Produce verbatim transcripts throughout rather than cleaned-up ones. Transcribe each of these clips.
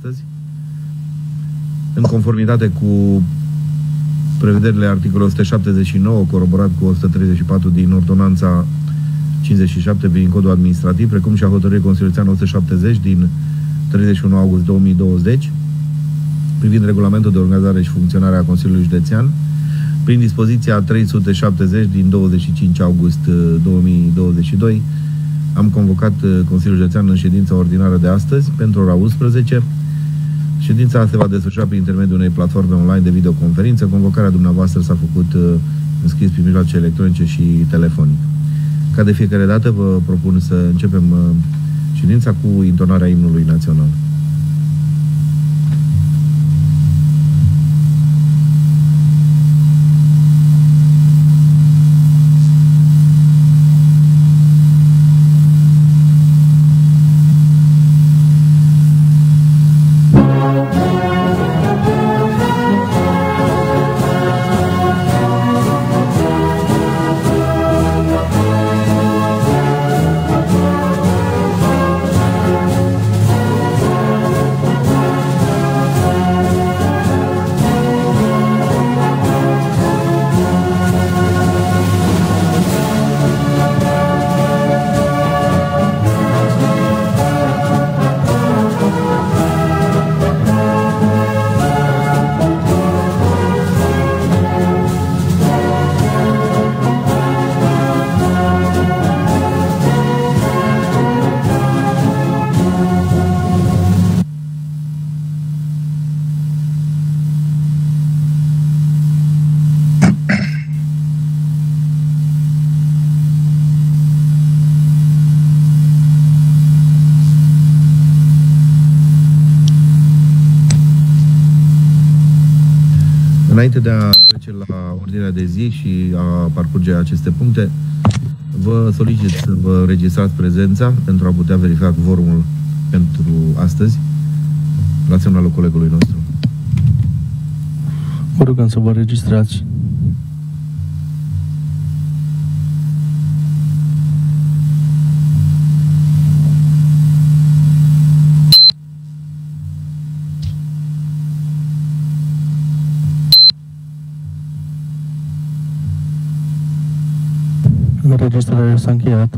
astăzi. În conformitate cu prevederile articolului o sută șaptezeci și nouă, coroborat cu o sută treizeci și patru din ordonanța cincizeci și șapte din Codul Administrativ, precum și a hotărârii Consiliului Județean o sută șaptezeci din treizeci și unu august două mii douăzeci, privind regulamentul de organizare și funcționare a Consiliului Județean, prin dispoziția trei sute șaptezeci din douăzeci și cinci august două mii douăzeci și doi, am convocat Consiliul Județean în ședința ordinară de astăzi, pentru ora unsprezece. Ședința se va desfășura prin intermediul unei platforme online de videoconferință. Convocarea dumneavoastră s-a făcut înscris prin mijloace electronice și telefonic. Ca de fiecare dată, vă propun să începem ședința cu intonarea imnului național. Înainte de a trece la ordinea de zi și a parcurge aceste puncte, vă solicit să vă înregistrați prezența pentru a putea verifica quorumul pentru astăzi, la semnalul colegului nostru. Vă rugăm să vă înregistrați. Înregistrarea s-a încheiat.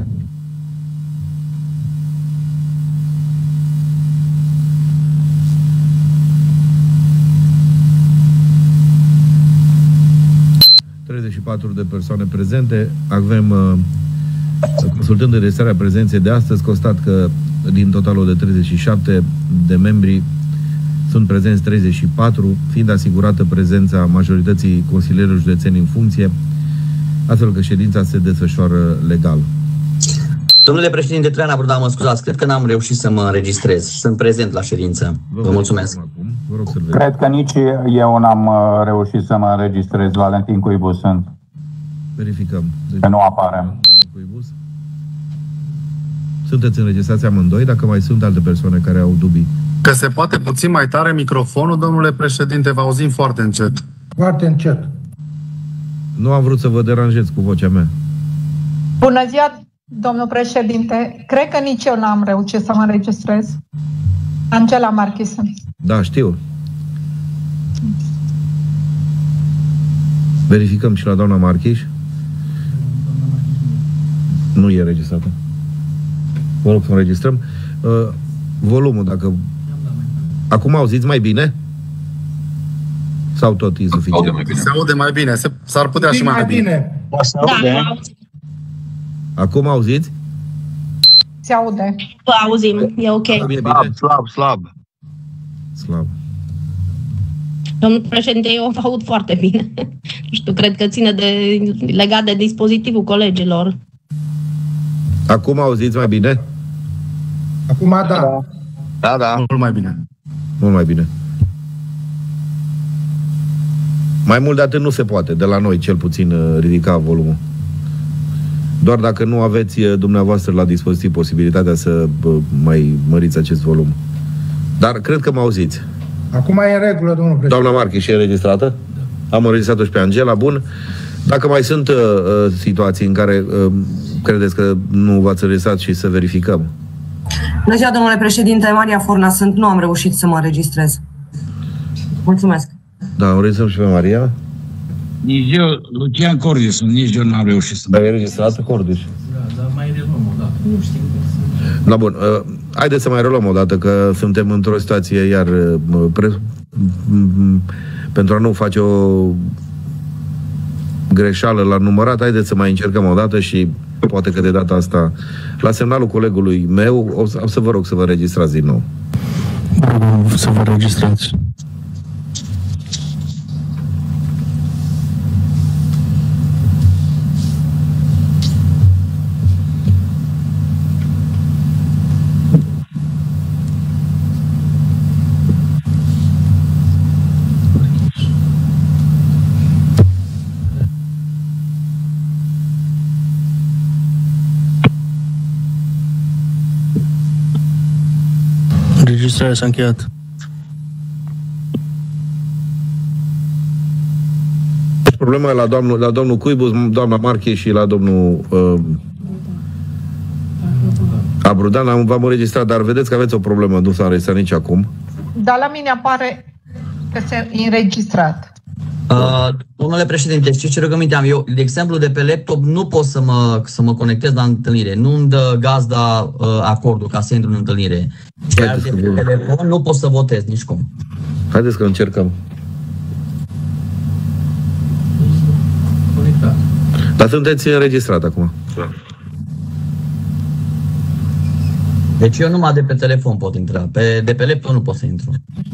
treizeci și patru de persoane prezente. Avem, consultând înregistrarea prezenței de astăzi, constat că din totalul de treizeci și șapte de membri sunt prezenți treizeci și patru, fiind asigurată prezența majorității consilierilor județeni în funcție, astfel că ședința se desfășoară legal. Domnule președinte Traian Abruda, mă scuzați, cred că n-am reușit să mă înregistrez. Sunt prezent la ședință. Vă, Vă mulțumesc. Acum. Vă rog să cred că nici eu n-am reușit să mă înregistrez. Valentin Cuibu sunt. Verificăm. Deci, că nu apare. Domnul Cuibus. Sunteți înregistrați amândoi, dacă mai sunt alte persoane care au dubii. Că se poate puțin mai tare microfonul, domnule președinte, vă auzim foarte încet. Foarte încet. Nu am vrut să vă deranjez cu vocea mea. Bună ziua, domnul președinte. Cred că nici eu n-am reușit să mă înregistrez. Angela Marchison. Da, știu. Verificăm și la doamna Marchiș. Nu e înregistrată. Vă rog să înregistrăm. Uh, volumul, dacă... Acum auziți mai bine? Sau tot insuficient? Se aude mai bine. S-ar putea și mai, mai bine. bine. Da. Acum auziți? Se aude. Vă auzim. E ok. Slab, slab, slab. Slab. Domnul președinte, eu vă aud foarte bine. Nu știu, cred că ține de legat de dispozitivul colegilor. Acum auziți mai bine? Acum da. Da, da. Mult mai bine. Mult mai bine. Mai mult de atât nu se poate, de la noi cel puțin, ridica volumul. Doar dacă nu aveți dumneavoastră la dispozitiv posibilitatea să mai măriți acest volum. Dar cred că mă auziți. Acum e în regulă, domnul președinte. Doamna Marchi, e înregistrată? Am înregistrat-o și pe Angela. Bun. Dacă mai sunt uh, situații în care uh, credeți că nu v-ați înregistrat și să verificăm. Bună ziua, domnule președinte, Maria Forna sunt, nu am reușit să mă înregistrez. Mulțumesc. Da, înregistrăm și pe Maria. Nici eu, Lucian Cordiu sunt, nici eu n-am reușit să mă... Dar e înregistrat pe Cordiu. Da, dar mai reluăm o dată. Nu știu. Da, bun. Uh, haideți să mai reluăm o dată, că suntem într-o situație iar uh, pre... pentru a nu face o greșeală la numărat, haideți să mai încercăm o dată și poate că de data asta, la semnalul colegului meu, o să, o să vă rog să vă registrați din nou. Vreau să vă registrați. Registrarea s-a încheiat. Problema la domnul, la domnul Cuibus, doamna Marche și la domnul uh, Abrudan. Am, v-am înregistrat, dar vedeți că aveți o problemă, nu s-a înregistrat nici acum. Dar la mine apare că se înregistrat. Uh, domnule președinte, știți ce rugăminte am? Eu, de exemplu, de pe laptop nu pot să mă, să mă conectez la întâlnire. Nu-mi dă gazda uh, acordul ca să intru în întâlnire. Iar de pe telefon nu pot să votez nici cum. Haideți că încercăm. Conectat. Dar sunteți înregistrat acum. Deci eu numai de pe telefon pot intra. Pe, de pe laptop nu pot să intru.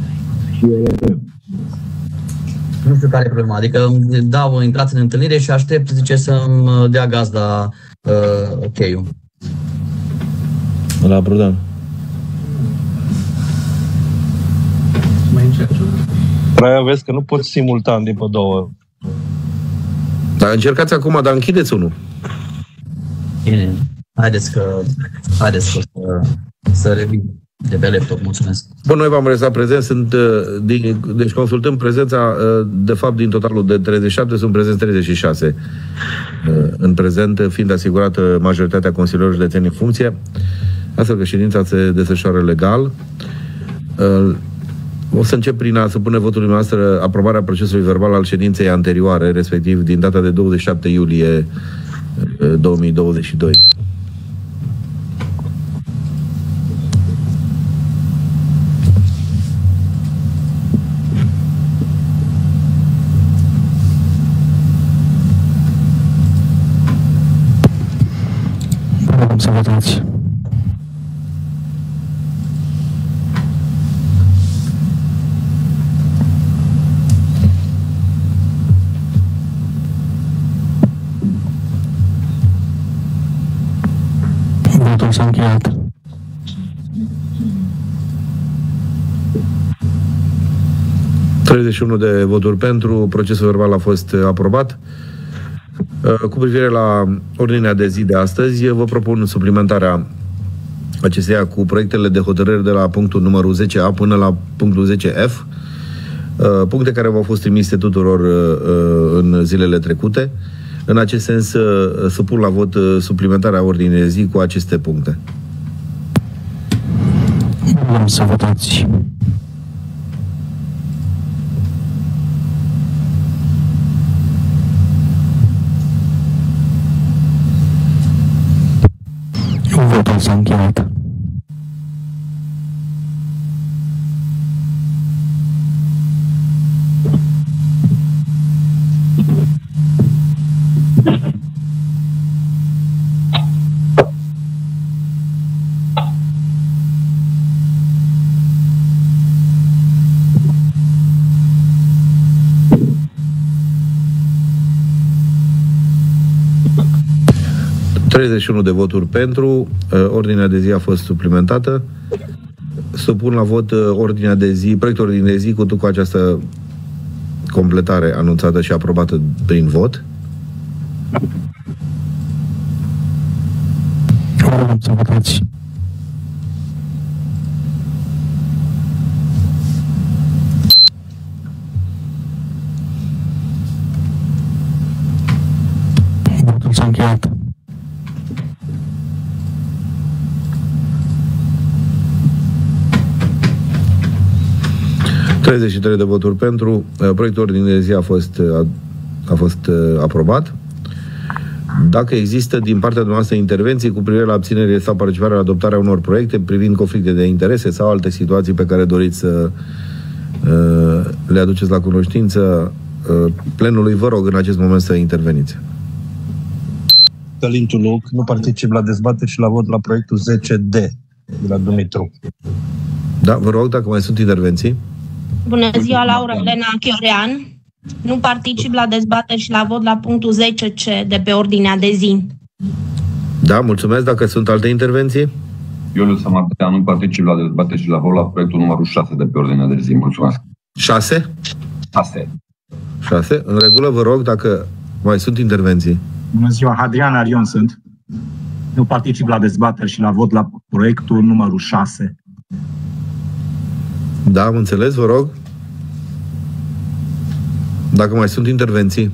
Nu știu care e problema. Adică îmi dau intrați în întâlnire și aștept, zice, să-mi dea gazda uh, cheiul. La Brudan. Mai încerc. Prea vezi că nu poți simultan din pe două. Dar încercați acum, dar închideți unul. Bine. Haideți că, haideți că să, să revin de pe laptop. Mulțumesc. Bun, noi v-am rezat prezent, sunt, din, deci consultăm prezența, de fapt, din totalul de treizeci și șapte, sunt prezenți treizeci și șase în prezent, fiind asigurată majoritatea consilierilor județeni în funcție, astfel că ședința se desfășoară legal. O să încep prin a supune votului noastră aprobarea procesului verbal al ședinței anterioare, respectiv din data de douăzeci și șapte iulie două mii douăzeci și doi. Vreau să votați. Votul s-a încheiat. treizeci și unu de voturi pentru, procesul verbal a fost aprobat. Cu privire la ordinea de zi de astăzi, vă propun suplimentarea acesteia cu proiectele de hotărâre de la punctul numărul zece A până la punctul zece F, puncte care v-au fost trimise tuturor în zilele trecute. În acest sens, supun la vot suplimentarea ordinei de zi cu aceste puncte. Vreau să votați. Votul s-a încheiat. treizeci și unu de voturi pentru, ordinea de zi a fost suplimentată. Supun la vot ordinea de zi, proiectul ordinii de zi cu, cu această completare anunțată și aprobată prin vot. Vreau să votați. Votul s-a încheiat. treizeci și trei de voturi pentru. Proiectul ordinii de zi a fost, a, a fost aprobat. Dacă există din partea dumneavoastră intervenții cu privire la abținere sau participarea la adoptarea unor proiecte privind conflicte de interese sau alte situații pe care doriți să uh, le aduceți la cunoștință uh, plenului, vă rog în acest moment să interveniți. Călin Tuluc, nu particip la dezbatere și la vot la proiectul zece D de la Dumitru. Da, vă rog, dacă mai sunt intervenții. Bună ziua, Laura Elena Chiorean. Nu particip la dezbatere și la vot la punctul zece C de pe ordinea de zi. Da, mulțumesc. Dacă sunt alte intervenții? Iuliu Samatea, nu particip la dezbatere și la vot la proiectul numărul șase de pe ordinea de zi. Mulțumesc. șase? șase. șase. În regulă, vă rog, dacă mai sunt intervenții. Bună ziua, Adrian Arion sunt. Nu particip la dezbatere și la vot la proiectul numărul șase. Da, am înțeles, vă rog. Dacă mai sunt intervenții.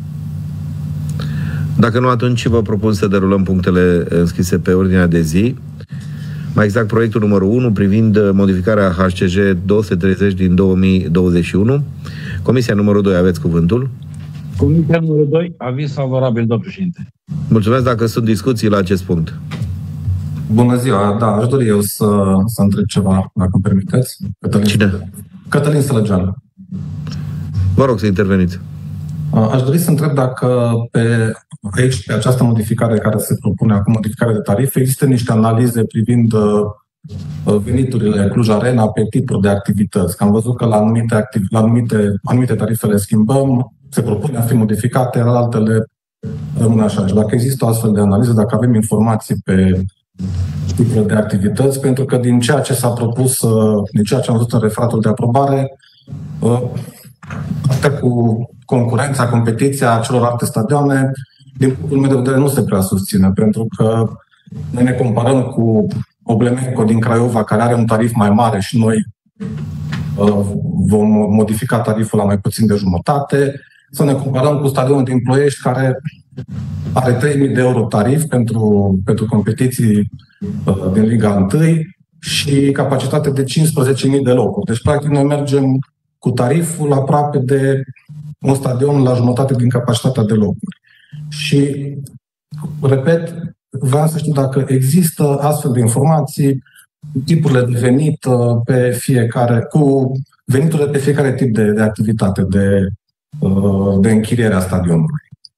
Dacă nu, atunci vă propun să derulăm punctele înscrise pe ordinea de zi. Mai exact, proiectul numărul unu privind modificarea H C J două sute treizeci din două mii douăzeci și unu. Comisia numărul doi, aveți cuvântul. Comisia numărul doi, aviz favorabil, domnul președinte. Mulțumesc. Dacă sunt discuții la acest punct. Bună ziua, da, aș dori eu să, să întreb ceva, dacă îmi permiteți. Cătălin, Cine? Cătălin Sălăgean. Vă rog să interveniți. Aș dori să întreb dacă pe, aici, pe această modificare care se propune acum, modificare de tarif, există niște analize privind uh, veniturile Cluj Arena pe tipuri de activități. Că am văzut că la anumite, activ, la anumite, anumite tarife le schimbăm, se propune a fi modificate, la altele rămâne așa. Și dacă există o astfel de analiză, dacă avem informații pe tipuri de activități, pentru că din ceea ce s-a propus, uh, din ceea ce am văzut în referatul de aprobare, uh, Atât cu concurența, competiția celorlalte stadioane, din punctul meu de vedere, nu se prea susține, pentru că noi ne comparăm cu Oblemenco din Craiova, care are un tarif mai mare și noi uh, vom modifica tariful la mai puțin de jumătate, să ne comparăm cu stadionul din Ploiești, care are trei mii de euro tarif pentru, pentru competiții uh, din Liga unu și capacitate de cincisprezece mii de locuri. Deci, practic, noi mergem cu tariful aproape de un stadion la jumătate din capacitatea de locuri. Și, repet, vreau să știu dacă există astfel de informații, tipurile de venit pe fiecare, cu veniturile pe fiecare tip de, de activitate, de, de închiriere a stadionului.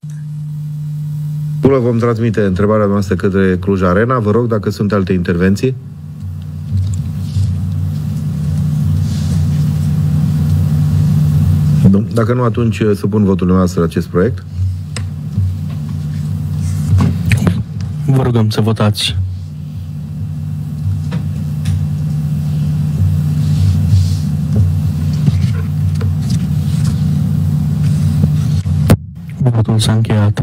Vă vom transmite întrebarea noastră către Cluj Arena. Vă rog, dacă sunt alte intervenții. Dacă nu, atunci supun votul noastră la acest proiect. Vă rugăm să votați. Votul s-a încheiat.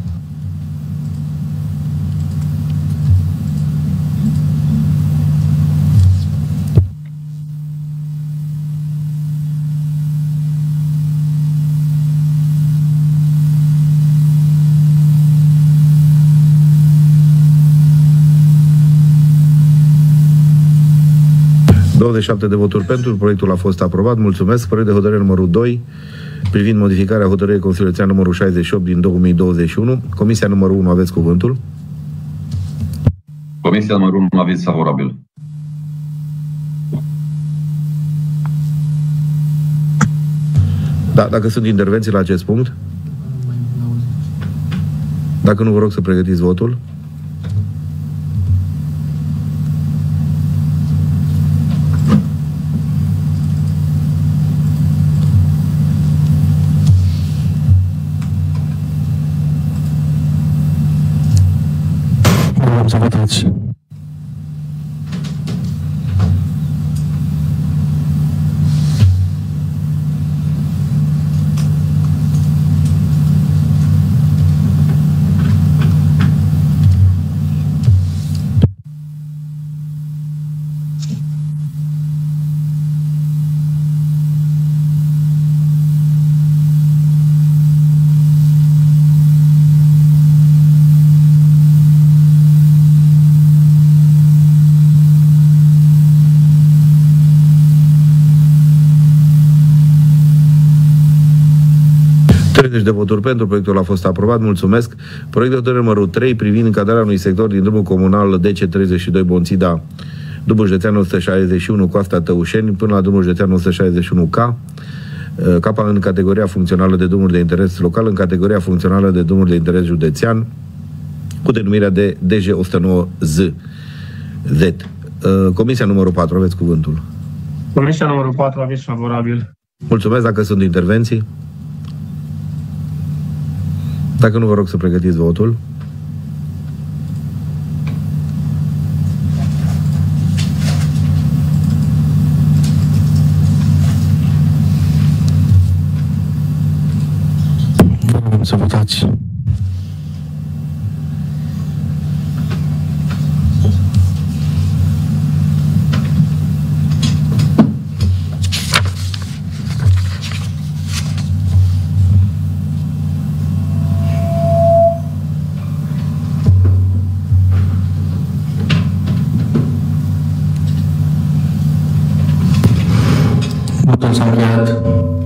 douăzeci și șapte de voturi pentru, proiectul a fost aprobat. Mulțumesc. Proiect de hotărâre numărul doi privind modificarea hotărârii Consiliului Județean numărul șaizeci și opt din două mii douăzeci și unu. Comisia numărul unu, aveți cuvântul. Comisia numărul unu, aviz favorabil. Da, dacă sunt intervenții la acest punct. Dacă nu, vă rog să pregătiți votul. Să votați. treizeci de voturi pentru, proiectul a fost aprobat, mulțumesc. Proiect de hotărâre numărul trei privind încadrarea unui sector din drumul comunal D C treizeci și doi Bonțida, drumul județean o sută șaizeci și unu Coasta Tăușeni, până la drumul județean o sută șaizeci și unu K, K în categoria funcțională de drumuri de interes local, în categoria funcțională de drumuri de interes județean, cu denumirea de D J o sută nouă Z. Z. Comisia numărul patru, aveți cuvântul. Comisia numărul patru, aviz favorabil. Mulțumesc. Dacă sunt intervenții? Dacă nu, vă rog să pregătiți votul. Vă rog să votați. Votul s-a încheiat.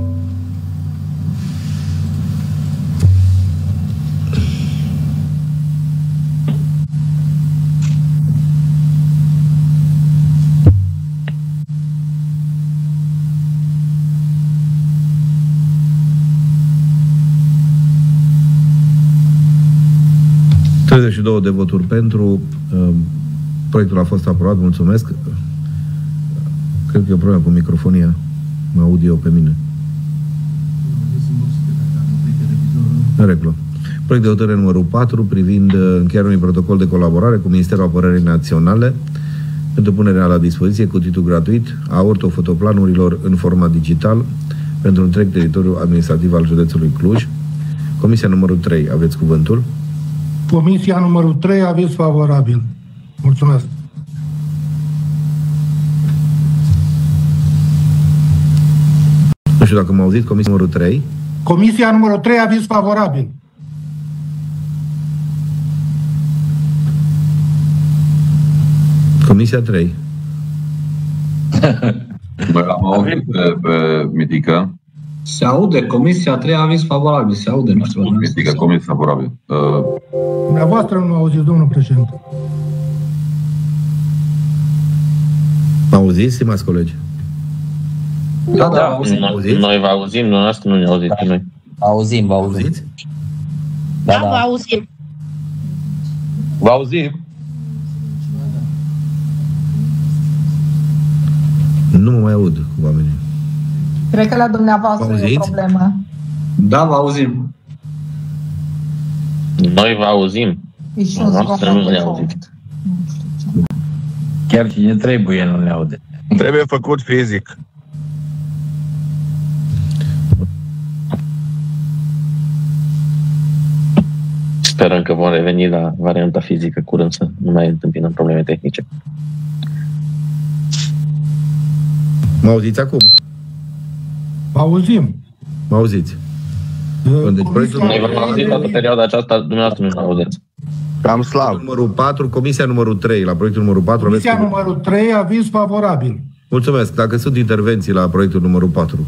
treizeci și două de voturi pentru. Proiectul a fost aprobat, mulțumesc. Cred că e o problemă cu microfonia. Mă aud eu pe mine. În regulă. Proiect de hotărâre numărul patru privind încheierea unui protocol de colaborare cu Ministerul Apărării Naționale pentru punerea la dispoziție cu titlu gratuit a ortofotoplanurilor în format digital pentru întreg teritoriul administrativ al județului Cluj. Comisia numărul trei, aveți cuvântul. Comisia numărul trei, aviz favorabil. Mulțumesc. Nu știu dacă m-au auzit, comisia numărul trei. Comisia numărul trei, aviz favorabil. Comisia trei. Bă, am auzit pe, pe Mitică. Se aude, Comisia trei, aviz favorabil. Se aude, nu știu. Mitică, Comisia favorabil. Uh... Dumneavoastră nu auziți, domnul președinte. M-auziți, stimați colegi? Da, da, auzim. Noi vă auzim, noastră nu ne auziți pe noi. Auzim, vă auzim. Da, da, vă auzim. Vă auzim. Nu mă mai aud cu oamenii. Cred că la dumneavoastră e o problemă. Da, vă auzim. Noi vă auzim. Noastră nu ne auziți. Chiar cine trebuie nu ne aude. Trebuie făcut fizic. Sperăm că vom reveni la varianta fizică curând, să nu mai întâmpinăm probleme tehnice. Mă auziți acum? Mă auzim. Mă auziți. Deci, proiectul Noi v-am auzit toată perioada aceasta, dumneavoastră nu ne auziți. Cam slab. Numărul patru, comisia numărul trei, la proiectul numărul patru. Comisia aveți numărul trei, aviz favorabil. Mulțumesc. Dacă sunt intervenții la proiectul numărul patru.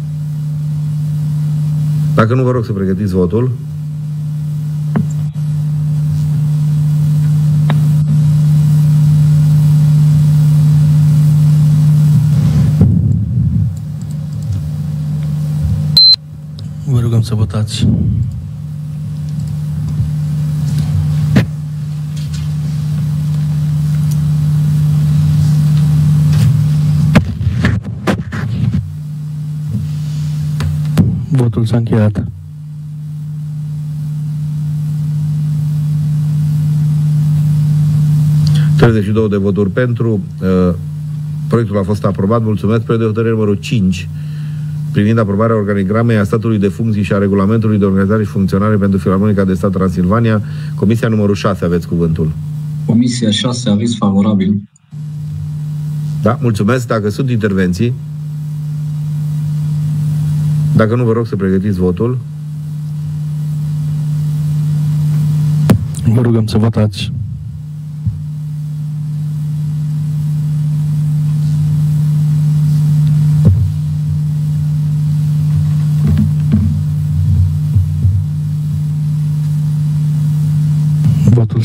Dacă nu, vă rog să pregătiți votul. Vă rugăm să votați. Votul s-a încheiat. treizeci și două de voturi pentru. Proiectul a fost aprobat. Mulțumesc. Proiect de hotărâre numărul cinci privind aprobarea organigramei a statului de funcții și a regulamentului de organizare și funcționare pentru Filarmonica de Stat Transilvania. Comisia numărul șase, aveți cuvântul. Comisia șase, aviz favorabil. Da, mulțumesc. Dacă sunt intervenții, dacă nu, vă rog să pregătiți votul. Vă rugăm să votați.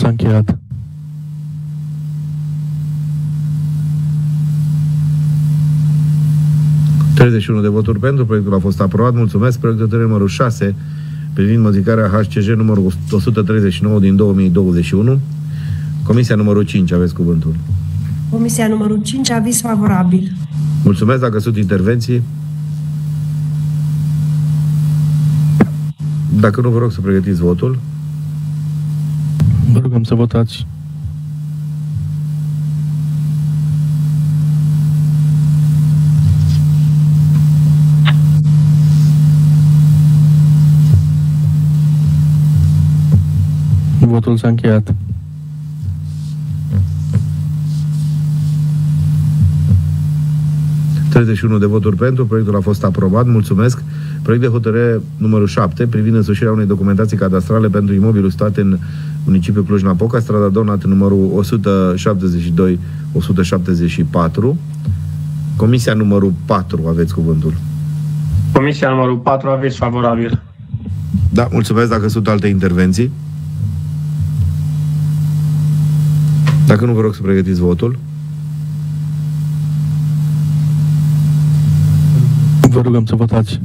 s-a încheiat. treizeci și unu de voturi pentru, proiectul a fost aprobat. Mulțumesc. Proiectul de numărul șase, privind modificarea H C J numărul o sută treizeci și nouă din două mii douăzeci și unu. Comisia numărul cinci, aveți cuvântul. Comisia numărul cinci, aviz favorabil. Mulțumesc. Dacă sunt intervenții. Dacă nu, vă rog să pregătiți votul. Vă rugăm să votați. Votul s-a încheiat. treizeci și unu de voturi pentru, proiectul a fost aprobat. Mulțumesc. Proiect de hotărâre numărul șapte, privind însușirea unei documentații cadastrale pentru imobilul situat în municipiul Cluj-Napoca, strada Donat, numărul o sută șaptezeci și doi o sută șaptezeci și patru. Comisia numărul patru, aveți cuvântul. Comisia numărul patru, aviz favorabil. Da, mulțumesc. Dacă sunt alte intervenții. Dacă nu, vă rog să pregătiți votul. Vă rugăm să votați.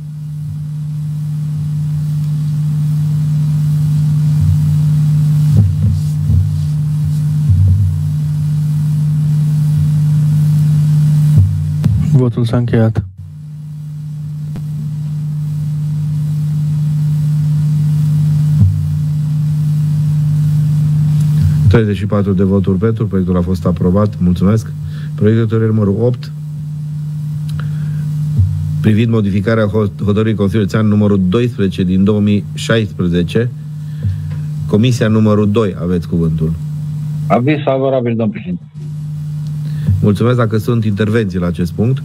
Votul s-a încheiat. treizeci și patru de voturi pentru, proiectul a fost aprobat. Mulțumesc. Proiectul de hotărâre numărul opt, privind modificarea hotărârii Consiliului Județean numărul doisprezece din două mii șaisprezece. Comisia numărul doi, aveți cuvântul. Aviz favorabil, domnul președinte. Mulțumesc. Dacă sunt intervenții la acest punct.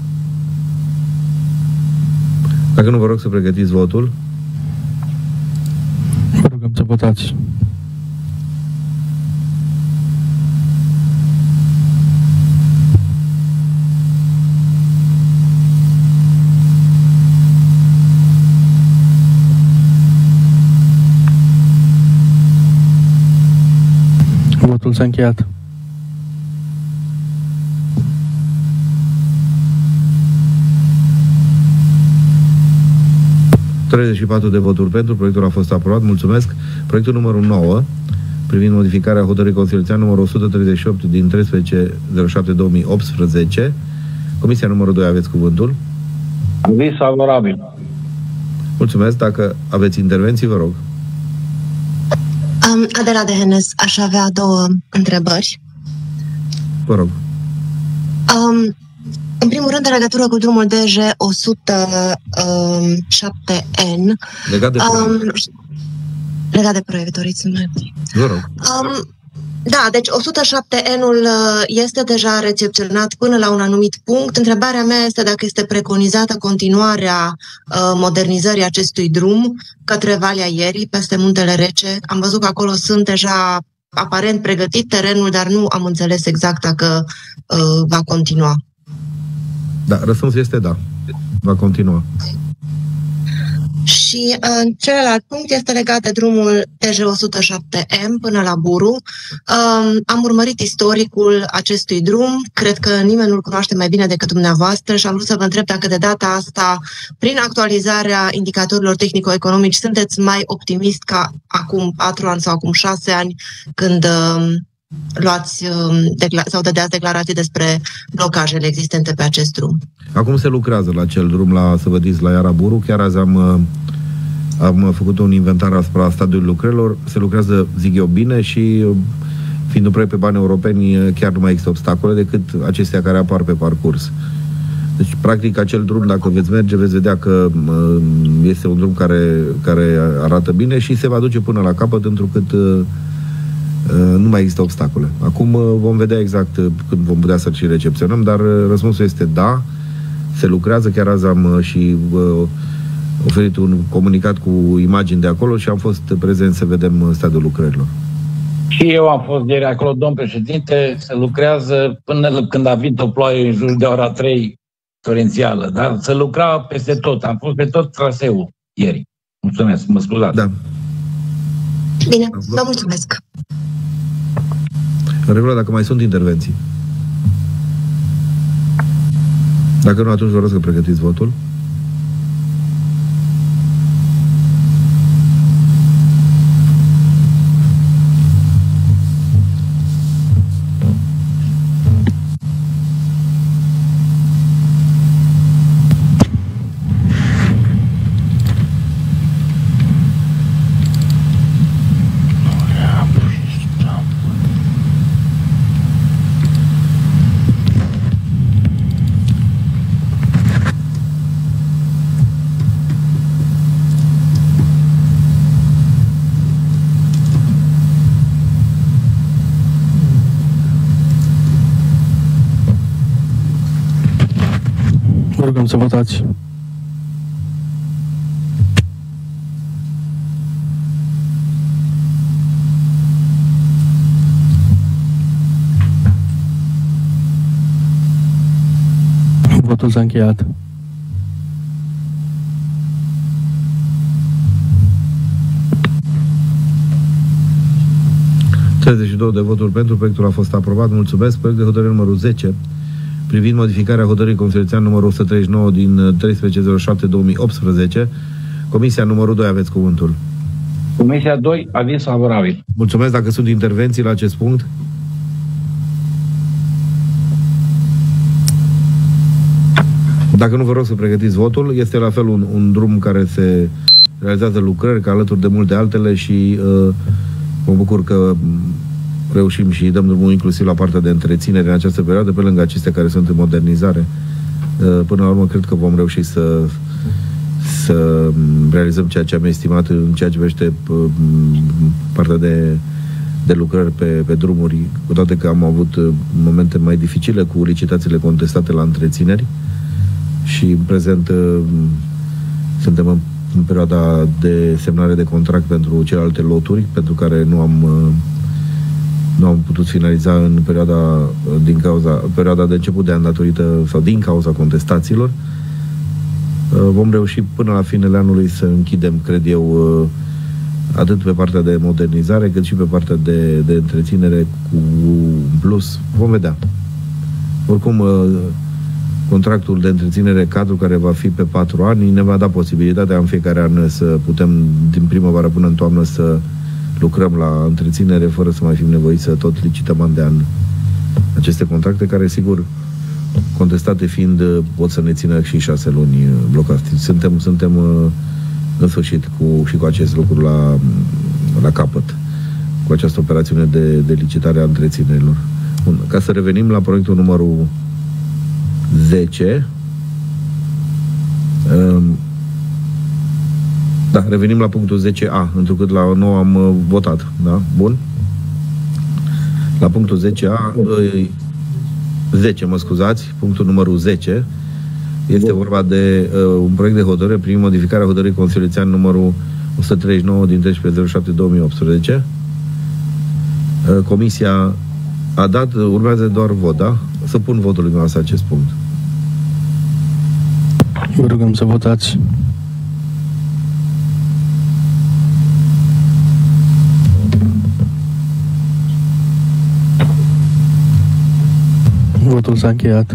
Dacă nu, vă rog să pregătiți votul. Vă rugăm să votați. Votul s-a încheiat. treizeci și patru de voturi pentru, proiectul a fost aprobat. Mulțumesc. Proiectul numărul nouă, privind modificarea hotărârii Consiliului Județean numărul o sută treizeci și opt din treisprezece zero șapte două mii optsprezece. Comisia numărul doi, aveți cuvântul. Aviz favorabil. Mulțumesc. Dacă aveți intervenții, vă rog. Um, Adela de Henes, aș avea două întrebări. Vă rog. Um, în primul rând, în legătură cu drumul D J o sută șapte N. Legat de proiect. Um, legat de proiect, doriți să mai... Vă rog. Um, da, deci o sută șapte N-ul este deja recepționat până la un anumit punct. Întrebarea mea este dacă este preconizată continuarea uh, modernizării acestui drum către Valea Ierii, peste Muntele Rece. Am văzut că acolo sunt deja aparent pregătit terenul, dar nu am înțeles exact dacă uh, va continua. Da, răspunsul este da. Va continua. Și uh, celălalt punct este legat de drumul T J o sută șapte M până la Buru. Uh, am urmărit istoricul acestui drum, cred că nimeni nu-l cunoaște mai bine decât dumneavoastră și am vrut să vă întreb dacă de data asta, prin actualizarea indicatorilor tehnico-economici, sunteți mai optimist ca acum patru ani sau acum șase ani, când uh, luați uh, sau dădeați declarații despre blocajele existente pe acest drum. Acum se lucrează la acel drum, la, să vă diți, la Iara Buru. Chiar azi am, am făcut un inventar asupra stadiului lucrărilor. Se lucrează, zic eu, bine și fiind un proiect pe bani europeni, chiar nu mai există obstacole decât acestea care apar pe parcurs. Deci, practic, acel drum, dacă veți merge, veți vedea că este un drum care, care arată bine și se va duce până la capăt, întrucât nu mai există obstacole. Acum vom vedea exact când vom putea să-l și recepționăm, dar răspunsul este da, se lucrează. Chiar azi am și uh, oferit un comunicat cu imagini de acolo și am fost prezent să vedem stadiul lucrărilor. Și eu am fost ieri acolo, domn președinte, se lucrează până când a venit o ploaie în jur de ora trei torențială, dar se lucra peste tot, am fost pe tot traseul ieri. Mulțumesc, mă scuzați. Da. Bine, vă mulțumesc. În regulă, dacă mai sunt intervenții. Dacă nu, atunci vă rog să pregătiți votul. Vă rugăm să votați. Votul s-a încheiat. treizeci și două de voturi pentru, proiectul a fost aprobat. Mulțumesc. Proiect de hotărâre numărul zece privind modificarea hotărârii consilițean numărul o sută treizeci și nouă din treisprezece zero șapte două mii optsprezece. Comisia numărul doi, aveți cuvântul. Comisia doi, aviz favorabil. Mulțumesc. Dacă sunt intervenții la acest punct. Dacă nu, vă rog să pregătiți votul. Este la fel un, un drum care se realizează lucrări, ca alături de multe altele și uh, mă bucur că reușim și dăm drumul inclusiv la partea de întreținere în această perioadă, pe lângă acestea care sunt în modernizare. Până la urmă, cred că vom reuși să, să realizăm ceea ce am estimat în ceea ce privește partea de, de lucrări pe, pe drumuri, cu toate că am avut momente mai dificile cu licitațiile contestate la întrețineri și în prezent suntem în, în perioada de semnare de contract pentru celelalte loturi, pentru care nu am nu am putut finaliza în perioada, din cauza, perioada de început de an datorită sau din cauza contestațiilor. Vom reuși până la finele anului să închidem, cred eu, atât pe partea de modernizare, cât și pe partea de, de întreținere cu plus. Vom vedea. Oricum, contractul de întreținere cadru, care va fi pe patru ani, ne va da posibilitatea în fiecare an să putem, din primăvară până în toamnă, să lucrăm la întreținere fără să mai fim nevoiți să tot licităm an de an aceste contracte, care, sigur, contestate fiind, pot să ne țină și șase luni blocați. Suntem, suntem în sfârșit cu, și cu acest lucru la, la capăt, cu această operațiune de, de licitare a întreținerilor. Bun. Ca să revenim la proiectul numărul zece, um, da, revenim la punctul zece A, întrucât la nouă am uh, votat, da? Bun? La punctul zece A, uh, zece, mă scuzați, punctul numărul zece, este vorba de uh, un proiect de hotărâre prin modificarea hotărârii consilițean numărul o sută treizeci și nouă din treisprezece zero șapte două mii optsprezece. Uh, comisia a dat, urmează doar vot, da? Să pun votul în acest punct. Vă rugăm să votați. Votul s-a încheiat.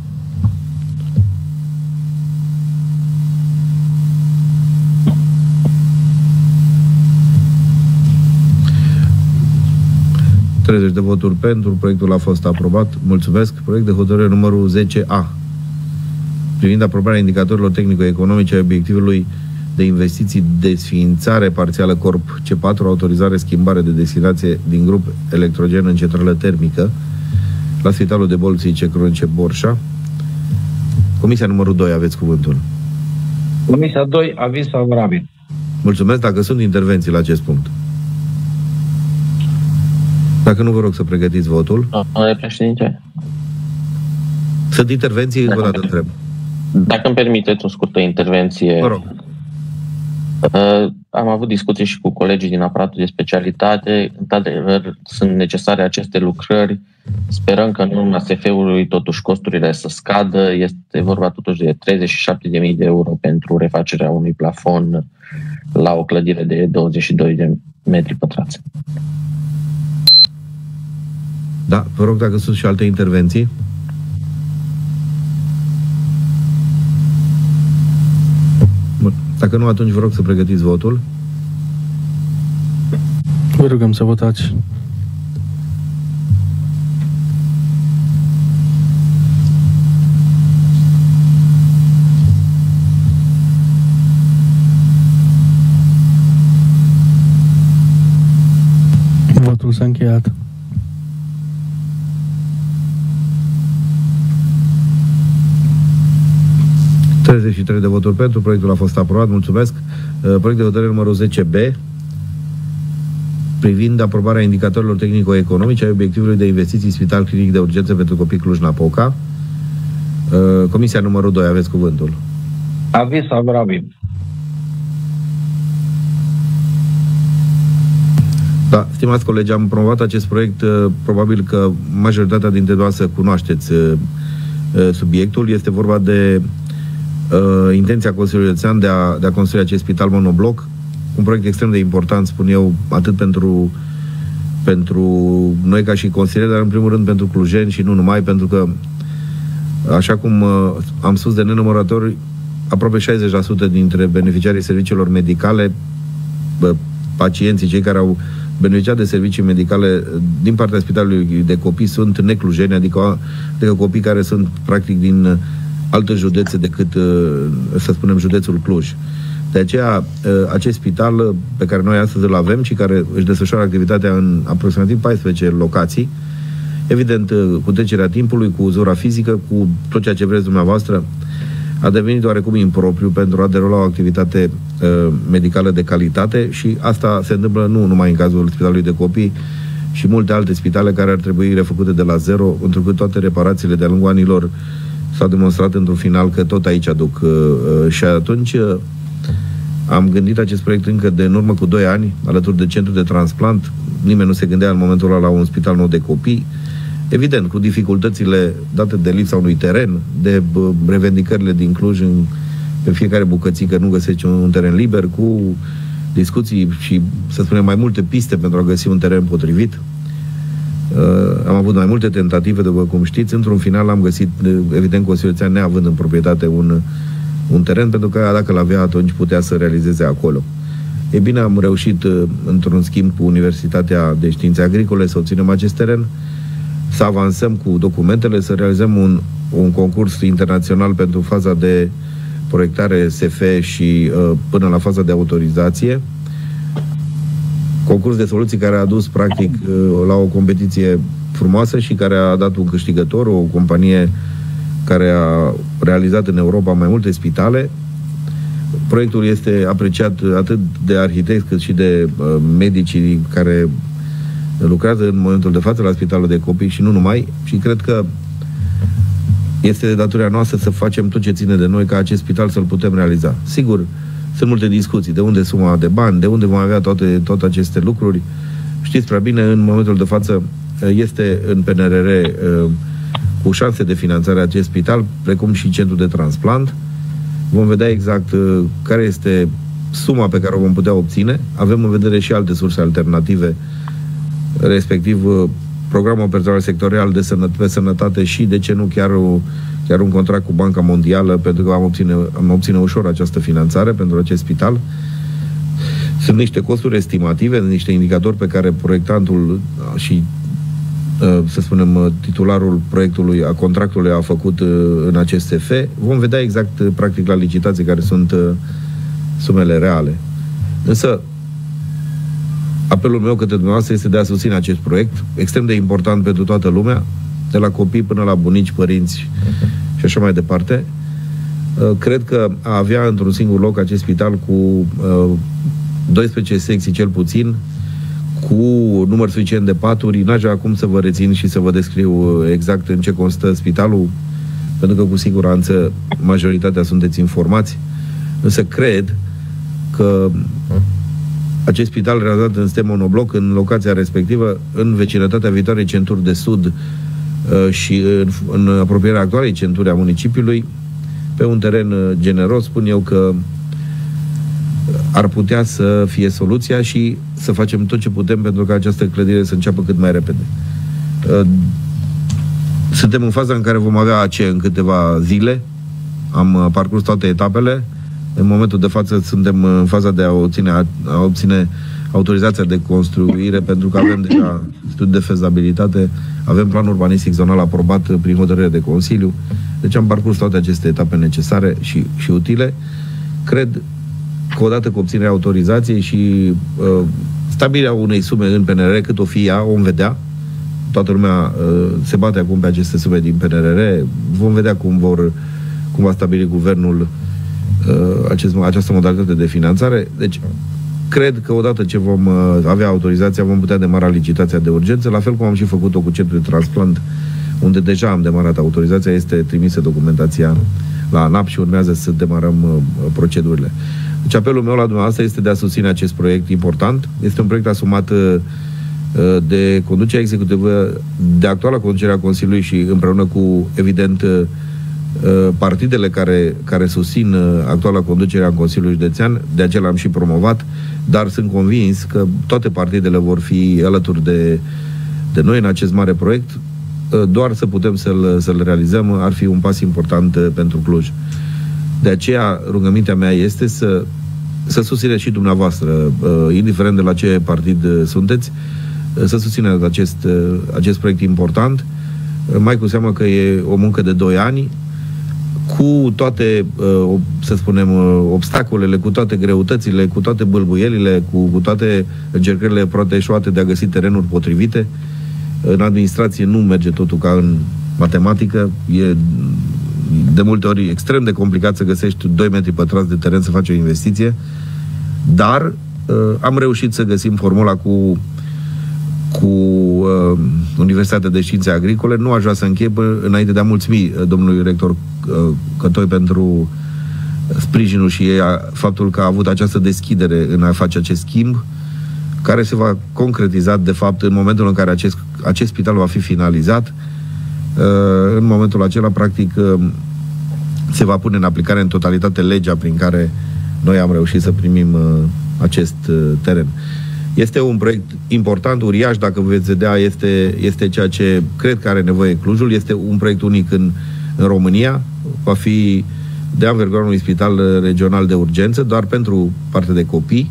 treizeci de voturi pentru, proiectul a fost aprobat. Mulțumesc. Proiect de hotărâre numărul zece A privind aprobarea indicatorilor tehnico-economice a obiectivului de investiții, desființare parțială Corp C patru, autorizare schimbare de destinație din grup electrogen în centrală termică la Spitalul de Boli Psihice Cronice Borșa. Comisia numărul doi, aveți cuvântul. Comisia doi, aviz favorabil. Mulțumesc. Dacă sunt intervenții la acest punct. Dacă nu, vă rog să pregătiți votul. Domnule președinte. Sunt intervenții? Vă dat întreb. Dacă îmi permiteți o scurtă intervenție. Vă rog. Uh, am avut discuții și cu colegii din aparatul de specialitate. Într-adevăr, sunt necesare aceste lucrări. Sperăm că în urma S F-ului totuși costurile să scadă. Este vorba totuși de treizeci și șapte de mii de euro pentru refacerea unui plafon la o clădire de douăzeci și doi de metri pătrați. Da, vă rog dacă sunt și alte intervenții. Bun. Dacă nu, atunci vă rog să pregătiți votul. Vă rugăm să votați. Votul s-a încheiat. treizeci și trei de voturi pentru, proiectul a fost aprobat, mulțumesc. Proiect de hotărâre numărul zece B privind aprobarea indicatorilor tehnico-economice ai obiectivului de investiții Spital Clinic de Urgență pentru Copii Cluj-Napoca. Comisia numărul doi, aveți cuvântul. Aviz favorabil. Da, stimați colegi, am promovat acest proiect, probabil că majoritatea dintre dumneavoastră cunoașteți subiectul. Este vorba de uh, intenția Consiliului Județean de a, de a construi acest spital monobloc, un proiect extrem de important, spun eu, atât pentru, pentru noi ca și consilieri, dar în primul rând pentru clujeni și nu numai, pentru că, așa cum uh, am spus de nenumărate ori, aproape șaizeci la sută dintre beneficiarii serviciilor medicale, bă, pacienții, cei care au beneficiat de servicii medicale din partea Spitalului de Copii sunt neclujeni, adică, adică copii care sunt practic din alte județe decât, să spunem, județul Cluj. De aceea, acest spital pe care noi astăzi îl avem și care își desfășoară activitatea în aproximativ paisprezece locații, evident, cu trecerea timpului, cu uzura fizică, cu tot ceea ce vreți dumneavoastră, a devenit oarecum impropriu pentru a derula o activitate uh, medicală de calitate și asta se întâmplă nu numai în cazul Spitalului de Copii și multe alte spitale care ar trebui refăcute de la zero, pentru că toate reparațiile de-a lungul anilor s-au demonstrat într-un final că tot aici aduc. Uh, uh, și atunci uh, am gândit acest proiect încă de în urmă cu doi ani, alături de centru de transplant. Nimeni nu se gândea în momentul ăla la un spital nou de copii. Evident, cu dificultățile date de lipsa unui teren, de revendicările din Cluj în, pe fiecare bucățică nu găsești un, un teren liber, cu discuții și, să spunem, mai multe piste pentru a găsi un teren potrivit. Uh, am avut mai multe tentative, după cum știți. Într-un final am găsit, evident, Consiliul Județean neavând în proprietate un, un teren, pentru că dacă l-avea, atunci putea să realizeze acolo. E bine, am reușit, într-un schimb cu Universitatea de Științe Agricole, să obținem acest teren, să avansăm cu documentele, să realizăm un, un concurs internațional pentru faza de proiectare S F și uh, până la faza de autorizație. Concurs de soluții care a dus practic uh, la o competiție frumoasă și care a dat un câștigător, o companie care a realizat în Europa mai multe spitale. Proiectul este apreciat atât de arhitecți cât și de uh, medicii care lucrează în momentul de față la Spitalul de Copii și nu numai, și cred că este de datoria noastră să facem tot ce ține de noi ca acest spital să-l putem realiza. Sigur, sunt multe discuții, de unde suma de bani, de unde vom avea toate, toate aceste lucruri. Știți prea bine, în momentul de față este în P N R R cu șanse de finanțare acest spital, precum și centru de transplant. Vom vedea exact care este suma pe care o vom putea obține. Avem în vedere și alte surse alternative, respectiv programul operațional sectorial de sănătate, pe sănătate și, de ce nu, chiar, o, chiar un contract cu Banca Mondială, pentru că am obține, am obține ușor această finanțare pentru acest spital. Sunt niște costuri estimative, niște indicatori pe care proiectantul și, să spunem, titularul proiectului, a contractului a făcut în acest S F. Vom vedea exact, practic, la licitații care sunt sumele reale. Însă, apelul meu către dumneavoastră este de a susține acest proiect, extrem de important pentru toată lumea, de la copii până la bunici, părinți și așa mai departe. Cred că a avea într-un singur loc acest spital cu doisprezece secții cel puțin, cu număr suficient de paturi, n-aș vrea acum să vă rețin și să vă descriu exact în ce constă spitalul, pentru că cu siguranță majoritatea sunteți informați, însă cred că acest spital realizat în sistem monobloc, în locația respectivă, în vecinătatea viitoarei centuri de sud uh, și în, în apropierea actualei centuri a municipiului, pe un teren uh, generos, spun eu că ar putea să fie soluția și să facem tot ce putem pentru ca această clădire să înceapă cât mai repede. Suntem în faza în care vom avea A C în câteva zile. Am parcurs toate etapele. În momentul de față suntem în faza de a obține, a obține autorizația de construire, pentru că avem deja studiu de fezabilitate, avem plan urbanistic zonal aprobat prin hotărâre de Consiliu. Deci am parcurs toate aceste etape necesare și, și utile. Cred că odată cu obținerea autorizației și uh, stabilirea unei sume în P N R R, cât o fi ea, vom vedea. Toată lumea uh, se bate acum pe aceste sume din P N R R. Vom vedea cum vor cum va stabili guvernul uh, acest, această modalitate de finanțare. Deci, cred că odată ce vom uh, avea autorizația, vom putea demara licitația de urgență, la fel cum am și făcut-o cu centrul de transplant, unde deja am demarat autorizația, este trimisă documentația la ANAP și urmează să demarăm uh, procedurile. Deci apelul meu la dumneavoastră este de a susține acest proiect important. Este un proiect asumat uh, de conducerea executivă, de actuala conducere a Consiliului și împreună cu, evident, uh, partidele care, care susțin uh, actuala conducere a Consiliului Județean. De aceea l-am și promovat, dar sunt convins că toate partidele vor fi alături de, de noi în acest mare proiect. Uh, doar să putem să-l, să-l realizăm ar fi un pas important uh, pentru Cluj. De aceea, rugămintea mea este să, să susțineți și dumneavoastră, uh, indiferent de la ce partid uh, sunteți, uh, să susțineți acest, uh, acest proiect important, uh, mai cu seamă că e o muncă de doi ani, cu toate, uh, să spunem, uh, obstacolele, cu toate greutățile, cu toate bâlbuielile, cu, cu toate încercările poate eșuate de a găsi terenuri potrivite. În administrație nu merge totul ca în matematică, e de multe ori extrem de complicat să găsești doi metri pătrați de teren să faci o investiție, dar uh, am reușit să găsim formula cu cu uh, Universitatea de Științe Agricole. Nu aș vrea să închei înainte de a mulțumi uh, domnului rector uh, Cătoi pentru sprijinul și a, faptul că a avut această deschidere în a face acest schimb, care se va concretiza de fapt în momentul în care acest, acest spital va fi finalizat. Uh, în momentul acela, practic, uh, se va pune în aplicare în totalitate legea prin care noi am reușit să primim uh, acest uh, teren. Este un proiect important, uriaș, dacă veți vedea, este, este ceea ce cred că are nevoie Clujul. Este un proiect unic în, în România. Va fi de anvergura unui spital regional de urgență, doar pentru partea de copii.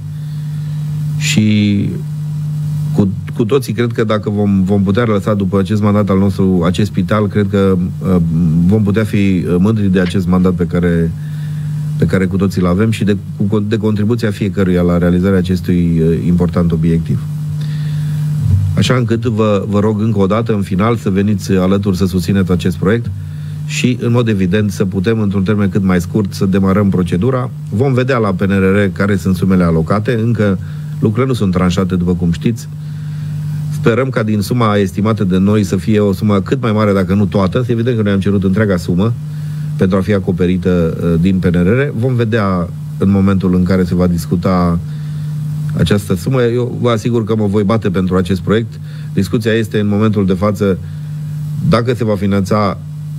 Și cu, cu toții cred că dacă vom, vom putea lăsa după acest mandat al nostru acest spital, cred că uh, vom putea fi mândri de acest mandat pe care pe care cu toții îl avem și de, de contribuția fiecăruia la realizarea acestui uh, important obiectiv. Așa încât vă, vă rog încă o dată, în final, să veniți alături să susțineți acest proiect și, în mod evident, să putem, într-un termen cât mai scurt, să demarăm procedura. Vom vedea la P N R R care sunt sumele alocate. Încă lucrurile nu sunt tranșate, după cum știți. Sperăm ca din suma estimată de noi să fie o sumă cât mai mare, dacă nu toată. Evident că noi am cerut întreaga sumă pentru a fi acoperită uh, din P N R R. Vom vedea în momentul în care se va discuta această sumă. Eu vă asigur că mă voi bate pentru acest proiect. Discuția este în momentul de față dacă se va finanța,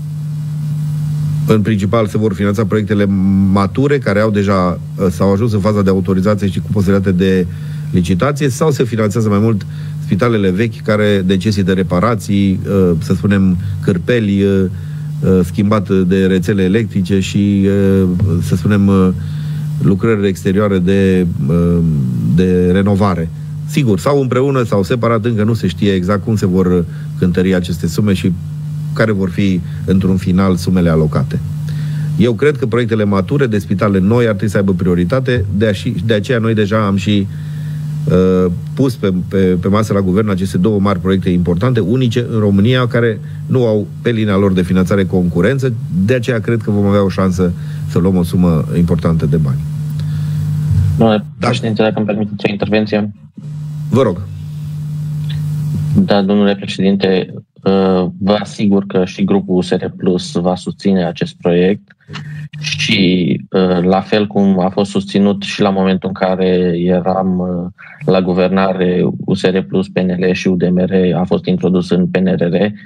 în principal se vor finanța proiectele mature care au deja, uh, s-au ajuns în faza de autorizație și cu posibilitate de licitație, sau se finanțează mai mult spitalele vechi care necesită reparații, uh, să spunem cârpeli, uh, schimbat de rețele electrice și, să spunem, lucrări exterioare de, de renovare. Sigur, sau împreună sau separat, încă nu se știe exact cum se vor cântări aceste sume și care vor fi, într-un final, sumele alocate. Eu cred că proiectele mature de spitale noi ar trebui să aibă prioritate, de, -a, de aceea noi deja am și Uh, pus pe, pe, pe masă la guvern aceste două mari proiecte importante, unice în România, care nu au pe linia lor de finanțare concurență. De aceea cred că vom avea o șansă să luăm o sumă importantă de bani. Domnule președinte, dacă îmi permiteți o intervenție. Vă rog. Da, domnule președinte, vă asigur că și grupul U S R Plus va susține acest proiect și la fel cum a fost susținut și la momentul în care eram la guvernare, U S R Plus, P N L și U D M R a fost introdus în P N R R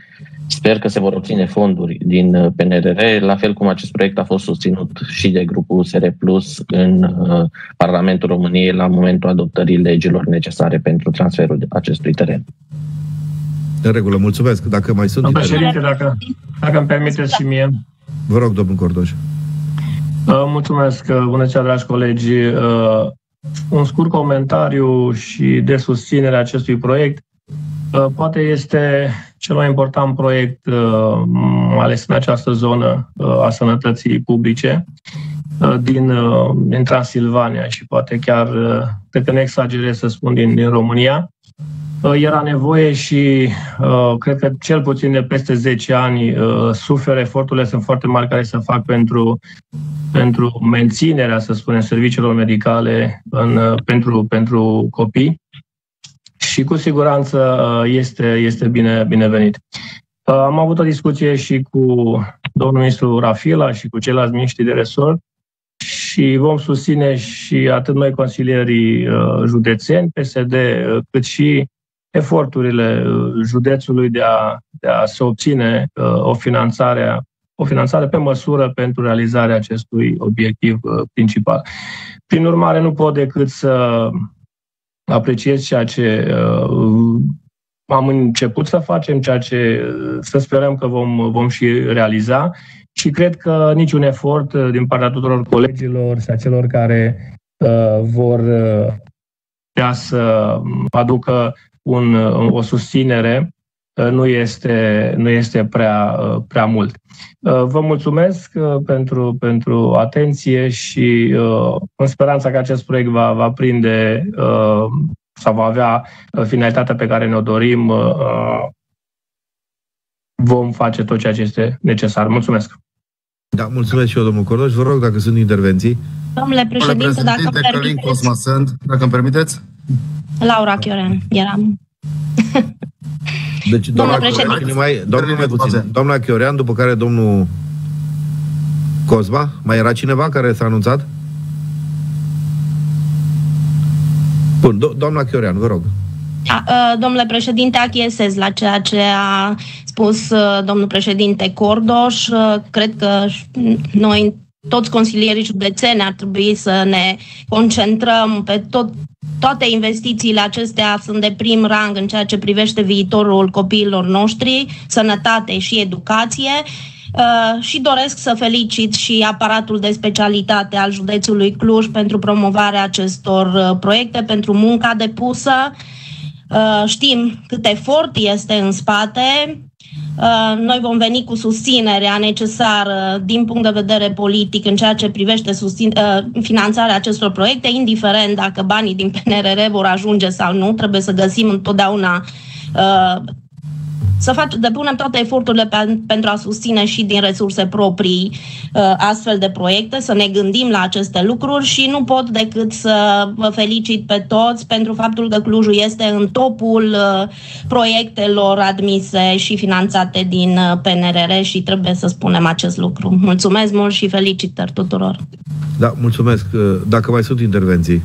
Sper că se vor obține fonduri din P N R R, la fel cum acest proiect a fost susținut și de grupul S R Plus în uh, Parlamentul României la momentul adoptării legilor necesare pentru transferul acestui teren. În regulă, mulțumesc. Dacă mai sunt... Domnul președinte, dacă, dacă îmi permiteți și mie. Vă rog, domnul Cordoș. Uh, mulțumesc. Bună ziua, dragi colegi. Uh, un scurt comentariu și de susținere a acestui proiect. Uh, poate este cel mai important proiect uh, ales în această zonă uh, a sănătății publice uh, din, uh, din Transilvania și poate chiar, uh, cred că nu exagerez să spun, din, din România. Uh, era nevoie și uh, cred că cel puțin de peste zece ani uh, suferă, eforturile sunt foarte mari care se fac pentru, pentru menținerea, să spunem, serviciilor medicale în, uh, pentru, pentru copii. Și cu siguranță este, este bine, binevenit. Am avut o discuție și cu domnul ministru Rafila și cu ceilalți miniștri de resort și vom susține și atât noi consilierii județeni, P S D, cât și eforturile județului de a, de a se obține o finanțare, o finanțare pe măsură pentru realizarea acestui obiectiv principal. Prin urmare, nu pot decât să apreciez ceea ce uh, am început să facem, ceea ce uh, să sperăm că vom, vom și realiza și cred că niciun efort uh, din partea tuturor colegilor și a celor care uh, vor uh, putea să aducă un, uh, o susținere uh, nu este, nu este prea, uh, prea mult. Uh, vă mulțumesc uh, pentru, pentru atenție și uh, în speranța că acest proiect va, va prinde uh, sau va avea uh, finalitatea pe care ne-o dorim, uh, vom face tot ceea ce este necesar. Mulțumesc! Da, mulțumesc și eu, domnul Cordoș. Vă rog dacă sunt intervenții. Domnule președinte, Domnule președinte dacă Călin Cosma sunt, dacă îmi permiteți. Laura Chiorean, eram. Deci, doamna, Chiorean, mai, doamna, mai puțin, doamna Chiorean, după care domnul Cosma. Mai era cineva care s-a anunțat? Bun, do doamna Chiorean, vă rog. Domnule președinte, achiesez la ceea ce a spus domnul președinte Cordoș. Cred că noi, toți consilierii județeni, ar trebui să ne concentrăm pe tot, toate investițiile acestea sunt de prim rang în ceea ce privește viitorul copiilor noștri, sănătate și educație. Uh, și doresc să felicit și aparatul de specialitate al județului Cluj pentru promovarea acestor uh, proiecte, pentru munca depusă. Uh, știm cât efort este în spate. Uh, noi vom veni cu susținerea necesară din punct de vedere politic în ceea ce privește susțin, uh, finanțarea acestor proiecte, indiferent dacă banii din P N R R vor ajunge sau nu. Trebuie să găsim întotdeauna uh, să fac, depunem toate eforturile pe, pentru a susține și din resurse proprii uh, astfel de proiecte, să ne gândim la aceste lucruri și nu pot decât să vă felicit pe toți pentru faptul că Clujul este în topul uh, proiectelor admise și finanțate din uh, P N R R și trebuie să spunem acest lucru. Mulțumesc mult și felicitări tuturor! Da, mulțumesc! Dacă mai sunt intervenții.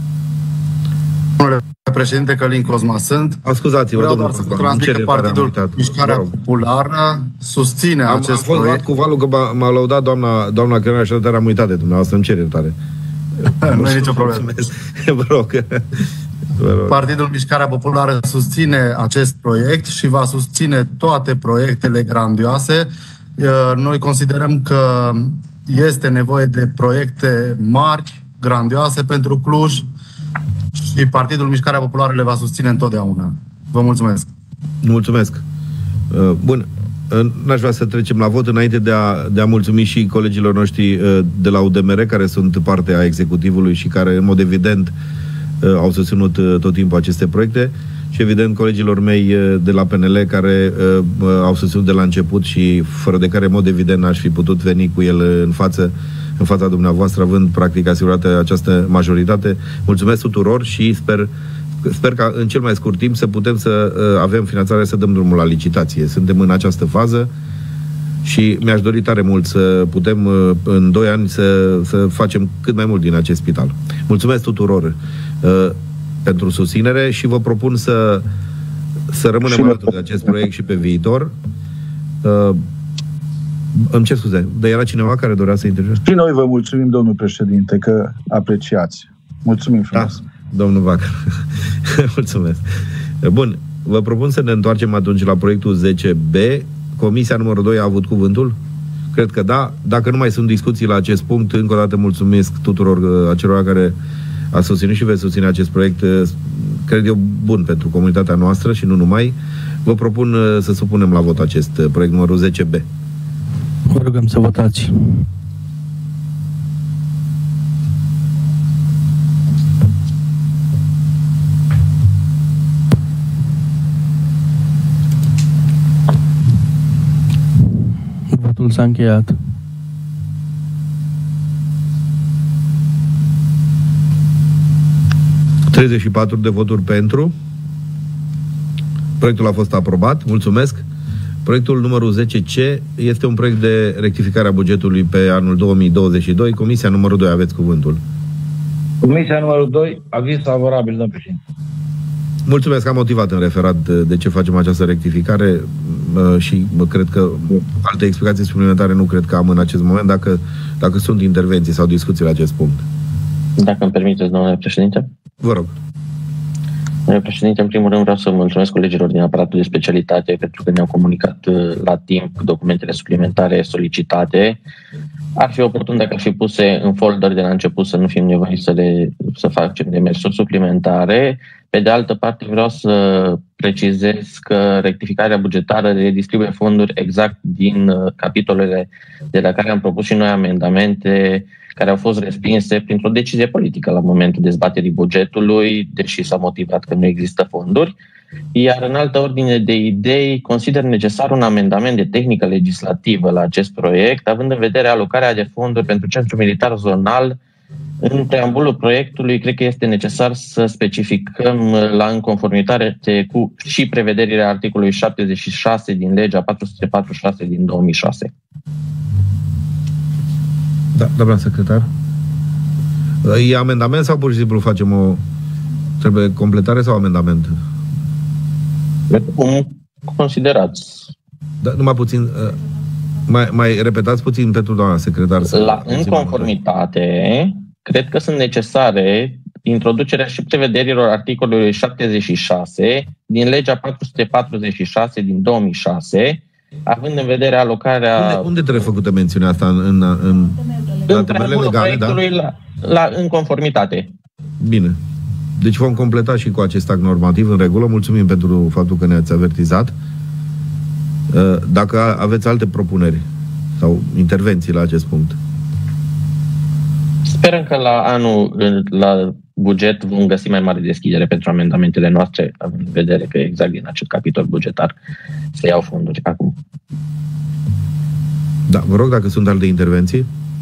Președinte Călin Cosma sunt. Scuzați-vă, vreau doar să transmit că Partidul Mișcarea Populară susține am, acest am fost proiect. cu valul că m-a lăudat doamna, doamna Chiorean și de am uitat de dumneavoastră, îmi cer iertare. Nu e nicio problemă. Vă rog. Partidul Mișcarea Populară susține acest proiect și va susține toate proiectele grandioase. Noi considerăm că este nevoie de proiecte mari, grandioase pentru Cluj, și Partidul Mișcarea Populară le va susține întotdeauna. Vă mulțumesc. Mulțumesc. Bun. N-aș vrea să trecem la vot înainte de a, de a mulțumi și colegilor noștri de la U D M R, care sunt parte a executivului și care, în mod evident, au susținut tot timpul aceste proiecte, și, evident, colegilor mei de la P N L, care au susținut de la început și fără de care, în mod evident, n-aș fi putut veni cu el în față în fața dumneavoastră, având practic asigurată această majoritate. Mulțumesc tuturor și sper, sper ca în cel mai scurt timp să putem să uh, avem finanțare, să dăm drumul la licitație. Suntem în această fază și mi-aș dori tare mult să putem uh, în doi ani să, să facem cât mai mult din acest spital. Mulțumesc tuturor uh, pentru susținere și vă propun să, să rămânem alături de acest proiect și pe viitor. Uh, îmi cer scuze, dar era cineva care dorea să intervină? Și noi vă mulțumim, domnul președinte, că apreciați. Mulțumim frumos. Da, domnul Vac. Mulțumesc. Bun, vă propun să ne întoarcem atunci la proiectul zece B. Comisia numărul doi a avut cuvântul? Cred că da. Dacă nu mai sunt discuții la acest punct, încă o dată mulțumesc tuturor acelora care a susținut și veți susține acest proiect, cred eu, bun pentru comunitatea noastră și nu numai. Vă propun să supunem la vot acest proiect numărul zece B. Vă rugăm să votați. Votul s-a încheiat. treizeci și patru de voturi pentru. Proiectul a fost aprobat. Mulțumesc. Proiectul numărul zece C este un proiect de rectificare a bugetului pe anul două mii douăzeci și doi. Comisia numărul doi, aveți cuvântul. Comisia numărul doi, aviz favorabil, domnul președinte. Mulțumesc, am motivat în referat de ce facem această rectificare și cred că alte explicații suplimentare nu cred că am în acest moment, dacă, dacă sunt intervenții sau discuții la acest punct. Dacă îmi permiteți, domnule președinte. Vă rog. Domnule președinte, în primul rând vreau să mulțumesc colegilor din aparatul de specialitate pentru că ne-au comunicat la timp documentele suplimentare solicitate. Ar fi oportun dacă ar fi puse în folder de la început să nu fim nevoiți să, le, să facem demersuri suplimentare. Pe de altă parte vreau să precizez că rectificarea bugetară redistribuie fonduri exact din capitolele de la care am propus și noi amendamente care au fost respinse printr-o decizie politică la momentul dezbaterii bugetului, deși s-a motivat că nu există fonduri. Iar în altă ordine de idei, consider necesar un amendament de tehnică legislativă la acest proiect, având în vedere alocarea de fonduri pentru Centrul Militar Zonal. În preambulul proiectului, cred că este necesar să specificăm la înconformitate cu și prevederile articolului șaptezeci și șase din legea patru sute patruzeci și șase din două mii șase. Da, doamna secretar. E amendament sau pur și simplu facem o... Trebuie completare sau amendament? Cum considerați? Da, numai puțin... Mai, mai repetați puțin pentru doamna secretar. Să la înconformitate, cred că sunt necesare introducerea și prevederilor articolului șaptezeci și șase din legea patru sute patruzeci și șase din două mii șase, având în vedere alocarea... Unde, unde trebuie făcută mențiunea asta? În, în, în, în preambulul legale, proiectului, da? la, la înconformitate. Bine. Deci vom completa și cu acest act normativ în regulă. Mulțumim pentru faptul că ne-ați avertizat. Dacă aveți alte propuneri sau intervenții la acest punct. Sperăm că la anul, la buget, vom găsi mai mare deschidere pentru amendamentele noastre, având în vedere că exact din acest capitol bugetar se iau fonduri acum. Da, vă rog, dacă sunt alte intervenții.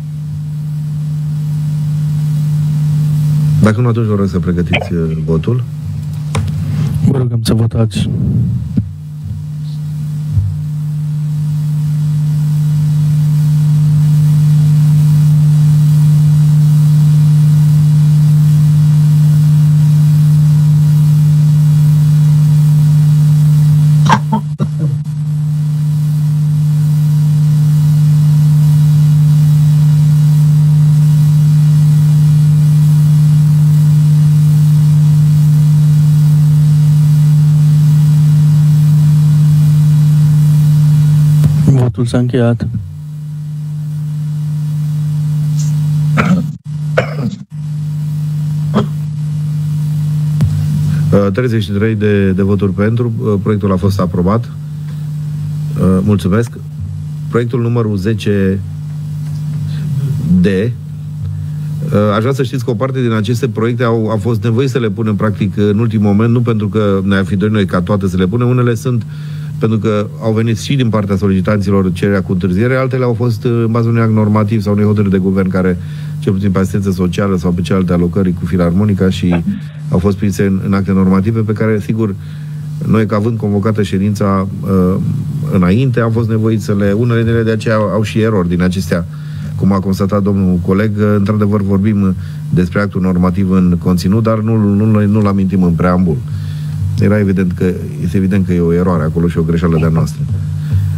Dacă nu, atunci vă rog să pregătiți votul. Vă rugăm să votați. Votul s-a încheiat. treizeci și trei de, de voturi pentru. Proiectul a fost aprobat. Mulțumesc. Proiectul numărul zece D. Aș vrea să știți că o parte din aceste proiecte au, au fost nevoie să le punem practic în ultimul moment, nu pentru că ne-ar fi dorit noi ca toate să le punem. Unele sunt pentru că au venit și din partea solicitanților cererea cu întârziere, altele au fost în baza unui act normativ sau unei hotărâri de guvern care, cel puțin pe asistență socială sau pe celelalte alocări cu filarmonica, și au fost prinse în, în acte normative pe care, sigur, noi, ca având convocată ședința uh, înainte, am fost nevoiți să le... Unele dinele de aceea au și erori din acestea, cum a constatat domnul coleg. Într-adevăr, vorbim despre actul normativ în conținut, dar nu, nu, nu-l amintim în preambul. Era evident că, este evident că e o eroare acolo și o greșeală de-a noastră.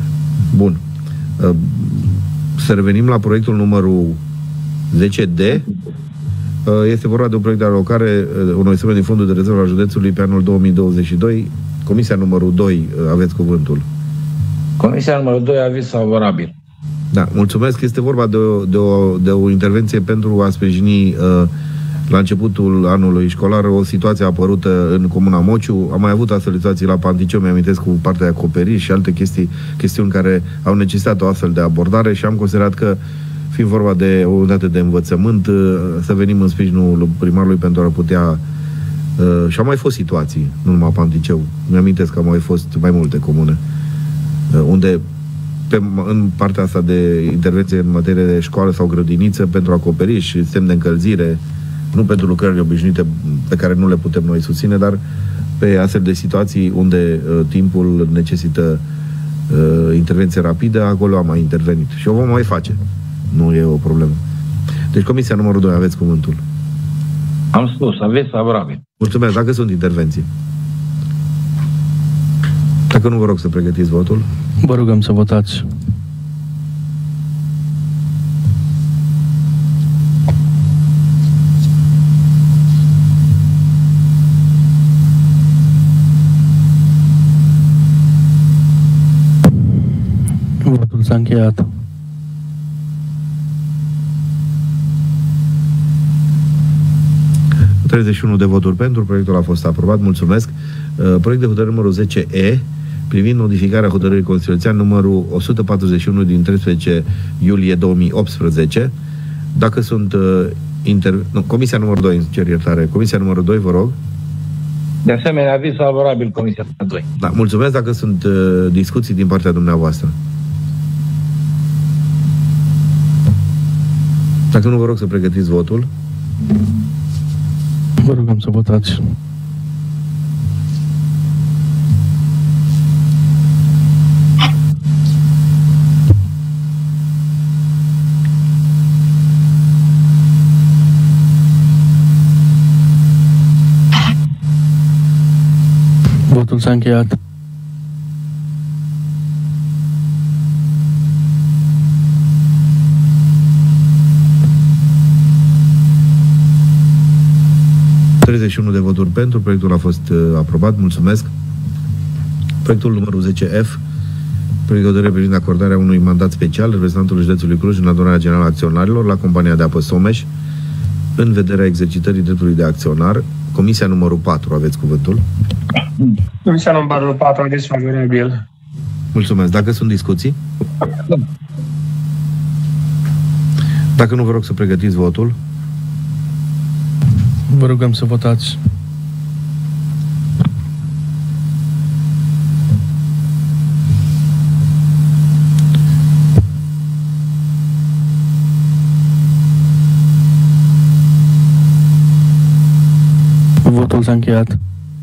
Bun. Să revenim la proiectul numărul zece D. Este vorba de un proiect de alocare unui sume din fondul de rezervă al județului pe anul două mii douăzeci și doi. Comisia numărul doi, aveți cuvântul. Comisia numărul doi, aviz favorabil. Da, mulțumesc. Este vorba de o, de o, de o intervenție pentru a sprijini uh, la începutul anului școlar o situație apărută în Comuna Mociu. Am mai avut astfel de situații la Panticeu, mi-amintesc, cu partea de acoperiș și alte chestii, chestiuni care au necesitat o astfel de abordare și am considerat că, fiind vorba de o unitate de învățământ, uh, să venim în sprijinul primarului pentru a putea. Uh, și au mai fost situații, nu numai Panticeu. Mi-amintesc că au mai fost mai multe comune uh, unde pe, în partea asta de intervenție în materie de școală sau grădiniță, pentru acoperiș, sistem de încălzire, nu pentru lucrările obișnuite pe care nu le putem noi susține, dar pe astfel de situații unde uh, timpul necesită uh, intervenție rapidă, acolo am mai intervenit. Și o vom mai face. Nu e o problemă. Deci comisia numărul doi, aveți cuvântul. Am spus, aveți favorabil. Mulțumesc. Dacă sunt intervenții. Dacă nu, vă rog să pregătiți votul. Vă rugăm să votați. Votul s-a încheiat. treizeci și unu de voturi pentru, proiectul a fost aprobat, mulțumesc. Proiect de hotărâre numărul zece E, privind modificarea hotărârii constituționale numărul o sută patruzeci și unu din treisprezece iulie două mii optsprezece. Dacă sunt uh, inter... nu, comisia numărul doi, cer iertare, comisia numărul doi, vă rog. De asemenea, aviz favorabil comisia doi. Da, mulțumesc. Dacă sunt uh, discuții din partea dumneavoastră. Dacă nu, vă rog să pregătiți votul. Vă rugăm să votați. Votul s-a încheiat. treizeci și unu de voturi pentru, proiectul a fost uh, aprobat, mulțumesc. Proiectul numărul zece F, proiect de hotărâre privind acordarea unui mandat special reprezentantului județului Cluj în adunarea generală a acționarilor la compania de apă Someș, în vederea exercitării dreptului de acționar. Comisia numărul patru, aveți cuvântul. Comisia numărul patru, aviz favorabil. Mulțumesc. Dacă sunt discuții? Dacă nu, vă rog să pregătiți votul. Vă rugăm să votați. Votul s-a încheiat.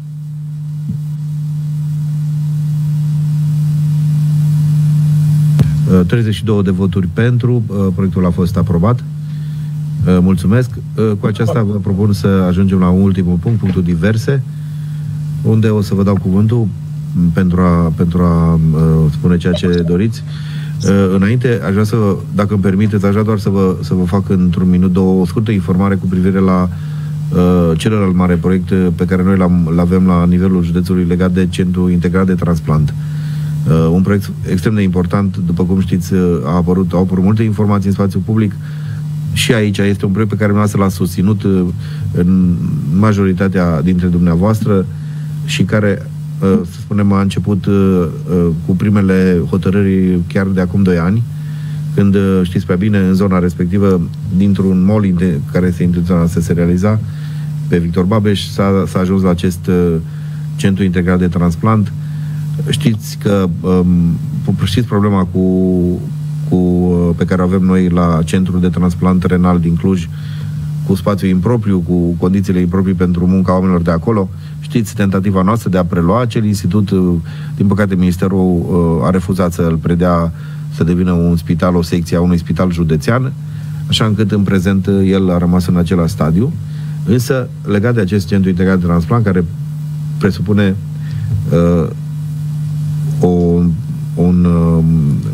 treizeci și două de voturi pentru, proiectul a fost aprobat. Mulțumesc. Cu aceasta vă propun să ajungem la un ultimul punct, punctul diverse, unde o să vă dau cuvântul pentru a, pentru a spune ceea ce doriți. Înainte, aș vrea să, dacă îmi permiteți, aș vrea doar să vă, să vă fac într-un minut două, o scurtă informare cu privire la uh, celălalt mare proiect pe care noi l avem la nivelul județului legat de Centrul Integrat de Transplant. Uh, un proiect extrem de important, după cum știți, a apărut, au apărut multe informații în spațiul public. Și aici este un proiect pe care dumneavoastră l-a susținut în majoritatea dintre dumneavoastră și care, să spunem, a început cu primele hotărâri chiar de acum doi ani, când, știți prea bine, în zona respectivă, dintr-un mall care se intenționa să se realiza pe Victor Babeș, s-a, s-a ajuns la acest centru integrat de transplant. Știți că știți problema cu Cu, pe care o avem noi la Centrul de Transplant Renal din Cluj, cu spațiu impropriu, cu condițiile improprii pentru munca oamenilor de acolo. Știți tentativa noastră de a prelua acel institut. Din păcate, Ministerul a refuzat să îl predea, să devină un spital, o secție a unui spital județean, așa încât în prezent el a rămas în același stadiu. Însă, legat de acest Centru Integrat de Transplant, care presupune uh, o, un uh,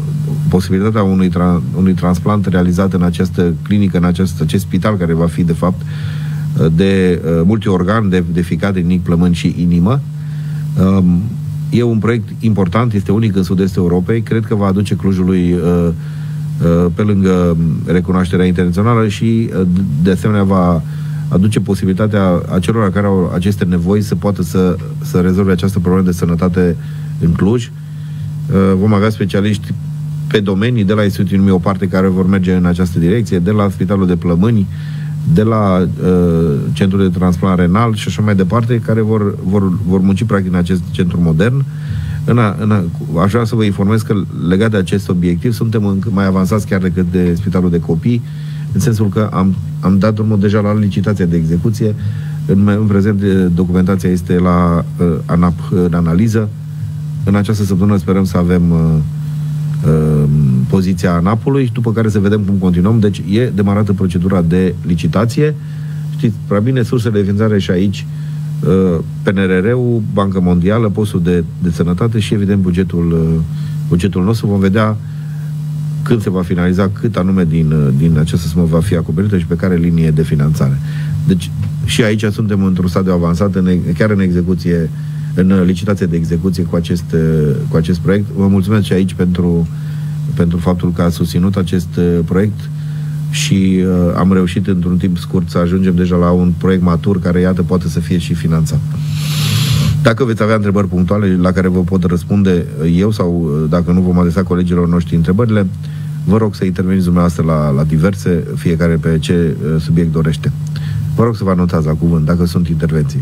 posibilitatea unui, tra- unui transplant realizat în această clinică, în acest, acest spital, care va fi, de fapt, de uh, multiorgan, de, de ficat, de nic, plămâni și inimă. Um, e un proiect important, este unic în sud-estul Europei. Cred că va aduce Clujului, uh, uh, pe lângă recunoașterea internațională, și, uh, de asemenea, va aduce posibilitatea acelora care au aceste nevoi să poată să, să rezolve această problemă de sănătate în Cluj. Uh, vom avea specialiști pe domenii, de la Institutul Mioparte, care vor merge în această direcție, de la Spitalul de Plămâni, de la uh, Centrul de Transplant Renal și așa mai departe, care vor, vor, vor munci practic în acest centru modern. În a, în a, aș vrea să vă informez că, legat de acest obiectiv, suntem încă mai avansați chiar decât de Spitalul de Copii, în sensul că am, am dat drumul deja la licitația de execuție. În, în prezent, documentația este la uh, ANAP în analiză. În această săptămână sperăm să avem uh, uh, poziția ANAP-ului, după care să vedem cum continuăm. Deci e demarată procedura de licitație. Știți prea bine, sursele de finanțare și aici, uh, P N R R-ul, Banca Mondială, postul de, de sănătate și, evident, bugetul, uh, bugetul nostru. Vom vedea când se va finaliza, cât anume din, din această sumă va fi acoperită și pe care linie de finanțare. Deci și aici suntem într-un stadiu avansat, în, chiar în execuție, în licitație de execuție cu acest, cu acest proiect. Vă mulțumesc și aici pentru, pentru faptul că ați susținut acest proiect și uh, am reușit într-un timp scurt să ajungem deja la un proiect matur care, iată, poate să fie și finanțat. Dacă veți avea întrebări punctuale la care vă pot răspunde eu, sau dacă nu, vom adresa colegilor noștri întrebările, vă rog să interveniți dumneavoastră la, la diverse, fiecare pe ce subiect dorește. Vă rog să vă anotați la cuvânt, dacă sunt intervenții.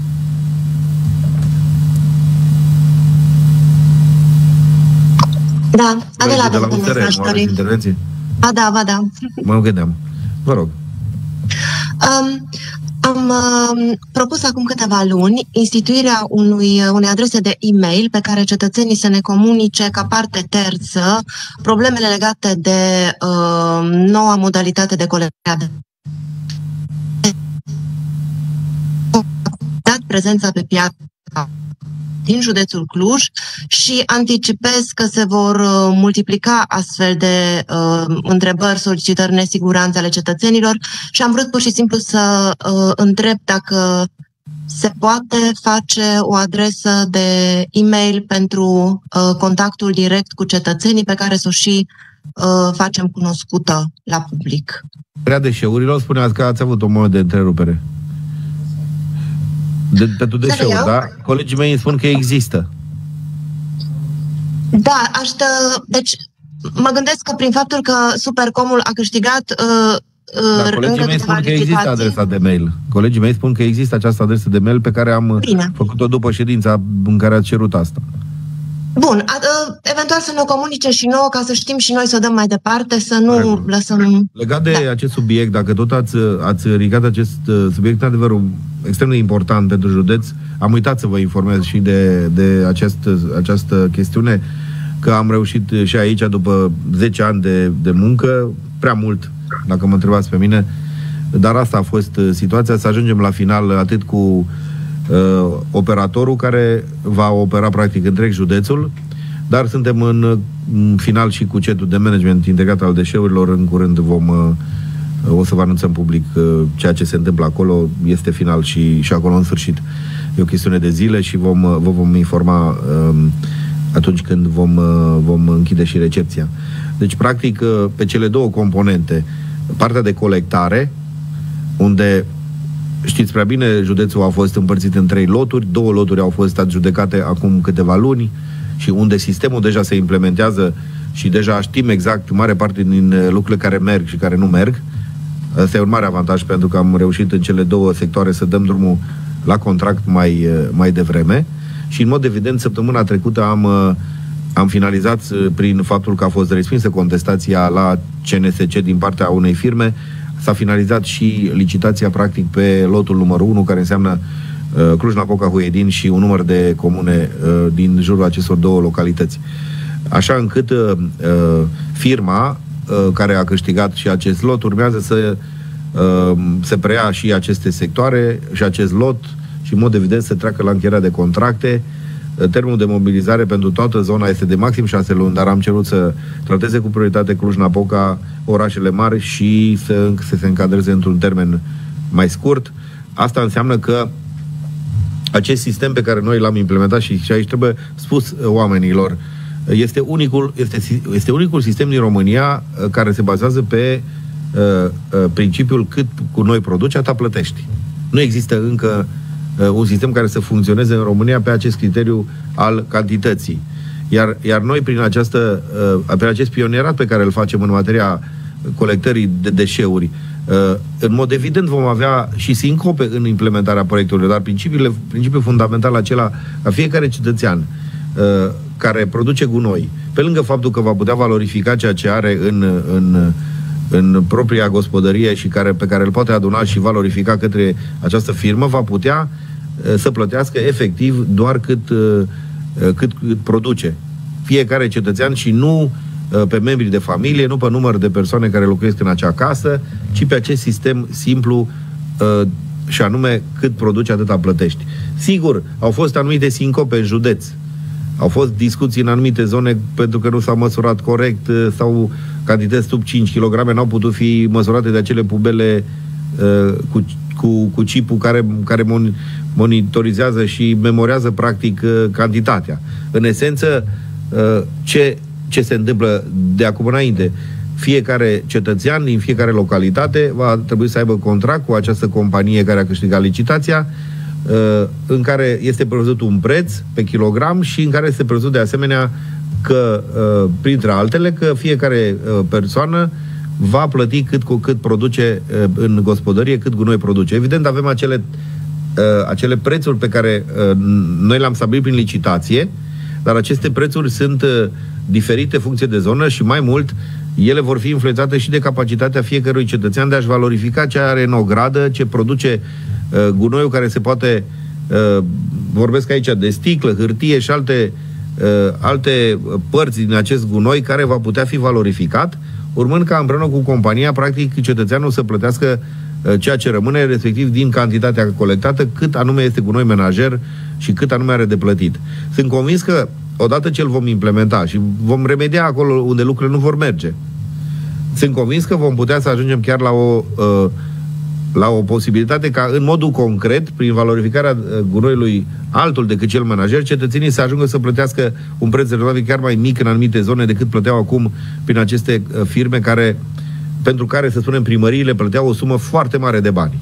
Da, Adela, de la U S R, nu aveți intervenții? Ba da, ba da. Mă gândeam. Vă rog. Um, Am uh, propus acum câteva luni instituirea unui, unei adrese de e-mail pe care cetățenii să ne comunice ca parte terță problemele legate de uh, noua modalitate de colectare. Prezența pe piață din județul Cluj și anticipez că se vor uh, multiplica astfel de uh, întrebări, solicitări, nesiguranțe ale cetățenilor și am vrut pur și simplu să uh, întreb dacă se poate face o adresă de e-mail pentru uh, contactul direct cu cetățenii pe care să o și uh, facem cunoscută la public. Rea deșeurilor, spuneați că ați avut o monedă de întrerupere. De, pentru deșeuri, da? Colegii mei îmi spun că există. Da, aș, deci mă gândesc că prin faptul că Supercomul a câștigat uh, da, colegii mei spun că există adresa de mail. Colegii mei spun că există această adresă de mail pe care am Bine. făcut-o după ședința în care ați cerut asta. Bun, a, a, eventual să ne comunice și nouă ca să știm și noi să o dăm mai departe, să nu Regulă. lăsăm... Legat de da. acest subiect, dacă tot ați, ați ridicat acest subiect, în adevăr, extrem de important pentru județ, am uitat să vă informez și de, de acest, această chestiune, că am reușit și aici, după zece ani de, de muncă, prea mult, dacă mă întrebați pe mine, dar asta a fost situația, să ajungem la final atât cu Uh, operatorul care va opera practic întreg județul, dar suntem în, în final și cu cetul de management integrat al deșeurilor. În curând vom uh, o să vă anunțăm public uh, ceea ce se întâmplă acolo. Este final și, și acolo în sfârșit. E o chestiune de zile și vom, uh, vă vom informa uh, atunci când vom, uh, vom închide și recepția. Deci practic uh, pe cele două componente, partea de colectare, unde știți prea bine, județul a fost împărțit în trei loturi, două loturi au fost adjudecate acum câteva luni și unde sistemul deja se implementează și deja știm exact mare parte din lucrurile care merg și care nu merg. Asta e un mare avantaj pentru că am reușit în cele două sectoare să dăm drumul la contract mai, mai devreme și în mod evident săptămâna trecută am, am finalizat prin faptul că a fost respinsă contestația la C N S C din partea unei firme. S-a finalizat și licitația practic pe lotul numărul unu, care înseamnă uh, Cluj-Napoca, Huedin și un număr de comune uh, din jurul acestor două localități. Așa încât uh, firma uh, care a câștigat și acest lot urmează să uh, se preia și aceste sectoare și acest lot și în mod evident să treacă la încheierea de contracte termenul de mobilizare pentru toată zona este de maxim șase luni, dar am cerut să trateze cu prioritate Cluj-Napoca, orașele mari și să, să se încadreze într-un termen mai scurt. Asta înseamnă că acest sistem pe care noi l-am implementat și, și aici trebuie spus oamenilor, este unicul, este, este unicul sistem din România care se bazează pe uh, uh, principiul cât cu noi produci, atât plătești. Nu există încă uh, un sistem care să funcționeze în România pe acest criteriu al cantității. Iar, iar noi, prin, această, uh, prin acest pionierat pe care îl facem în materia colectării de deșeuri, uh, în mod evident vom avea și sincope în implementarea proiectului, dar principiul, principiul fundamental acela ca fiecare cetățean uh, care produce gunoi, pe lângă faptul că va putea valorifica ceea ce are în, în, în propria gospodărie și care, pe care îl poate aduna și valorifica către această firmă, va putea uh, să plătească efectiv doar cât, uh, cât, cât produce fiecare cetățean și nu uh, pe membrii de familie, nu pe număr de persoane care locuiesc în acea casă, ci pe acest sistem simplu uh, și anume cât produce atâta plătești. Sigur, au fost anumite sincope în județ. Au fost discuții în anumite zone pentru că nu s-a măsurat corect sau cantități sub cinci kilograme n-au putut fi măsurate de acele pubele uh, cu, cu, cu chipul care, care mon, monitorizează și memorează practic uh, cantitatea. În esență, uh, ce, ce se întâmplă de acum înainte? Fiecare cetățean din fiecare localitate va trebui să aibă contract cu această companie care a câștigat licitația, în care este prevăzut un preț pe kilogram și în care este prevăzut de asemenea că, printre altele, că fiecare persoană va plăti cât cu cât produce în gospodărie, cât gunoi produce. Evident, avem acele, acele prețuri pe care noi le-am stabilit prin licitație, dar aceste prețuri sunt diferite în funcție de zonă și mai mult ele vor fi influențate și de capacitatea fiecărui cetățean de a-și valorifica ce are în ogradă, ce produce uh, gunoiul care se poate, uh, vorbesc aici de sticlă, hârtie și alte, uh, alte părți din acest gunoi care va putea fi valorificat, urmând ca împreună cu compania, practic, cetățeanul să plătească uh, ceea ce rămâne, respectiv din cantitatea colectată, cât anume este gunoi menajer și cât anume are de plătit. Sunt convins că odată ce îl vom implementa și vom remedia acolo unde lucrurile nu vor merge, sunt convins că vom putea să ajungem chiar la o, uh, la o posibilitate ca în modul concret, prin valorificarea gunoiului altul decât cel menajer, cetățenii să ajungă să plătească un preț rezonabil chiar mai mic în anumite zone decât plăteau acum prin aceste uh, firme care, pentru care, să spunem, primăriile plăteau o sumă foarte mare de bani.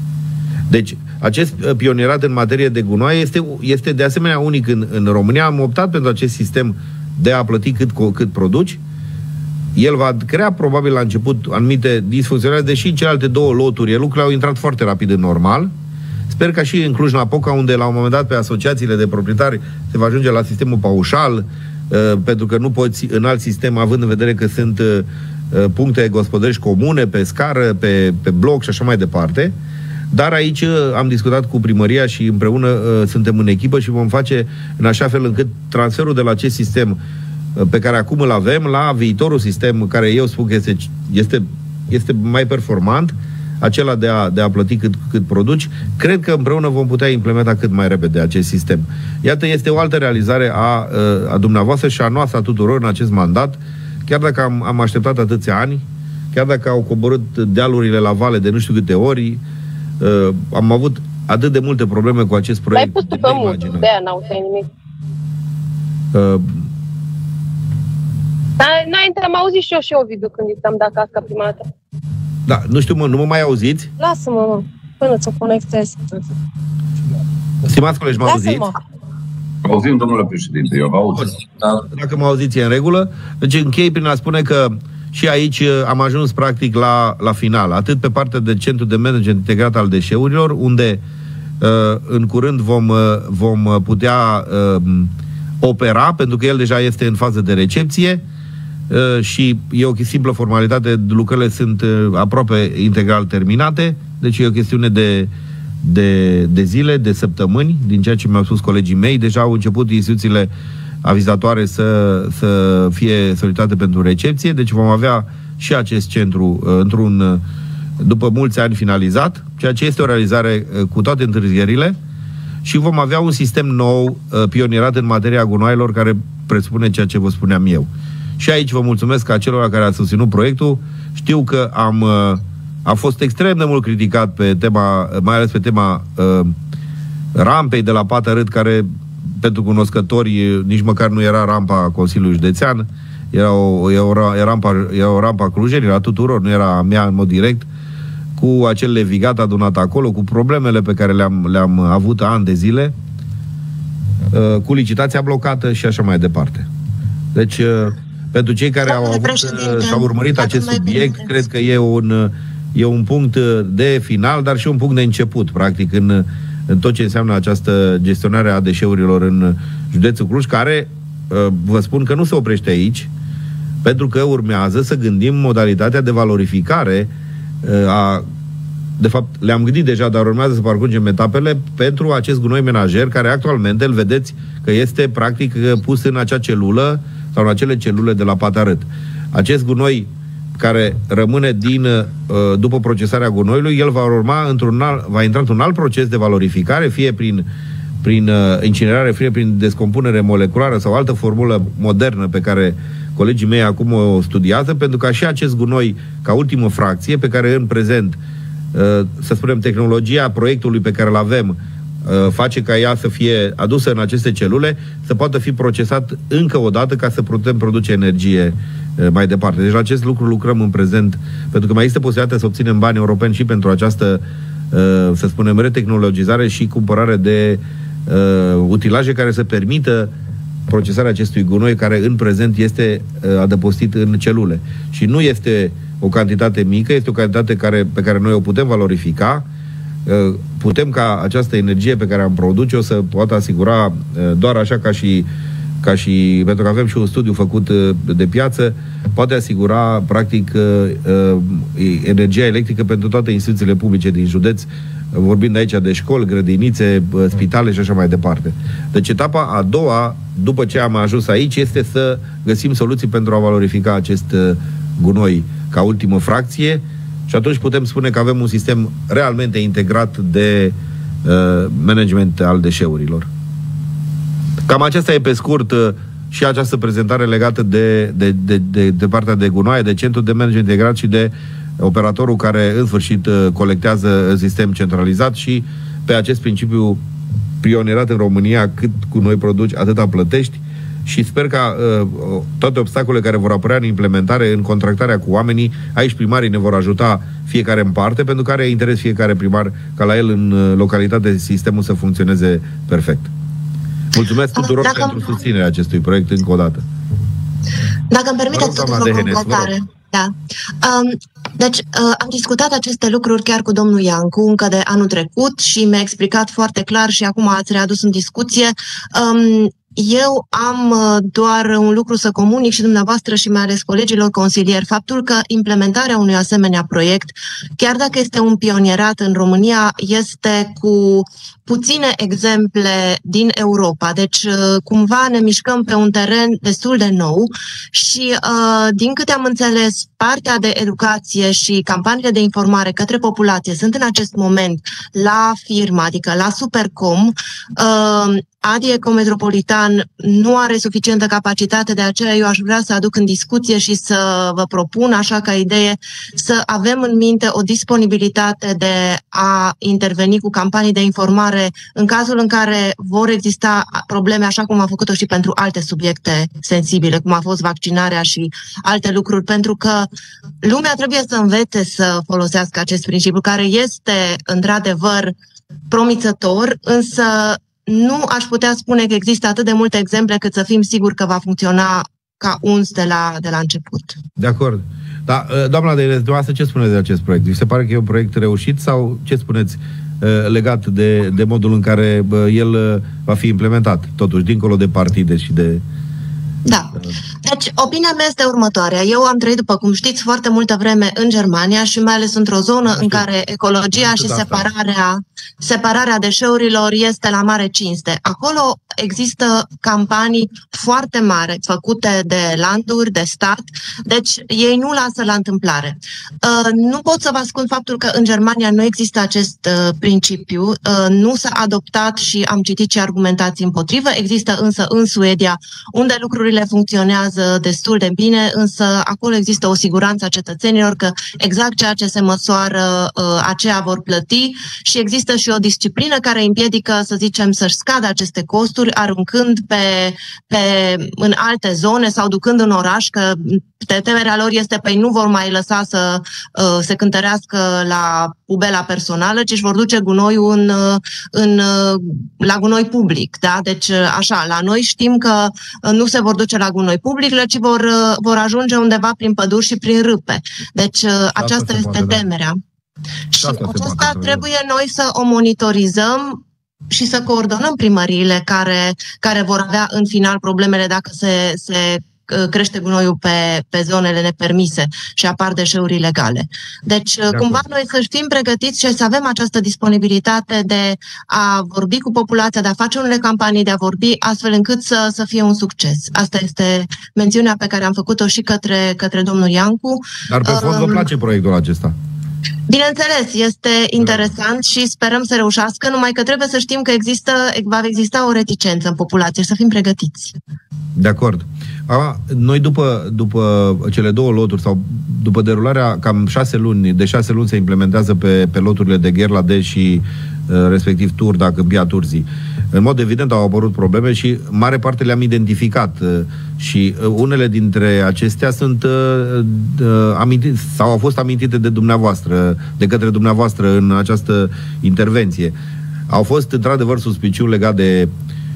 Deci, acest pionierat în materie de gunoaie este, este de asemenea unic în, în România. Am optat pentru acest sistem de a plăti cât, cât produci. El va crea probabil la început anumite disfuncționări, deși în celelalte două loturi lucrurile au intrat foarte rapid în normal. Sper că și în Cluj-Napoca, unde la un moment dat pe asociațiile de proprietari se va ajunge la sistemul paușal, pentru că nu poți în alt sistem, având în vedere că sunt puncte gospodărești comune pe scară, pe, pe bloc și așa mai departe. Dar aici am discutat cu primăria și împreună uh, suntem în echipă și vom face în așa fel încât transferul de la acest sistem uh, pe care acum îl avem la viitorul sistem, care eu spun că este, este, este mai performant, acela de a, de a plăti cât, cât produci, cred că împreună vom putea implementa cât mai repede acest sistem. Iată, este o altă realizare a, uh, a dumneavoastră și a noastră a tuturor în acest mandat, chiar dacă am, am așteptat atâția ani, chiar dacă au coborât dealurile la vale de nu știu câte ori. Uh, am avut atât de multe probleme cu acest proiect. L-ai pus tu pe mult, de-aia n-auzi nimic. Uh, Înainte am auzit și eu și Ovidiu când i-am dat casca prima dată. Da, nu știu, mă, nu mă mai auziți? Lasă-mă, mă, până să conectez. Stimați colegi, mă auziți? Auzim, domnule președinte, eu vă aud. Da, dacă mă auziți, e în regulă. Deci închei prin a spune că și aici am ajuns practic la, la final, atât pe partea de centru de management integrat al deșeurilor, unde uh, în curând vom, uh, vom putea uh, opera, pentru că el deja este în fază de recepție uh, și e o simplă formalitate, lucrările sunt uh, aproape integral terminate, deci e o chestiune de, de, de zile, de săptămâni, din ceea ce mi-au spus colegii mei. Deja au început instituțiile avizatoare să, să fie solicitate pentru recepție, deci vom avea și acest centru uh, într-un, după mulți ani finalizat, ceea ce este o realizare uh, cu toate întârzierile. și vom avea un sistem nou, pionierat în materia gunoaielor, care presupune ceea ce vă spuneam eu. Și aici vă mulțumesc acelora care ați susținut proiectul. Știu că am, a fost extrem de mult criticat pe tema, mai ales pe tema uh, rampei de la Patărât, care pentru cunoscători nici măcar nu era rampa Consiliului Județean, era o, era o, era rampa, era o rampa Clujeni, era tuturor, nu era a mea în mod direct, cu acel levigat adunat acolo, cu problemele pe care le-am, le-am avut ani de zile, uh, cu licitația blocată și așa mai departe. Deci, uh, pentru cei care au avut și au urmărit acest subiect, cred că e un, e un punct de final, dar și un punct de început, practic, în, în tot ce înseamnă această gestionare a deșeurilor în județul Cluj, care, vă spun că nu se oprește aici, pentru că urmează să gândim modalitatea de valorificare a, de fapt, le-am gândit deja, dar urmează să parcurgem etapele pentru acest gunoi menajer, care actualmente, îl vedeți că este, practic, pus în acea celulă sau în acele celule de la Patărât. Acest gunoi care rămâne din, după procesarea gunoiului, el va urma într-un alt, va intra într-un alt proces de valorificare, fie prin, prin incinerare, fie prin descompunere moleculară sau altă formulă modernă pe care colegii mei acum o studiază, pentru ca și acest gunoi, ca ultimă fracție, pe care în prezent, să spunem, tehnologia proiectului pe care îl avem face ca ea să fie adusă în aceste celule, să poată fi procesat încă o dată ca să putem produce energie mai departe. Deci la acest lucru lucrăm în prezent, pentru că mai este posibilitatea să obținem bani europeni și pentru această, să spunem, retehnologizare și cumpărare de uh, utilaje care să permită procesarea acestui gunoi, care în prezent este uh, adăpostit în celule. Și nu este o cantitate mică, este o cantitate care, pe care noi o putem valorifica. Putem ca această energie pe care am produce-o să poată asigura doar așa ca și, ca și, pentru că avem și un studiu făcut de piață, poate asigura practic energia electrică pentru toate instituțiile publice din județ, vorbind aici de școli, grădinițe, spitale și așa mai departe. Deci etapa a doua, după ce am ajuns aici, este să găsim soluții pentru a valorifica acest gunoi ca ultimă fracție. Și atunci putem spune că avem un sistem realmente integrat de uh, management al deșeurilor. Cam aceasta e pe scurt uh, și această prezentare legată de, de, de, de, de partea de gunoaie, de centru de management integrat și de operatorul care în sfârșit uh, colectează în sistem centralizat și pe acest principiu pionierat în România, cât gunoi produci, atâta plătești. Și sper ca uh, toate obstacolele care vor apărea în implementare, în contractarea cu oamenii, aici primarii ne vor ajuta fiecare în parte, pentru că are interes fiecare primar ca la el în localitate sistemul să funcționeze perfect. Mulțumesc tuturor Dacă... pentru susținerea acestui proiect încă o dată. Dacă îmi permiteți să fac o completare. Da. Um, deci, uh, am discutat aceste lucruri chiar cu domnul Iancu încă de anul trecut și mi-a explicat foarte clar și acum ați readus în discuție. Um, Eu am doar un lucru să comunic și dumneavoastră și mai ales colegilor consilieri, faptul că implementarea unui asemenea proiect, chiar dacă este un pionierat în România, este cu puține exemple din Europa. Deci, cumva ne mișcăm pe un teren destul de nou și, din câte am înțeles, partea de educație și campaniile de informare către populație sunt în acest moment la firma, adică la Supercom. A D I E Cometropolitan nu are suficientă capacitate, de aceea eu aș vrea să aduc în discuție și să vă propun, așa ca idee, să avem în minte o disponibilitate de a interveni cu campanii de informare în cazul în care vor exista probleme, așa cum am făcut-o și pentru alte subiecte sensibile, cum a fost vaccinarea și alte lucruri, pentru că lumea trebuie să învețe să folosească acest principiu, care este, într-adevăr, promițător, însă nu aș putea spune că există atât de multe exemple cât să fim siguri că va funcționa ca uns de la, de la început. De acord. Dar, doamna de dumneavoastră, ce spuneți de acest proiect? Vi se pare că e un proiect reușit sau ce spuneți legat de, de modul în care el va fi implementat, totuși, dincolo de partide și de... Da. Deci, opinia mea este următoarea. Eu am trăit, după cum știți, foarte multă vreme în Germania și mai ales într-o zonă în care ecologia și separarea, separarea deșeurilor este la mare cinste. Acolo există campanii foarte mari făcute de landuri, de stat, deci ei nu lasă la întâmplare. Nu pot să vă ascund faptul că în Germania nu există acest principiu, nu s-a adoptat și am citit și argumentații împotrivă, există însă în Suedia, unde lucrurile funcționează destul de bine, însă acolo există o siguranță a cetățenilor că exact ceea ce se măsoară, aceea vor plăti și există și o disciplină care împiedică, să zicem, să-și scadă aceste costuri, aruncând pe, pe, în alte zone sau ducând în oraș, că temerea lor este că nu vor mai lăsa să uh, se cântărească la pubela personală, ci își vor duce gunoiul în, în, la gunoi public. Da? Deci, așa, la noi știm că nu se vor duce la gunoi public, ci vor, vor ajunge undeva prin păduri și prin râpe. Deci, aceasta este temerea. Și aceasta trebuie noi să o monitorizăm și să coordonăm primăriile care, care vor avea în final problemele dacă se, se crește gunoiul pe, pe zonele nepermise și apar deșeuri ilegale. Deci, de cumva, noi să fim pregătiți și să avem această disponibilitate de a vorbi cu populația, de a face unele campanii, de a vorbi astfel încât să, să fie un succes. Asta este mențiunea pe care am făcut-o și către, către domnul Iancu. Dar pe fond vă place proiectul acesta? Bineînțeles, este interesant și sperăm să reușească, numai că trebuie să știm că există, va exista o reticență în populație și să fim pregătiți. De acord. A, noi după, după cele două loturi sau după derularea cam șase luni, de șase luni se implementează pe, pe loturile de Gherlade și respectiv Turda, Câmpia Turzii. În mod evident au apărut probleme și mare parte le-am identificat și unele dintre acestea sunt uh, amintite sau au fost amintite de dumneavoastră, de către dumneavoastră în această intervenție. Au fost într-adevăr suspiciuni legate de,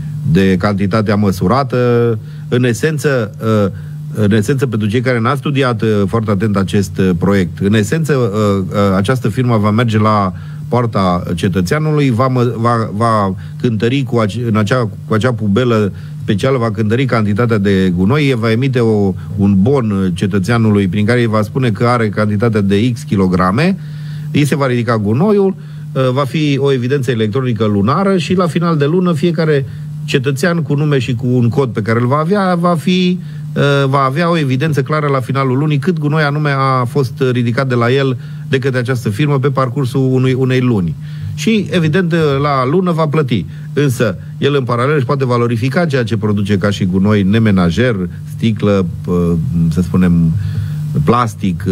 de cantitatea măsurată. În esență, uh, în esență, pentru cei care n-ați studiat uh, foarte atent acest uh, proiect, în esență uh, uh, această firmă va merge la poarta cetățeanului, va, va, va cântări cu, ace, în acea, cu acea pubelă specială, va cântări cantitatea de gunoi, va emite o, un bon cetățeanului prin care îi va spune că are cantitatea de X kilograme, îi se va ridica gunoiul, va fi o evidență electronică lunară și la final de lună fiecare cetățean cu nume și cu un cod pe care îl va avea, va fi va avea o evidență clară la finalul lunii cât gunoi anume a fost ridicat de la el de către această firmă pe parcursul unui, unei luni. Și, evident, la lună va plăti. Însă, el în paralel își poate valorifica ceea ce produce ca și gunoi nemenajer, sticlă, să spunem, plastic,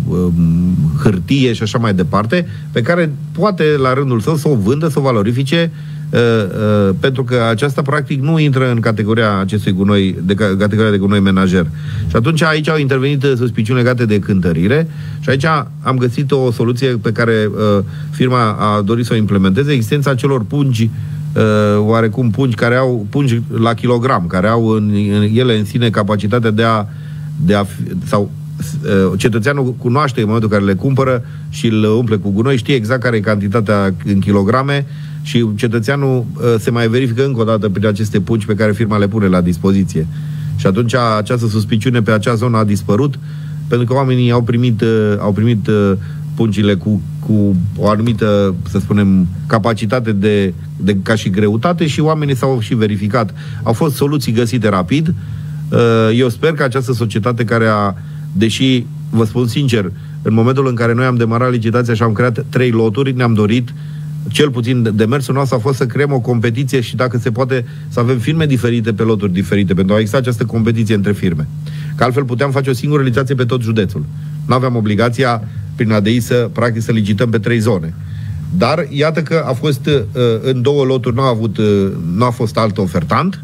hârtie și așa mai departe, pe care poate, la rândul său, să o vândă, să o valorifice, Uh, uh, pentru că aceasta practic nu intră în categoria acestui gunoi, de categoria de gunoi menajer. Și atunci aici au intervenit suspiciuni legate de cântărire și aici am găsit o soluție pe care uh, firma a dorit să o implementeze, existența celor pungi, uh, oarecum pungi care au pungi la kilogram, care au în, în ele în sine capacitatea de a, de a sau uh, cetățeanul cunoaște în momentul în care le cumpără și îl umple cu gunoi, știe exact care e cantitatea în kilograme și cetățeanul uh, se mai verifică încă o dată prin aceste pungi pe care firma le pune la dispoziție. Și atunci această suspiciune pe acea zonă a dispărut, pentru că oamenii au primit, uh, au primit uh, pungile cu, cu o anumită, să spunem, capacitate de, de ca și greutate și oamenii s-au și verificat. Au fost soluții găsite rapid. Uh, eu sper că această societate care a, deși, vă spun sincer, în momentul în care noi am demarat licitația și am creat trei loturi, ne-am dorit, cel puțin demersul nostru a fost să creăm o competiție și dacă se poate să avem firme diferite pe loturi diferite, pentru a exista această competiție între firme. Că altfel puteam face o singură licitație pe tot județul. Nu aveam obligația prin A D I să, practic, să licităm pe trei zone. Dar iată că a fost în două loturi, nu a, avut, nu a fost alt ofertant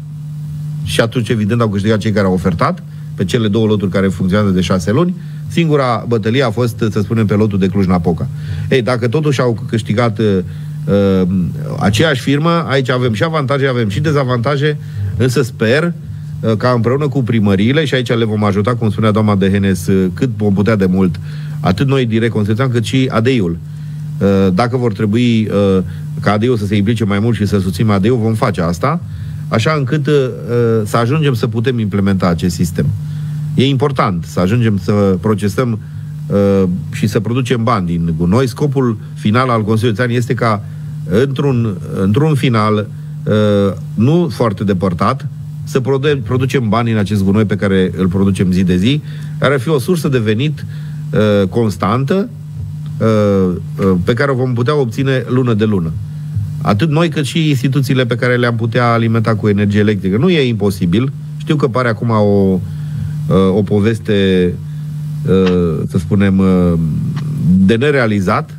și atunci evident au câștigat cei care au ofertat pe cele două loturi care funcționează de șase luni. Singura bătălie a fost, să spunem, pe lotul de Cluj-Napoca. Ei, dacă totuși au câștigat uh, uh, aceeași firmă, aici avem și avantaje, avem și dezavantaje, însă sper uh, ca împreună cu primăriile, și aici le vom ajuta, cum spunea doamna Dehenes, uh, cât vom putea de mult, atât noi direct Constituțional, cât și A D I-ul. Uh, dacă vor trebui uh, ca A D I-ul să se implice mai mult și să susținem A D I-ul, vom face asta, așa încât uh, să ajungem să putem implementa acest sistem. E important să ajungem să procesăm uh, și să producem bani din gunoi. Scopul final al Consiliului Județean este ca într-un, într-un final nu foarte depărtat, să producem bani în acest gunoi pe care îl producem zi de zi, care ar fi o sursă de venit constantă pe care o vom putea obține lună de lună. Atât noi cât și instituțiile pe care le-am putea alimenta cu energie electrică. Nu e imposibil. Știu că pare acum o, o poveste, să spunem, de nerealizat,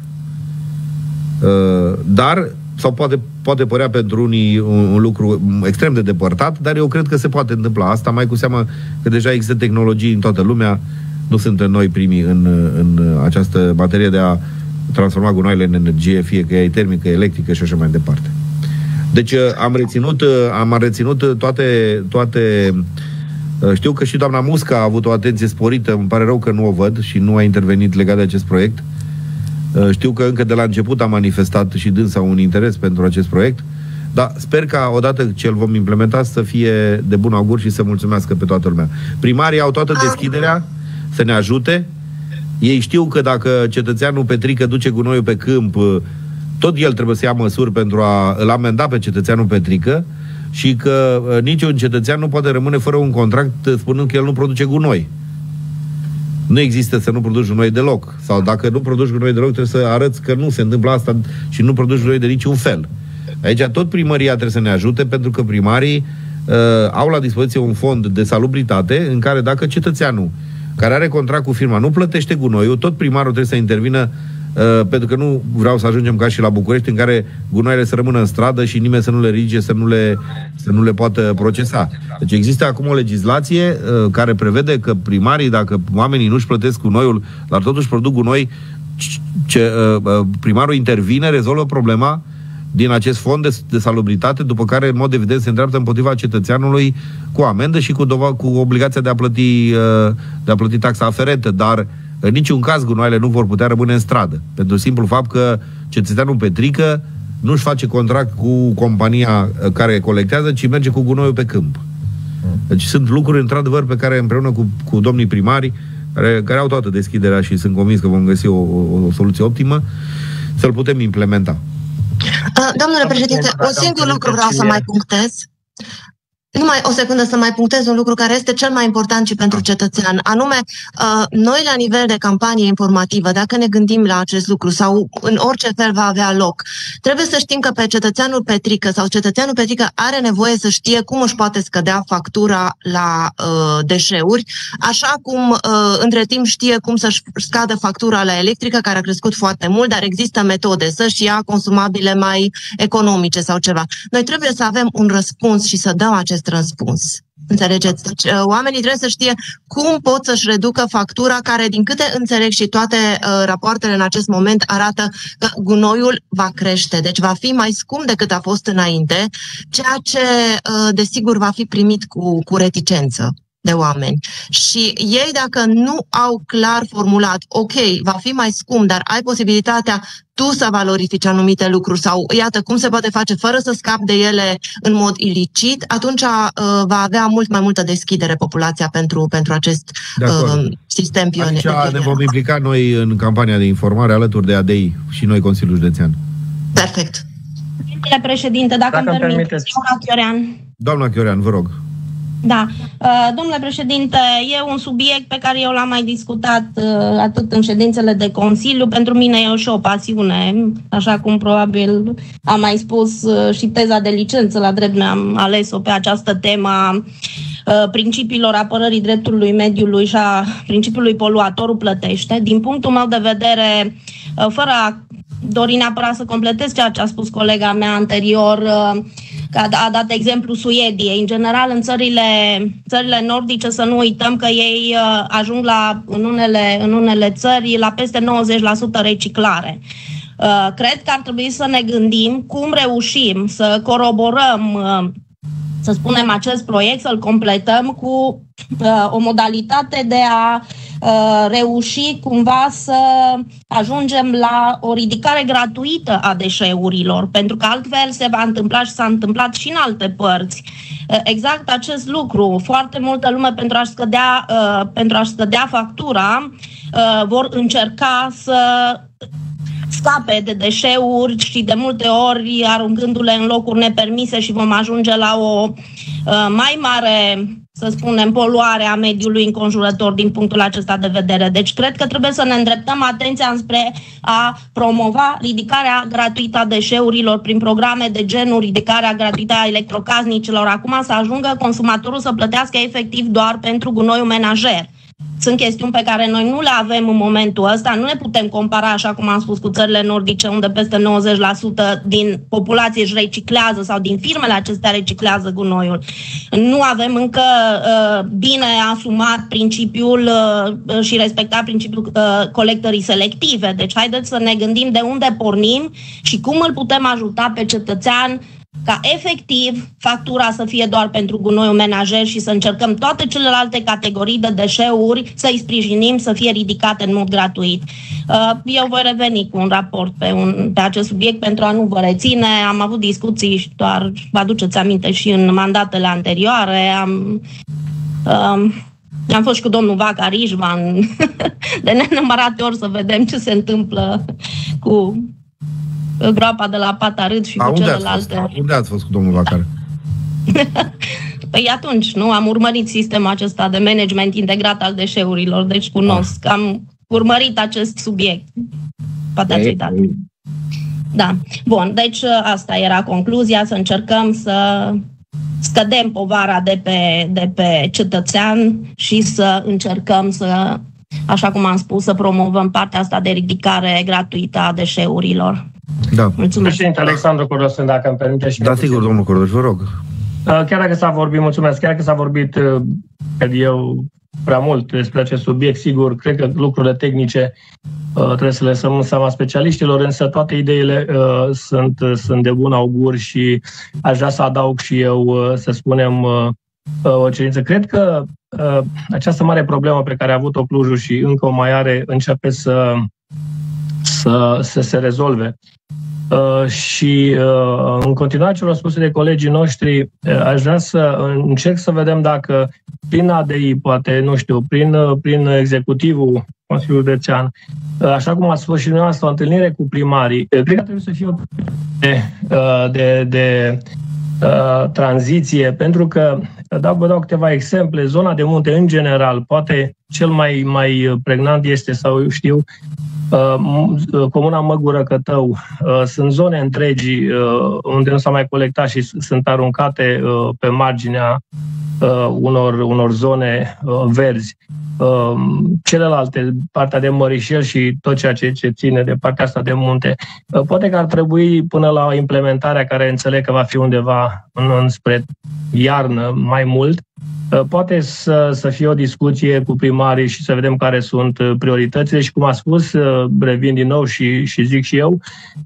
dar, sau poate, poate părea pentru unii un, un lucru extrem de depărtat, dar eu cred că se poate întâmpla asta, mai cu seamă că deja există tehnologii în toată lumea. Nu suntem noi primii în, în această materie de a transforma gunoaiele în energie, fie că e termică, electrică și așa mai departe. Deci am reținut, am reținut toate, toate... Știu că și doamna Musca a avut o atenție sporită, îmi pare rău că nu o văd și nu a intervenit legat de acest proiect. Știu că încă de la început a manifestat și dânsa un interes pentru acest proiect, dar sper ca odată ce îl vom implementa să fie de bun augur și să mulțumească pe toată lumea. Primarii au toată deschiderea să ne ajute. Ei știu că dacă cetățeanul Petrică duce gunoiul pe câmp, tot el trebuie să ia măsuri pentru a îl amenda pe cetățeanul Petrică și că niciun cetățean nu poate rămâne fără un contract spunând că el nu produce gunoi. Nu există să nu produci gunoi deloc. Sau dacă nu produci gunoi deloc, trebuie să arăți că nu se întâmplă asta și nu produci gunoi de niciun fel. Aici tot primăria trebuie să ne ajute, pentru că primarii uh, au la dispoziție un fond de salubritate în care dacă cetățeanul care are contract cu firma nu plătește gunoiul, tot primarul trebuie să intervină, uh, pentru că nu vreau să ajungem ca și la București, în care gunoaiele să rămână în stradă și nimeni să nu le ridice, să nu le, să nu le poată procesa. Deci există acum o legislație uh, care prevede că primarii, dacă oamenii nu-și plătesc gunoiul, dar totuși produc gunoi, ce, uh, primarul intervine, rezolvă problema din acest fond de, de salubritate, după care, în mod evident, se îndreaptă împotriva cetățeanului cu amendă și cu, dova, cu obligația de a plăti, de a plăti taxa aferentă. Dar, în niciun caz, gunoaiele nu vor putea rămâne în stradă. Pentru simplu fapt că cetățeanul Petrică nu-și face contract cu compania care colectează, ci merge cu gunoiul pe câmp. Deci sunt lucruri, într-adevăr, pe care, împreună cu, cu domnii primari, care, care au toată deschiderea și sunt convins că vom găsi o, o, o soluție optimă, să-l putem implementa. Domnule președinte, un singur lucru vreau să mai punctez. Numai o secundă să mai punctez un lucru care este cel mai important și pentru cetățean. Anume, noi la nivel de campanie informativă, dacă ne gândim la acest lucru sau în orice fel va avea loc, trebuie să știm că pe cetățeanul Petrică sau cetățeanul Petrică are nevoie să știe cum își poate scădea factura la uh, deșeuri, așa cum uh, între timp știe cum să-și scadă factura la electrică, care a crescut foarte mult, dar există metode să-și ia consumabile mai economice sau ceva. Noi trebuie să avem un răspuns și să dăm acest răspuns. Înțelegeți? Deci, oamenii trebuie să știe cum pot să-și reducă factura, care, din câte înțeleg și toate uh, rapoartele în acest moment, arată că gunoiul va crește. Deci va fi mai scump decât a fost înainte, ceea ce, uh, desigur, va fi primit cu, cu reticență de oameni. Și ei, dacă nu au clar formulat, ok, va fi mai scump, dar ai posibilitatea tu să valorifici anumite lucruri sau, iată, cum se poate face fără să scapi de ele în mod ilicit, atunci uh, va avea mult mai multă deschidere populația pentru, pentru acest uh, sistem pionier. Aici ne vom implica noi în campania de informare alături de A D I și noi, Consiliul Județean. Perfect. Domnule președinte, dacă, dacă îmi permiteți, doamna Chiorean. Doamna Chiorean, vă rog. Da. Domnule președinte, e un subiect pe care eu l-am mai discutat atât în ședințele de Consiliu. Pentru mine e și o pasiune, așa cum probabil am mai spus și teza de licență la drept mi-am ales-o pe această temă a principiilor apărării dreptului mediului și a principiului poluatorul plătește. Din punctul meu de vedere, fără a dori neapărat să completez ceea ce a spus colega mea anterior, că a dat exemplu Suediei. În general, în țările, țările nordice, să nu uităm că ei ajung la, în, unele, în unele țări la peste nouăzeci la sută reciclare. Cred că ar trebui să ne gândim cum reușim să coroborăm, să spunem, acest proiect, să-l completăm cu o modalitate de a reuși cumva să ajungem la o ridicare gratuită a deșeurilor, pentru că altfel se va întâmpla și s-a întâmplat și în alte părți. Exact acest lucru. Foarte multă lume, pentru a-și scădea, pentru a-și scădea factura, vor încerca să scape de deșeuri și de multe ori aruncându-le în locuri nepermise și vom ajunge la o uh, mai mare, să spunem, poluare a mediului înconjurător din punctul acesta de vedere. Deci cred că trebuie să ne îndreptăm atenția înspre a promova ridicarea gratuită a deșeurilor prin programe de genul ridicarea gratuită a electrocasnicilor. Acum să ajungă consumatorul să plătească efectiv doar pentru gunoiul menajer. Sunt chestiuni pe care noi nu le avem în momentul ăsta, nu ne putem compara, așa cum am spus, cu țările nordice, unde peste nouăzeci la sută din populație își reciclează sau din firmele acestea reciclează gunoiul. Nu avem încă uh, bine asumat principiul uh, și respectat principiul uh, colectării selective. Deci haideți să ne gândim de unde pornim și cum îl putem ajuta pe cetățean ca efectiv factura să fie doar pentru gunoiul menajer și să încercăm toate celelalte categorii de deșeuri să-i sprijinim să fie ridicate în mod gratuit. Eu voi reveni cu un raport pe, un, pe acest subiect pentru a nu vă reține. Am avut discuții și doar vă aduceți aminte și în mandatele anterioare. Am, um, am fost și cu domnul Vaca Rijman de nenumărate ori să vedem ce se întâmplă cu groapa de la Patarât și A, cu unde celelalte. Ați fost? Unde ați fost cu domnul Vacar? Păi atunci, nu? Am urmărit sistemul acesta de management integrat al deșeurilor, deci cunosc. Ah. Am urmărit acest subiect. Poate ați uitat. Da. Bun, deci asta era concluzia, să încercăm să scădem povara de pe, de pe cetățean și să încercăm să, așa cum am spus, să promovăm partea asta de ridicare gratuită a deșeurilor. Da. Mulțumesc. Președinte Alexandru Cordosen, dacă îmi permite și... Da, sigur, domnul Cordoș, vă rog. Chiar dacă s-a vorbit, mulțumesc, chiar dacă s-a vorbit, cred eu, prea mult despre acest subiect, sigur, cred că lucrurile tehnice trebuie să le lăsăm în seama specialiștilor, însă toate ideile uh, sunt, sunt de bun augur și aș vrea să adaug și eu, uh, să spunem, uh, o cerință. Cred că uh, această mare problemă pe care a avut-o Clujul și încă o mai are, începe să, să, să se rezolve. Uh, și uh, în continuare celor spuse de colegii noștri, uh, aș vrea să încerc să vedem dacă prin A D I, poate, nu știu, prin, uh, prin executivul Consiliului Județean, uh, așa cum ați spus și dumneavoastră, o întâlnire cu primarii, uh, cred că trebuie să fie o de, uh, de, de uh, tranziție, pentru că, dau, vă dau câteva exemple, zona de munte în general, poate cel mai, mai pregnant este, sau știu, Uh, Comuna Măgură Cătău, uh, sunt zone întregi uh, unde nu s-a mai colectat și sunt aruncate uh, pe marginea uh, unor, unor zone uh, verzi. Uh, celelalte, partea de Mărișel și tot ceea ce, ce ține de partea asta de munte, uh, poate că ar trebui până la implementarea, care înțeleg că va fi undeva în, înspre iarnă mai mult, poate să, să fie o discuție cu primarii și să vedem care sunt prioritățile și, cum a spus, revin din nou și, și zic și eu,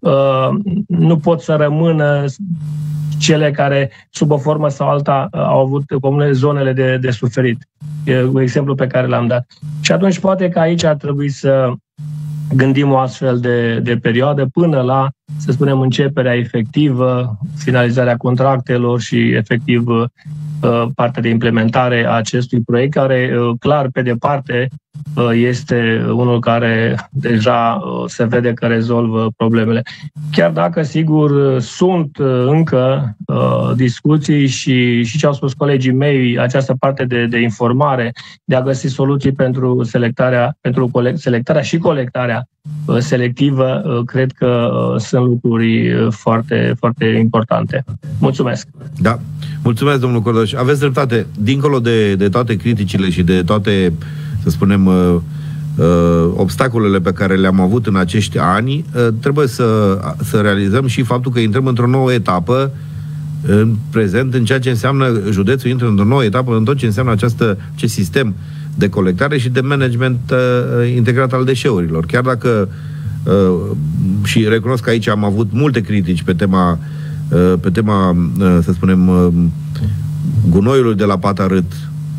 nu pot să rămână cele care, sub o formă sau alta, au avut comune zonele de, de suferit. E un exemplu pe care l-am dat. Și atunci poate că aici ar trebui să gândim o astfel de, de perioadă până la, să spunem, începerea efectivă, finalizarea contractelor și efectiv partea de implementare a acestui proiect, care clar pe departe este unul care deja se vede că rezolvă problemele. Chiar dacă, sigur, sunt încă discuții și, și ce au spus colegii mei, această parte de, de informare, de a găsi soluții pentru selectarea, pentru selectarea și colectarea selectivă, cred că sunt lucruri foarte, foarte importante. Mulțumesc! Da. Mulțumesc, domnul Cordoș. Aveți dreptate. Dincolo de, de toate criticile și de toate, să spunem, uh, uh, obstacolele pe care le-am avut în acești ani, uh, trebuie să, să realizăm și faptul că intrăm într-o nouă etapă în prezent, în ceea ce înseamnă județul, intră într-o nouă etapă în tot ce înseamnă această, acest sistem de colectare și de management uh, integrat al deșeurilor. Chiar dacă uh, și recunosc că aici am avut multe critici pe tema pe tema, să spunem, gunoiului de la Patarât,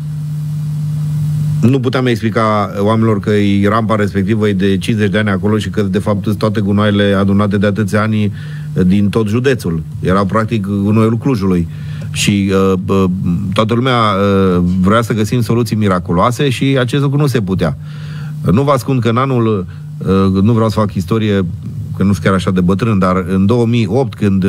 nu puteam explica oamenilor că e rampa respectivă e de cincizeci de ani acolo și că, de fapt, sunt toate gunoaiele adunate de atâția ani din tot județul. Era, practic, gunoiul Clujului. Și uh, toată lumea uh, vrea să găsim soluții miraculoase și acest lucru nu se putea. Nu vă ascund că în anul, uh, nu vreau să fac istorie, că nu sunt chiar așa de bătrân, dar în două mii opt, când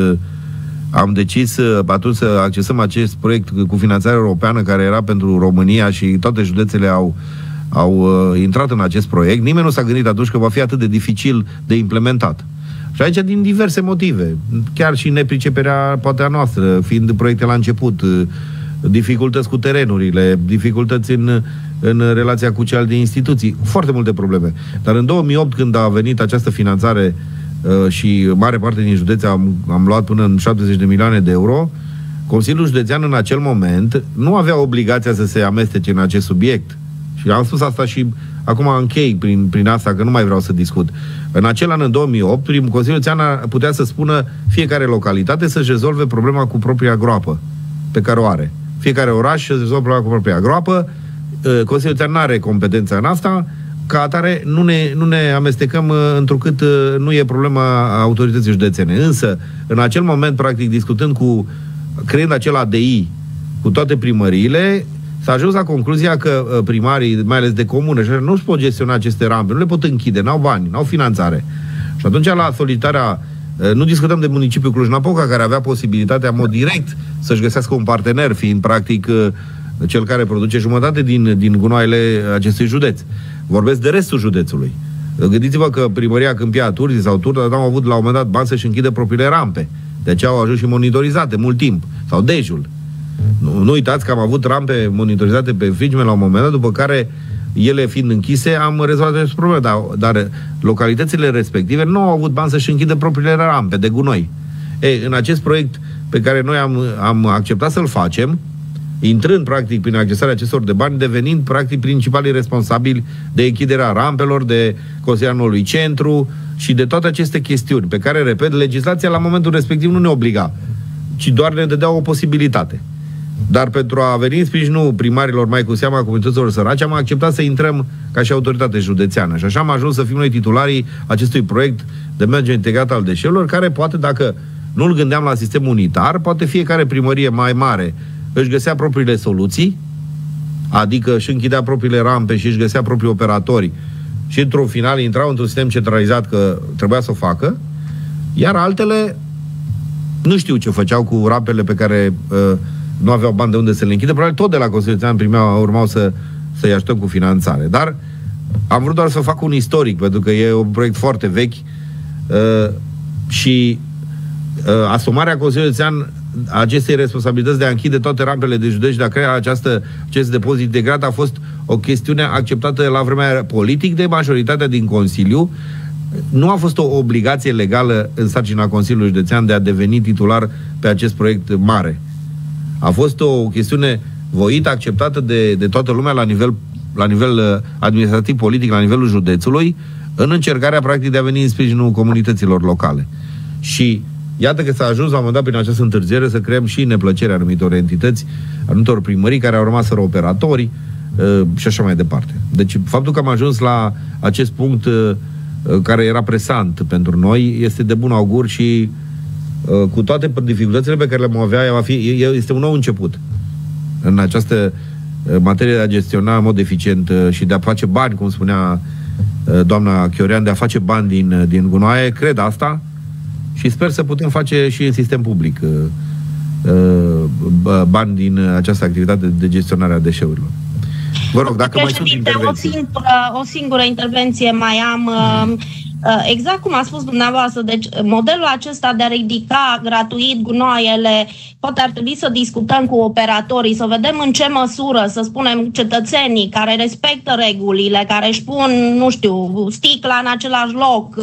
am decis atunci să accesăm acest proiect cu finanțare europeană, care era pentru România și toate județele au, au uh, intrat în acest proiect, nimeni nu s-a gândit atunci că va fi atât de dificil de implementat. Și aici din diverse motive, chiar și nepriceperea poate a noastră, fiind proiecte la început, dificultăți cu terenurile, dificultăți în, în relația cu celelalte instituții, foarte multe probleme. Dar în două mii opt, când a venit această finanțare uh, și mare parte din județe am, am luat până în șaptezeci de milioane de euro, Consiliul Județean în acel moment nu avea obligația să se amestece în acest subiect. Și am spus asta și acum închei prin, prin asta, că nu mai vreau să discut. În acel an, în două mii opt, prin Consiliul Județean putea să spună fiecare localitate să-și rezolve problema cu propria groapă pe care o are. Fiecare oraș să rezolvă problema cu propria groapă. Consiliul Județean nu are competența în asta. Ca atare, nu ne, nu ne amestecăm întrucât nu e problema autorității județene. Însă, în acel moment, practic, discutând cu, creând acel A D I cu toate primăriile, s-a ajuns la concluzia că primarii, mai ales de comune, nu își pot gestiona aceste rampe, nu le pot închide, n-au bani, n-au finanțare. Și atunci, la solicitarea, nu discutăm de municipiul Cluj-Napoca, care avea posibilitatea, în mod direct, să-și găsească un partener, fiind, practic, cel care produce jumătate din, din gunoaiele acestui județ. Vorbesc de restul județului. Gândiți-vă că primăria Câmpia Turzii sau Turda au avut la un moment dat bani să-și închidă propriile rampe. De aceea au ajuns și monitorizate mult timp. Sau Dejul. Nu, nu uitați că am avut rampe monitorizate pe Frigme la un moment dat, după care, ele fiind închise, am rezolvat acest problemă. Dar, dar localitățile respective nu au avut bani să-și închidă propriile rampe de gunoi. Ei, în acest proiect pe care noi am, am acceptat să-l facem, intrând practic prin accesarea acestor de bani, devenind practic principalii responsabili de închiderea rampelor, de construirea noului centru și de toate aceste chestiuni pe care, repet, legislația la momentul respectiv nu ne obliga, ci doar ne dădea o posibilitate. Dar pentru a veni în sprijinul primarilor, mai cu seama comunităților sărace, am acceptat să intrăm ca și autoritate județeană. Și așa am ajuns să fim noi titularii acestui proiect de management integrat al deșeurilor, care poate, dacă nu-l gândeam la sistem unitar, poate fiecare primărie mai mare își găsea propriile soluții, adică își închidea propriile rampe și își găsea proprii operatori și într-un final intrau într-un sistem centralizat, că trebuia să o facă, iar altele nu știu ce făceau cu rampele pe care uh, nu aveau bani de unde să le închidă. Probabil tot de la Consiliul Județean primeau, urmau să, să-i ajutăm cu finanțare. Dar am vrut doar să fac un istoric, pentru că e un proiect foarte vechi uh, și uh, asumarea Consiliului Județean acestei responsabilități de a închide toate rampele de județ și de a crea această, acest depozit integrat a fost o chestiune acceptată la vremea politic de majoritatea din Consiliu. Nu a fost o obligație legală în sarcina Consiliului Județean de a deveni titular pe acest proiect mare. A fost o chestiune voită, acceptată de, de toată lumea la nivel, la nivel administrativ, politic, la nivelul județului, în încercarea practic de a veni în sprijinul comunităților locale. Și iată că s-a ajuns la un moment dat prin această întârziere să creăm și neplăcerea anumitor entități, anumitor primării care au rămas fără operatori uh, și așa mai departe. Deci faptul că am ajuns la acest punct uh, care era presant pentru noi este de bun augur și uh, cu toate dificultățile pe care le-am avea, va fi, este un nou început în această uh, materie de a gestiona în mod eficient uh, și de a face bani, cum spunea uh, doamna Chiorean, de a face bani din, din gunoaie. Cred asta și sper să putem face și în sistem public uh, uh, bani din această activitate de gestionare a deșeurilor. Vă rog, dacă mai sunt intervenții. O singură, o singură intervenție mai am. Exact cum a spus dumneavoastră, deci modelul acesta de a ridica gratuit gunoaiele, poate ar trebui să discutăm cu operatorii, să vedem în ce măsură, să spunem, cetățenii care respectă regulile, care își pun, nu știu, sticla în același loc,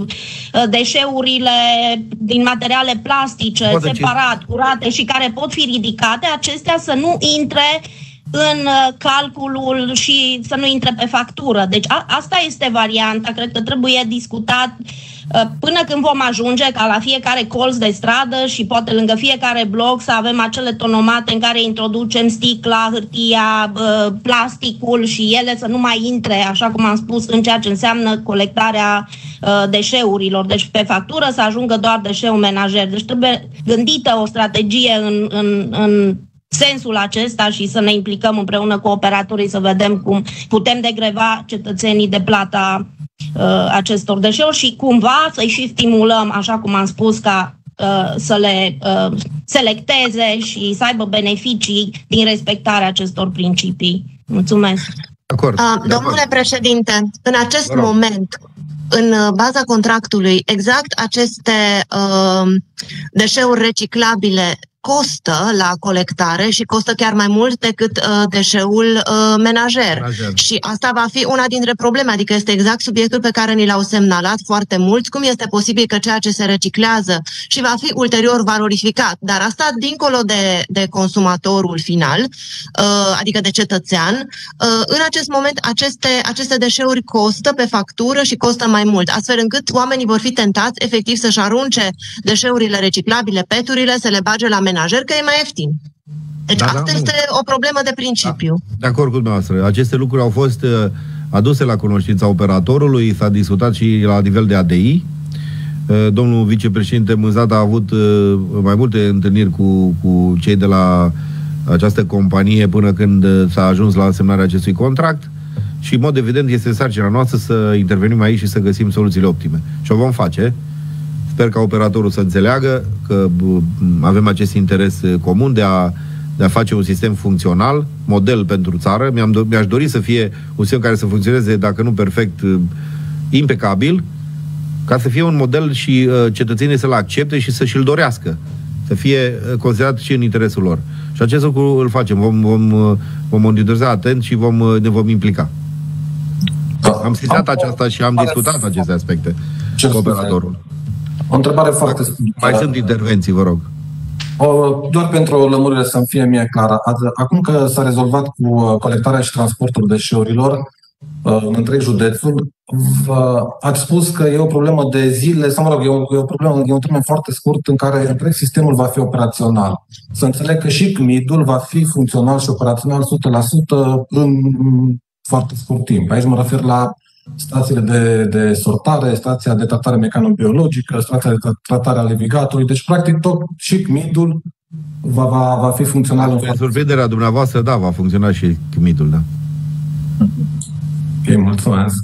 deșeurile din materiale plastice, poate separat, ce... curate și care pot fi ridicate, acestea să nu intre în calculul și să nu intre pe factură. Deci a, asta este varianta, cred că trebuie discutat până când vom ajunge ca la fiecare colț de stradă și poate lângă fiecare bloc să avem acele tonomate în care introducem sticla, hârtia, plasticul și ele să nu mai intre, așa cum am spus, în ceea ce înseamnă colectarea deșeurilor. Deci pe factură să ajungă doar deșeu menajer. Deci trebuie gândită o strategie în, în, în sensul acesta și să ne implicăm împreună cu operatorii să vedem cum putem degreva cetățenii de plata uh, acestor deșeuri și cumva să-i și stimulăm, așa cum am spus, ca uh, să le uh, selecteze și să aibă beneficii din respectarea acestor principii. Mulțumesc! Acord. Uh, domnule președinte, în acest moment, în baza contractului, exact aceste uh, deșeuri reciclabile costă la colectare și costă chiar mai mult decât uh, deșeul uh, menajer. menajer. Și asta va fi una dintre probleme, adică este exact subiectul pe care ni l-au semnalat foarte mulți, cum este posibil că ceea ce se reciclează și va fi ulterior valorificat, dar asta dincolo de, de consumatorul final, uh, adică de cetățean, uh, în acest moment aceste, aceste deșeuri costă pe factură și costă mai mult, astfel încât oamenii vor fi tentați efectiv să-și arunce deșeurile reciclabile, peturile, să le bage la menajer, că e mai ieftin. Deci da, asta da, este nu. o problemă de principiu. Da, de acord cu dumneavoastră. Aceste lucruri au fost uh, aduse la cunoștința operatorului, s-a discutat și la nivel de A D I. Uh, domnul vicepreședinte Mânzat a avut uh, mai multe întâlniri cu, cu cei de la această companie până când uh, s-a ajuns la semnarea acestui contract și, în mod evident, este sarcina noastră să intervenim aici și să găsim soluțiile optime. Și o vom face. Sper ca operatorul să înțeleagă că avem acest interes comun de a, de a face un sistem funcțional, model pentru țară. Mi-am, mi-aș dori să fie un sistem care să funcționeze, dacă nu perfect, impecabil, ca să fie un model și uh, cetățenii să-l accepte și să și-l dorească, să fie considerat și în interesul lor. Și acest lucru îl facem. Vom, vom, vom monitoriza atent și vom, ne vom implica. Am sesizat aceasta și am discutat aceste aspecte cu operatorul. O întrebare foarte scurtă. Mai sunt intervenții, vă rog. O, doar pentru o lămurire să-mi fie mie clară. Acum că s-a rezolvat cu colectarea și transportul deșeurilor în întreg județul, ați spus că e o problemă de zile, sau mă rog, e o, e o problemă, e un termen foarte scurt în care întreg sistemul va fi operațional. Să înțeleg că și C M I D-ul va fi funcțional și operațional o sută la sută în foarte scurt timp. Aici mă refer la stațiile de, de sortare, stația de tratare mecanobiologică, stația de tratare a levigatului. Deci, practic, tot și C M I D-ul va, va, va fi funcțional în față. Surprinderea dumneavoastră, da, va funcționa și C M I D-ul, da. Ok, mulțumesc.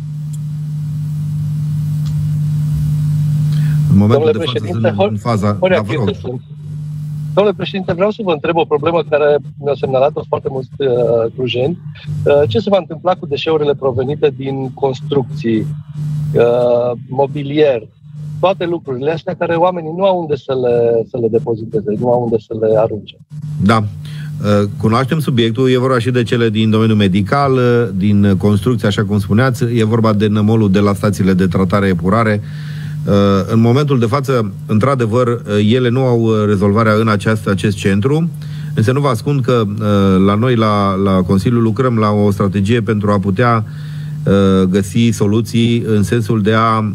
În momentul de față sunt în faza... Da, vă rog. Domnule președinte, vreau să vă întreb o problemă care mi-au semnalat-o foarte mulți uh, clujeni. Uh, ce se va întâmpla cu deșeurile provenite din construcții, uh, mobilier, toate lucrurile astea care oamenii nu au unde să le, să le depoziteze, nu au unde să le arunce? Da. Uh, cunoaștem subiectul, e vorba și de cele din domeniul medical, uh, din construcție, așa cum spuneați, e vorba de nămolul de la stațiile de tratare epurare. În momentul de față, într-adevăr, ele nu au rezolvarea în aceast, acest centru, însă nu vă ascund că la noi, la, la Consiliu, lucrăm la o strategie pentru a putea găsi soluții în sensul de a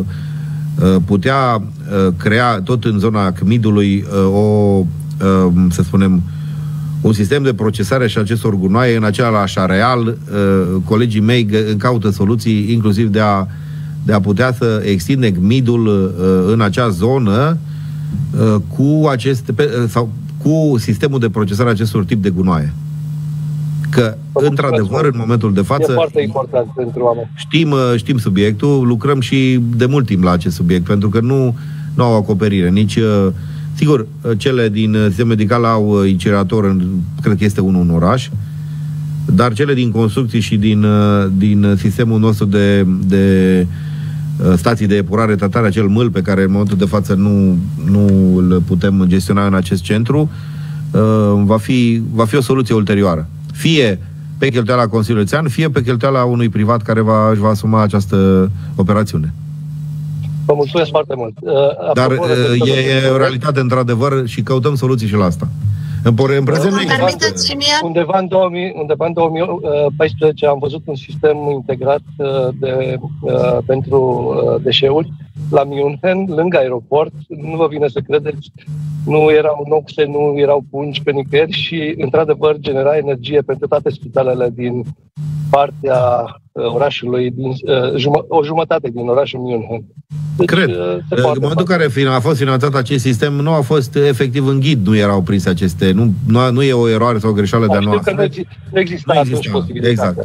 putea crea, tot în zona C M I D-ului, o, să spunem, un sistem de procesare și acestor gunoaie în același areal. Colegii mei caută soluții, inclusiv de a de a putea să extinde C M I D-ul uh, în acea zonă uh, cu, aceste, pe, sau, cu sistemul de procesare a acestor tip de gunoaie. Că, într-adevăr, în momentul de față... E foarte important pentru oameni. Știm, uh, știm subiectul, lucrăm și de mult timp la acest subiect, pentru că nu, nu au acoperire. Nici, uh, sigur, cele din sistem medical au incinerator, cred că este unul în oraș, dar cele din construcții și din, din sistemul nostru de, de stații de epurare, tratare, acel mâl pe care în momentul de față nu, nu îl putem gestiona în acest centru, va fi, va fi o soluție ulterioară. Fie pe cheltuiala Consiliului Județean, fie pe cheltuiala unui privat care va, își va asuma această operațiune. Vă mulțumesc foarte mult. Dar e, e o realitate într-adevăr și căutăm soluții și la asta. În, în prezent, undeva, în două mii, undeva în două mii paisprezece am văzut un sistem integrat de, uh, pentru uh, deșeuri la München, lângă aeroport. Nu vă vine să credeți, nu erau noxe, nu erau pungi pe nicăieri și, într-adevăr, genera energie pentru toate spitalele din partea uh, orașului, din, uh, jumă, o jumătate din orașul München. Deci, cred. În momentul în care a fost finanțat acest sistem, nu a fost efectiv în ghid, nu erau prinse aceste, nu, nu, nu e o eroare sau o greșeală de-a noastră. Nu exista, nu exista atunci posibilitatea. Exact.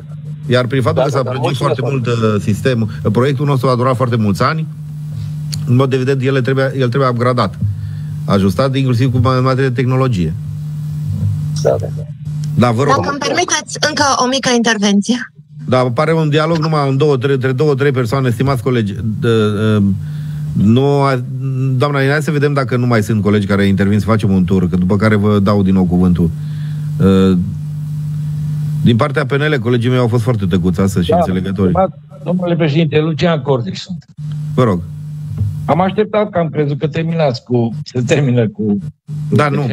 Iar prin faptul da, că s-a da, prelungit foarte mult sistemul, proiectul nostru a durat foarte mulți ani, în mod evident, el trebuie, el trebuie upgradat, ajustat, inclusiv cu materie de tehnologie. Da, da, da. Da, vă rog. Dacă îmi permiteți încă o mică intervenție. Da, pare un dialog numai în două, trei, între două, trei persoane, stimați colegi. De, uh, nu, doamna, hai să vedem dacă nu mai sunt colegi care intervin, să facem un tur, că după care vă dau din nou cuvântul. Uh, din partea P N L, colegii mei au fost foarte tăcuți astăzi și da, înțelegători. Domnule președinte, Lucian Cordeș sunt. Vă rog. Am așteptat că am crezut că terminați cu, se termină cu... Da, nu.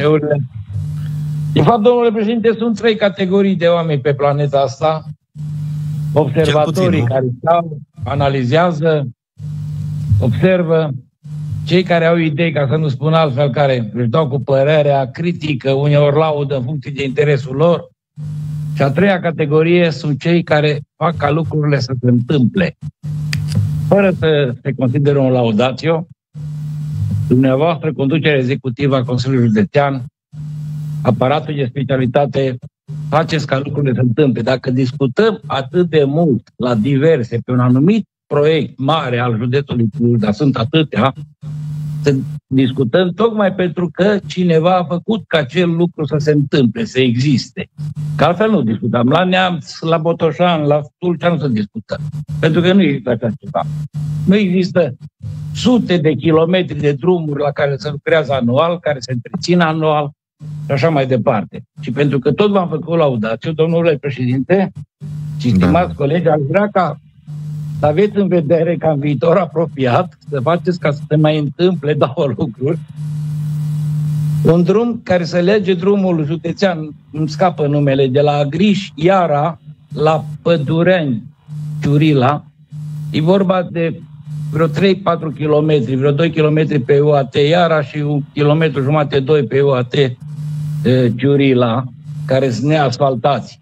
De fapt, domnule președinte, sunt trei categorii de oameni pe planeta asta. Observatorii puțin, care stau, analizează, observă, cei care au idei, ca să nu spun altfel, care își dau cu părerea, critică, uneori laudă în funcție de interesul lor. Și a treia categorie sunt cei care fac ca lucrurile să se întâmple. Fără să se consideră un laudatio, dumneavoastră, conducerea executivă a Consiliului Județean, aparatul de specialitate, faceți ca lucrurile să se întâmple. Dacă discutăm atât de mult la diverse pe un anumit proiect mare al județului Cluj, dar sunt atâtea, să discutăm tocmai pentru că cineva a făcut ca acel lucru să se întâmple, să existe. Că altfel nu discutam. La Neamț, la Botoșan, la Tulcea nu se discută. Pentru că nu există așa ceva. Nu există sute de kilometri de drumuri la care se lucrează anual, care se întrețin anual și așa mai departe. Și pentru că tot v-am făcut laudațiu, domnule președinte și stimați da. colegi, aș vrea ca să aveți în vedere ca în viitor apropiat să faceți ca să se mai întâmple două lucruri. Un drum care să lege drumul județean, îmi scapă numele, de la Griș, Iara, la Pădureni, Ciurila. E vorba de vreo trei patru kilometri, vreo doi kilometri pe U A T Iara și un kilometru jumate, doi pe U A T Ciurila, care sunt neasfaltați.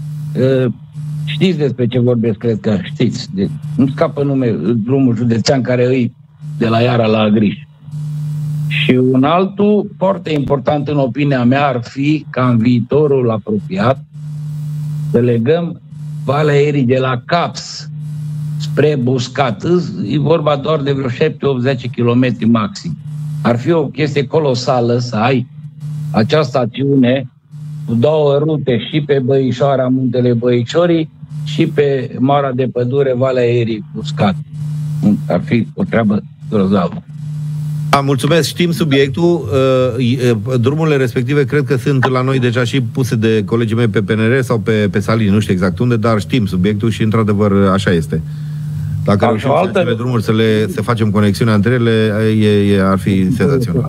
Știți despre ce vorbesc, cred că știți. De, nu scapă nume drumul județean care îi de la Iara la Griș. Și un altul foarte important în opinia mea ar fi ca în viitorul apropiat să legăm Valea Erii de la Caps spre Buscat. E vorba doar de vreo șapte opt zece kilometri maxim. Ar fi o chestie colosală să ai această acțiune cu două rute, și pe Băișoara, Muntele Băișorii, și pe Mara de Pădure, Valea Erii, Buscat. Ar fi o treabă grozavă. Da, mulțumesc, știm subiectul. Drumurile respective cred că sunt la noi deja și puse de colegii mei pe P N R sau pe, pe Salini, nu știu exact unde, dar știm subiectul și într-adevăr așa este. Dacă da, reușim altă... să drumuri să le să facem conexiunea între ele, e, e, ar fi senzațional.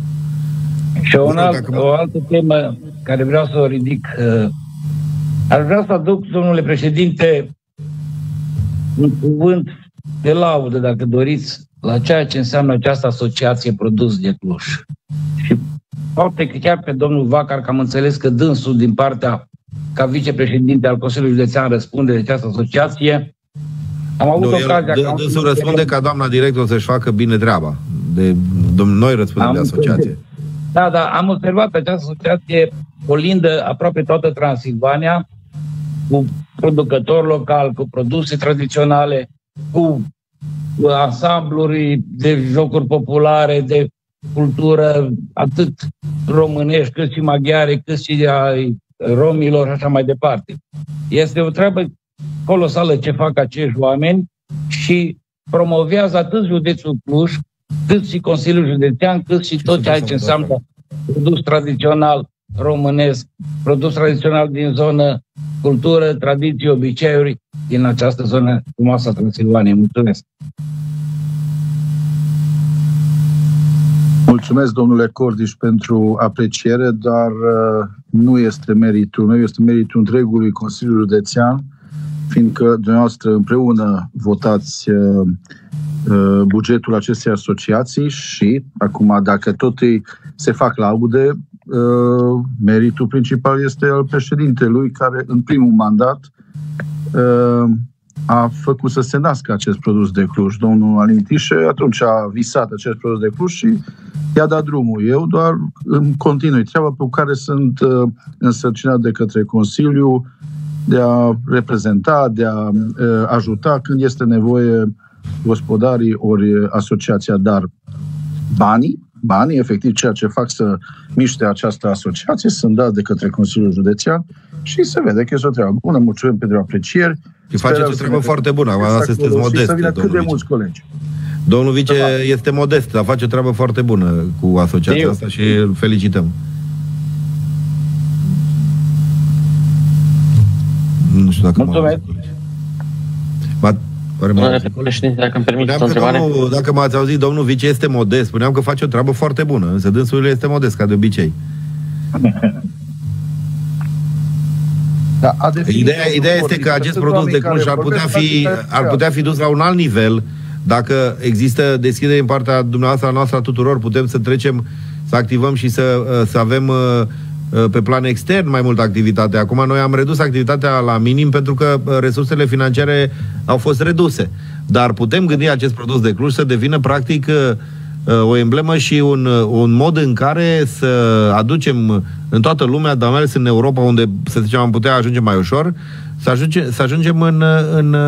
Și o, alt, o altă temă care vreau să o ridic, uh, ar vrea să aduc, domnule președinte, un cuvânt de laudă, dacă doriți, la ceea ce înseamnă această asociație Produs de Cluj. Și poate că chiar pe domnul Vacar, că am înțeles că dânsul din partea, ca vicepreședinte al Consiliului Județean, răspunde de această asociație. Am avut nu, ocazia... El, dânsul răspunde ca doamna director să-și facă bine treaba. De, noi răspundem de asociație. Da, da, am observat că această asociație colindă aproape toată Transilvania, cu producători locali, cu produse tradiționale, cu ansambluri de jocuri populare, de cultură, atât românești, cât și maghiare, cât și ai romilor și așa mai departe. Este o treabă colosală ce fac acești oameni și promovează atât județul Cluj, cât și Consiliul Județean, cât și tot ceea ce înseamnă produs tradițional românesc, produs tradițional din zonă, cultură, tradiții, obiceiuri din această zonă frumoasă a Transilvaniei. Mulțumesc! Mulțumesc, domnule Cordiș, pentru apreciere, dar uh, nu este meritul meu, este meritul întregului Consiliu Județean, fiindcă dumneavoastră împreună votați uh, uh, bugetul acestei asociații și, acum, dacă tot îi se fac laude, uh, meritul principal este al președintelui, care în primul mandat uh, a făcut să se nască acest produs de Cluj. Domnul Alin Tișe atunci a visat acest produs de Cluj și i-a dat drumul. Eu doar îmi continui treaba pe care sunt uh, însărcinat de către Consiliu de a reprezenta, de a ajuta când este nevoie gospodarii ori asociația, dar banii, banii, efectiv ceea ce fac să miște această asociație, sunt dați de către Consiliul Județean și se vede că este o treabă bună. Mulțumim pentru aprecieri. Și faceți o treabă foarte bună, acum exact, sunteți modest. Și să vină cât de mulți colegi. Domnul vice da. este modest, dar face o treabă foarte bună cu asociația Eu. asta și îl felicităm. Nu știu dacă Mulțumesc. M-a... Dacă îmi permiteți o întrebare. Domnul, dacă m-ați auzit, domnul vice este modest. Spuneam că face o treabă foarte bună, însă dânsul este modest, ca de obicei. Da, ideea ideea este că acest produs de Cluj ar putea, fi, ar putea fi dus la un alt nivel dacă există deschidere în partea dumneavoastră, a noastră, a tuturor. Putem să trecem, să activăm și să, să avem pe plan extern mai multă activitate. Acum noi am redus activitatea la minim pentru că resursele financiare au fost reduse. Dar putem gândi acest produs de Cluj să devină practic o emblemă și un, un mod în care să aducem în toată lumea, dar mai ales în Europa, unde, să zicem, am putea ajunge mai ușor, să, ajunge, să ajungem în, în,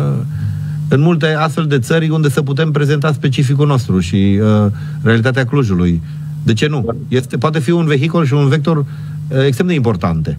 în multe astfel de țări unde să putem prezenta specificul nostru și uh, realitatea Clujului. De ce nu? Este, poate fi un vehicul și un vector uh, extrem de importante.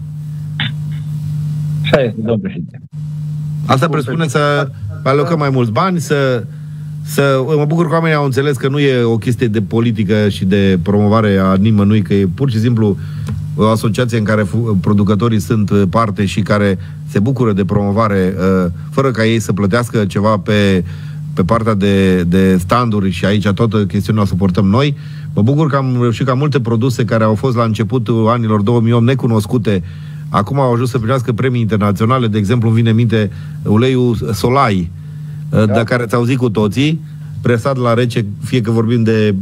Așa este, domnul președinte. Asta presupune să alocăm mai mulți bani, să Să, mă bucur că oamenii au înțeles că nu e o chestie de politică și de promovare a nimănui, că e pur și simplu o asociație în care producătorii sunt parte și care se bucură de promovare fără ca ei să plătească ceva pe, pe partea de, de standuri și aici toată chestiunea o suportăm noi. Mă bucur că am reușit ca multe produse care au fost la începutul anilor două mii opt necunoscute, acum au ajuns să primească premii internaționale. De exemplu, îmi vine în minte uleiul Solai, da, de care ați auzit cu toții, presat la rece, fie că vorbim de,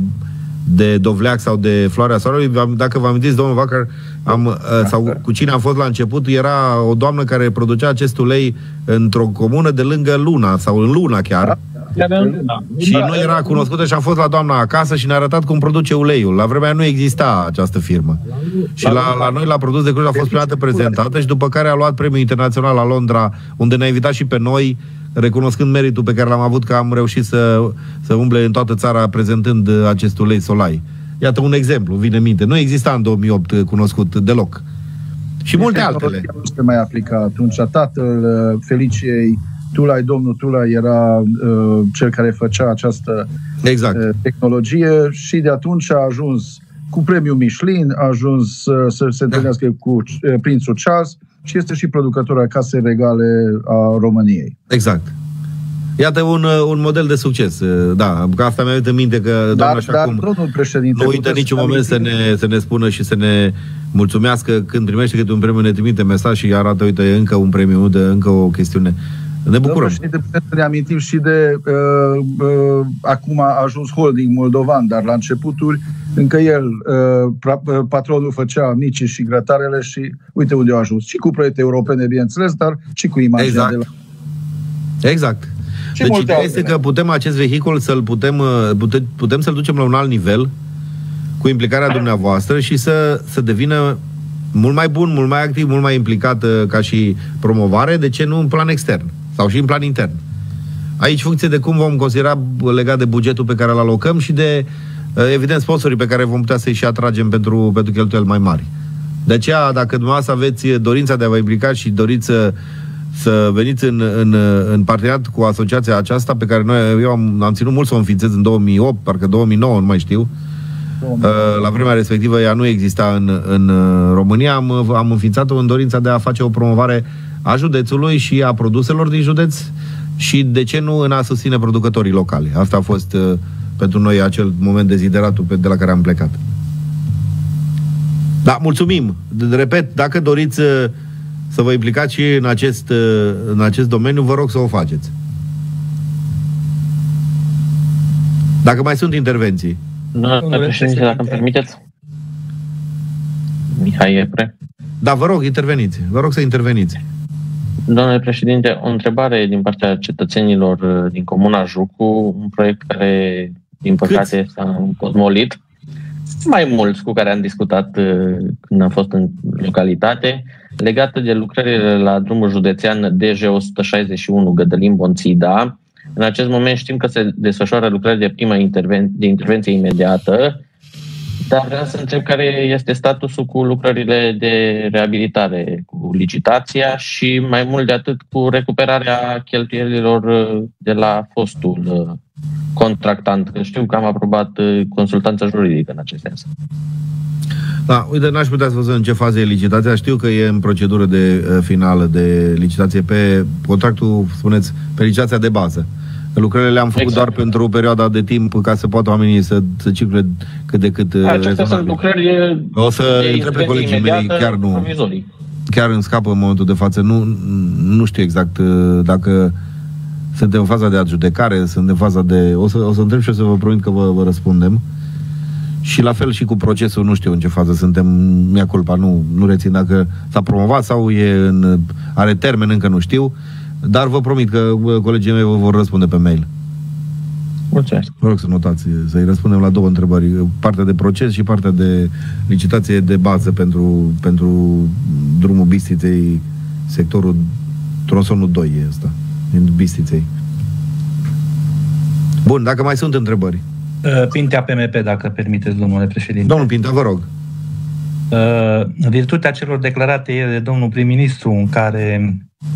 de dovleac sau de floarea soarelui. Dacă vă amintiți, domnul Vacar, am, sau cu cine am fost la început, era o doamnă care producea acest ulei într-o comună de lângă Luna, sau în Luna chiar. Da. Și nu era cunoscută și am fost la doamna acasă și ne-a arătat cum produce uleiul. La vremea nu exista această firmă. Și la, la noi, la Produs de Cluj, a fost prima dată prezentată și după care a luat premiul internațional la Londra, unde ne-a invitat și pe noi, recunoscând meritul pe care l-am avut, că am reușit să, să umble în toată țara prezentând acest ulei Solai. Iată un exemplu, vine în minte. Nu exista în două mii opt cunoscut deloc. Și multe altele. Nu se mai aplica atunci. Tatăl Feliciei Tulai, domnul Tulai, era uh, cel care făcea această exact. uh, tehnologie și de atunci a ajuns cu premiul Michelin, a ajuns uh, să se întâlnească da. cu uh, prințul Charles și este și producătorul Casei Regale a României. Exact. Iată un, un model de succes. Da, că asta mi-a uitat în minte că doamna dar, așa dar, cum domnul președinte, nu uită niciun moment să ne, să ne spună și să ne mulțumească când primește câte un premiu, ne trimite mesaj și arată, uite, încă un premiu, de încă o chestiune. Ne bucurăm. Domnul putem să ne amintim și de uh, uh, acum a ajuns holding moldovan, dar la începuturi încă el, uh, patronul făcea micii și grătarele și uite unde au ajuns. Și cu proiecte europene, bineînțeles, dar și cu imaginea exact. de la... Exact. Și deci ideea este că putem acest vehicul să-l putem, putem, putem să-l ducem la un alt nivel cu implicarea dumneavoastră și să, să devină mult mai bun, mult mai activ, mult mai implicat ca și promovare, de ce nu în plan extern sau și în plan intern. Aici, funcție de cum vom considera legat de bugetul pe care îl alocăm și de, evident, sponsorii pe care vom putea să-i și atragem pentru, pentru cheltuieli mai mari. De aceea, dacă dumneavoastră aveți dorința de a vă implica și doriți să să veniți în, în, în parteneriat cu asociația aceasta, pe care noi, eu am, am ținut mult să o înființez în două mii opt, parcă două mii nouă, nu mai știu. La vremea respectivă ea nu exista în, în România. Am, am înființat-o în dorința de a face o promovare a județului și a produselor din județ și, de ce nu, în a susține producătorii locali. Asta a fost pentru noi acel moment dezideratul de la care am plecat. Da, mulțumim! Repet, dacă doriți să vă implicați și în acest, în acest domeniu, vă rog să o faceți. Dacă mai sunt intervenții. Domnule președinte, dacă îmi permiteți. Mihai Epre. Da, vă rog, interveniți. Vă rog să interveniți. Domnule președinte, o întrebare din partea cetățenilor din Comuna Jucu, un proiect care, din păcate, Cât? s-a împotmolit. Mai mulți cu care am discutat când am fost în localitate. legată de lucrările la drumul județean D J o sută șaizeci și unu Gădălin-Bonțida. În acest moment știm că se desfășoară lucrări de prima interven- de intervenție imediată, dar vreau să întreb care este statusul cu lucrările de reabilitare, cu licitația și mai mult de atât cu recuperarea cheltuielilor de la fostul contractant, că știu că am aprobat consultanța juridică în acest sens. Da, uite, n-aș putea să vă zic în ce fază e licitația. Știu că e în procedură de uh, finală de licitație pe contractul, spuneți, pe licitația de bază. Lucrările le-am făcut exact. doar pentru o perioadă de timp ca să poată oamenii să, să circule cât de cât Acestea sunt lucrări o să întreb pe colegii mei, chiar nu, provizorii. chiar îmi scapă în momentul de față. Nu, nu știu exact dacă suntem în faza de adjudecare, suntem în faza de... O să, o să întreb și o să vă promit că vă, vă răspundem. Și la fel și cu procesul, nu știu în ce fază suntem, mi-a culpa, nu, nu rețin dacă s-a promovat sau e în, are termen, încă nu știu, dar vă promit că colegii mei vă vor răspunde pe mail. Mulțumesc. Vă rog să notați, să-i răspundem la două întrebări, partea de proces și partea de licitație de bază pentru, pentru drumul Bistriței, sectorul tronsonul doi e ăsta, din Bistriței. Bun, dacă mai sunt întrebări. Pintea P M P, dacă permiteți, domnule președinte. Domnul Pintea, vă rog. În virtutea celor declarate ieri de domnul prim-ministru, în care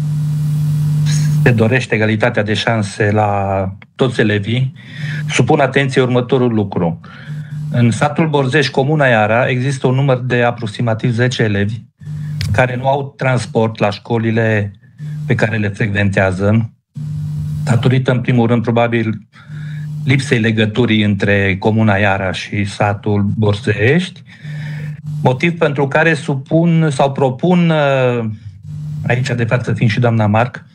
se dorește egalitatea de șanse la toți elevii, supun atenție următorul lucru. În satul Borzești, comuna Iara, există un număr de aproximativ zece elevi care nu au transport la școlile pe care le frecventează, datorită, în primul rând, probabil, lipsei legăturii între comuna Iara și satul Borzești, motiv pentru care supun sau propun, aici de față fiind și doamna Marc,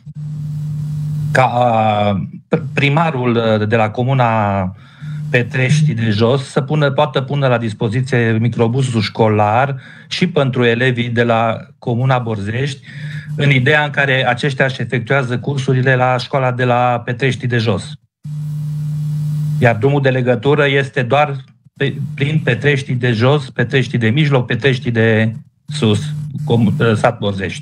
ca primarul de la comuna Petrești de Jos să pună, poată pune la dispoziție microbusul școlar și pentru elevii de la comuna Borzești, în ideea în care aceștia își efectuează cursurile la școala de la Petrești de Jos. Iar drumul de legătură este doar pe, prin Petrești de Jos, Petrești de Mijloc, Petrești de Sus, com, sat Borzești.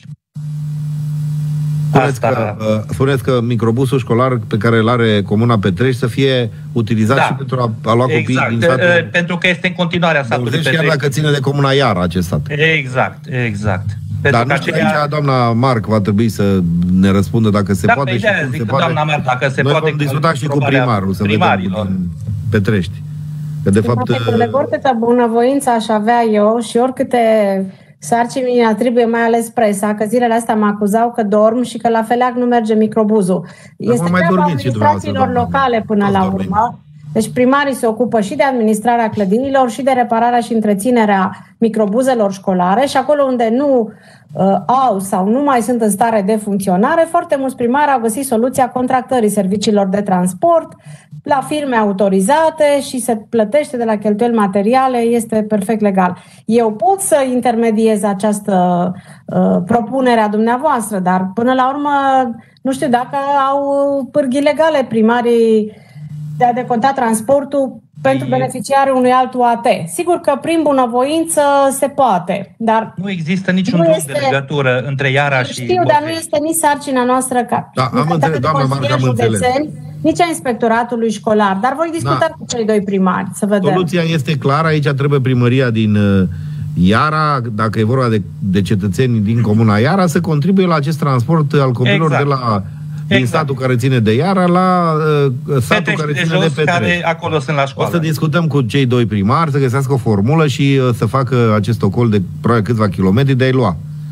Spuneți că, uh, spuneți că microbusul școlar pe care îl are comuna Petrești să fie utilizat da. și pentru a, a lua exact. copiii din satul... Uh, pentru că este în continuare a satului Petrești. Chiar dacă ține de comuna Iara acest sat. Exact, exact. Dar nu știu, aceea... aici doamna Marc va trebui să ne răspundă dacă se da, poate și cum se poate. Doamna Marc, dacă se Noi poate... vom discuta și cu primarul, să vedem din Petrești. Că de fapt... De oricâtă bunăvoință aș avea eu și oricâte sarcini mi atribuie, mai ales presa, că zilele astea mă acuzau că dorm și că la Feleac nu merge microbuzul. Este treaba administrațiilor locale până la urmă. Deci primarii se ocupă și de administrarea clădirilor și de repararea și întreținerea microbuzelor școlare și acolo unde nu uh, au sau nu mai sunt în stare de funcționare, foarte mulți primari au găsit soluția contractării serviciilor de transport la firme autorizate și se plătește de la cheltuieli materiale, este perfect legal. Eu pot să intermediez această uh, propunere a dumneavoastră, dar până la urmă nu știu dacă au pârghii legale primarii de a deconta transportul pentru beneficiarul unui alt U A T. Sigur că prin bunăvoință se poate, dar... Nu există niciun drum este... de legătură între Iara și... Știu, Borzești. Dar nu este nici sarcina noastră ca... Da, am înțeles, doamna Marc, am înțeles. Nici a inspectoratului școlar, dar voi discuta da. cu cei doi primari, să vedem. Soluția este clară, aici trebuie primăria din uh, Iara, dacă e vorba de, de cetățeni din comuna Iara, să contribuie la acest transport al copiilor exact. de la... din exact. satul care ține de Iara la uh, satul Petrești care ține de, jos, de Petrești. Care acolo sunt la școală. O să discutăm cu cei doi primari, să găsească o formulă și uh, să facă acest ocol de probabil câțiva kilometri de a-i lua.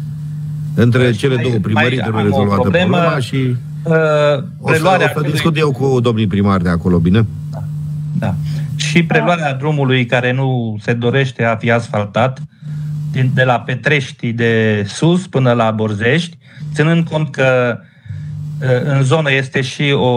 Între deci cele mai, două primării trebuie rezolvată problemă, problema și uh, o să, o să discut eu cu domnii primari de acolo, bine? Da. da. Și preluarea da. drumului care nu se dorește a fi asfaltat din, de la Petrești de Sus până la Borzești, ținând cont că în zonă este și o,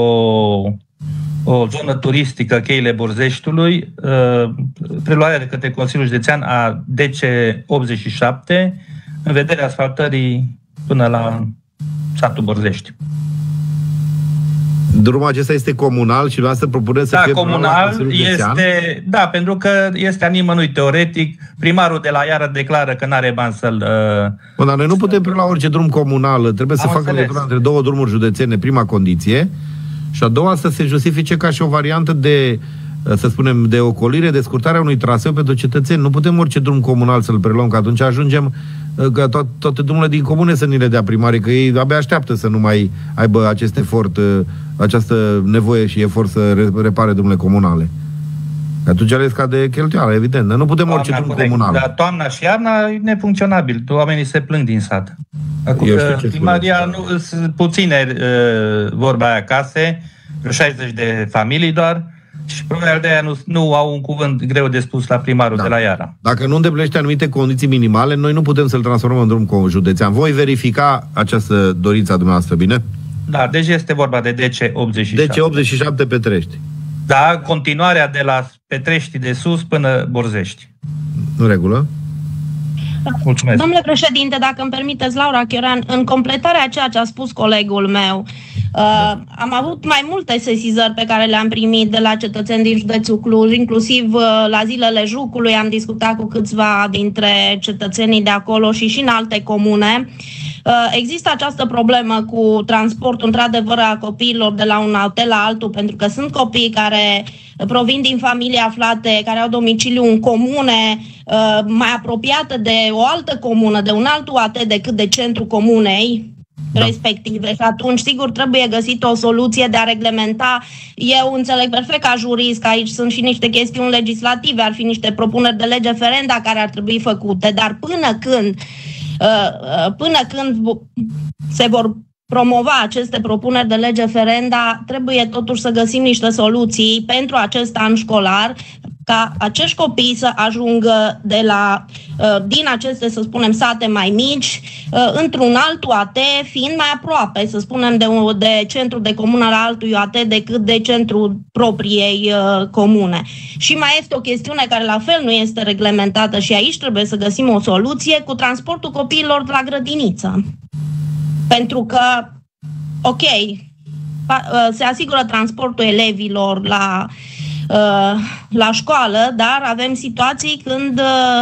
o zonă turistică, cheile Borzeștiului, preluarea de către Consiliul Județean a D C optzeci și șapte în vederea asfaltării până la satul Borzești. Drumul acesta este comunal și dumneavoastră propuneți să da, fie comunal este, da, pentru că este a nimănui teoretic. Primarul de la Iară declară că nu are bani să-l... Uh, Bun, dar noi nu putem prelua orice drum comunal. Trebuie să facă legătura între două drumuri județene, prima condiție, și a doua să se justifice ca și o variantă de, să spunem, de ocolire, de scurtarea unui traseu pentru cetățeni. Nu putem orice drum comunal să-l preluăm, că atunci ajungem ca to- toate drumurile din comune să ni le dea primarii, că ei abia așteaptă să nu mai aibă acest efort, această nevoie și efort să repare drumurile comunale. Atunci le scade cheltuiala, evident. Nu putem toamna, orice drum corect, comunal. Dar toamna și iarna e nefuncționabil. Oamenii se plâng din sat. Acum că primaria nu, sunt puține uh, vorba aia case, șaizeci de familii doar, și probabil de aia nu, nu au un cuvânt greu de spus la primarul da. de la Iara. Dacă nu îndeplinește anumite condiții minimale, noi nu putem să-l transformăm în drum județean. Voi verifica această dorință a dumneavoastră, bine? Da, deci este vorba de D C optzeci și șapte. D C optzeci și șapte Petrești. Da, continuarea de la Petrești de sus până Borzești. În regulă. Mulțumesc. Domnule președinte, dacă îmi permiteți, Laura Chioran, în completarea a ceea ce a spus colegul meu, uh, am avut mai multe sesizări pe care le-am primit de la cetățeni din județul Cluj, inclusiv uh, la zilele Jucului am discutat cu câțiva dintre cetățenii de acolo și și în alte comune. Uh, există această problemă cu transportul, într-adevăr, a copiilor de la un hotel la altul, pentru că sunt copii care provin din familii aflate, care au domiciliu în comune uh, mai apropiată de o altă comună, de un alt U A T decât de centrul comunei da. respective. Și atunci, sigur, trebuie găsit o soluție de a reglementa. Eu înțeleg perfect ca jurist că aici sunt și niște chestiuni legislative, ar fi niște propuneri de lege ferenda care ar trebui făcute, dar până când uh, până când se vor promova aceste propuneri de lege ferenda, trebuie totuși să găsim niște soluții pentru acest an școlar, ca acești copii să ajungă de la, din aceste, să spunem, sate mai mici, într-un alt U A T, fiind mai aproape, să spunem, de, de centru de comună la altul U A T decât de centrul propriei comune. Și mai este o chestiune care la fel nu este reglementată și aici trebuie să găsim o soluție cu transportul copiilor la grădiniță. Pentru că, ok, se asigură transportul elevilor la, la școală, dar avem situații când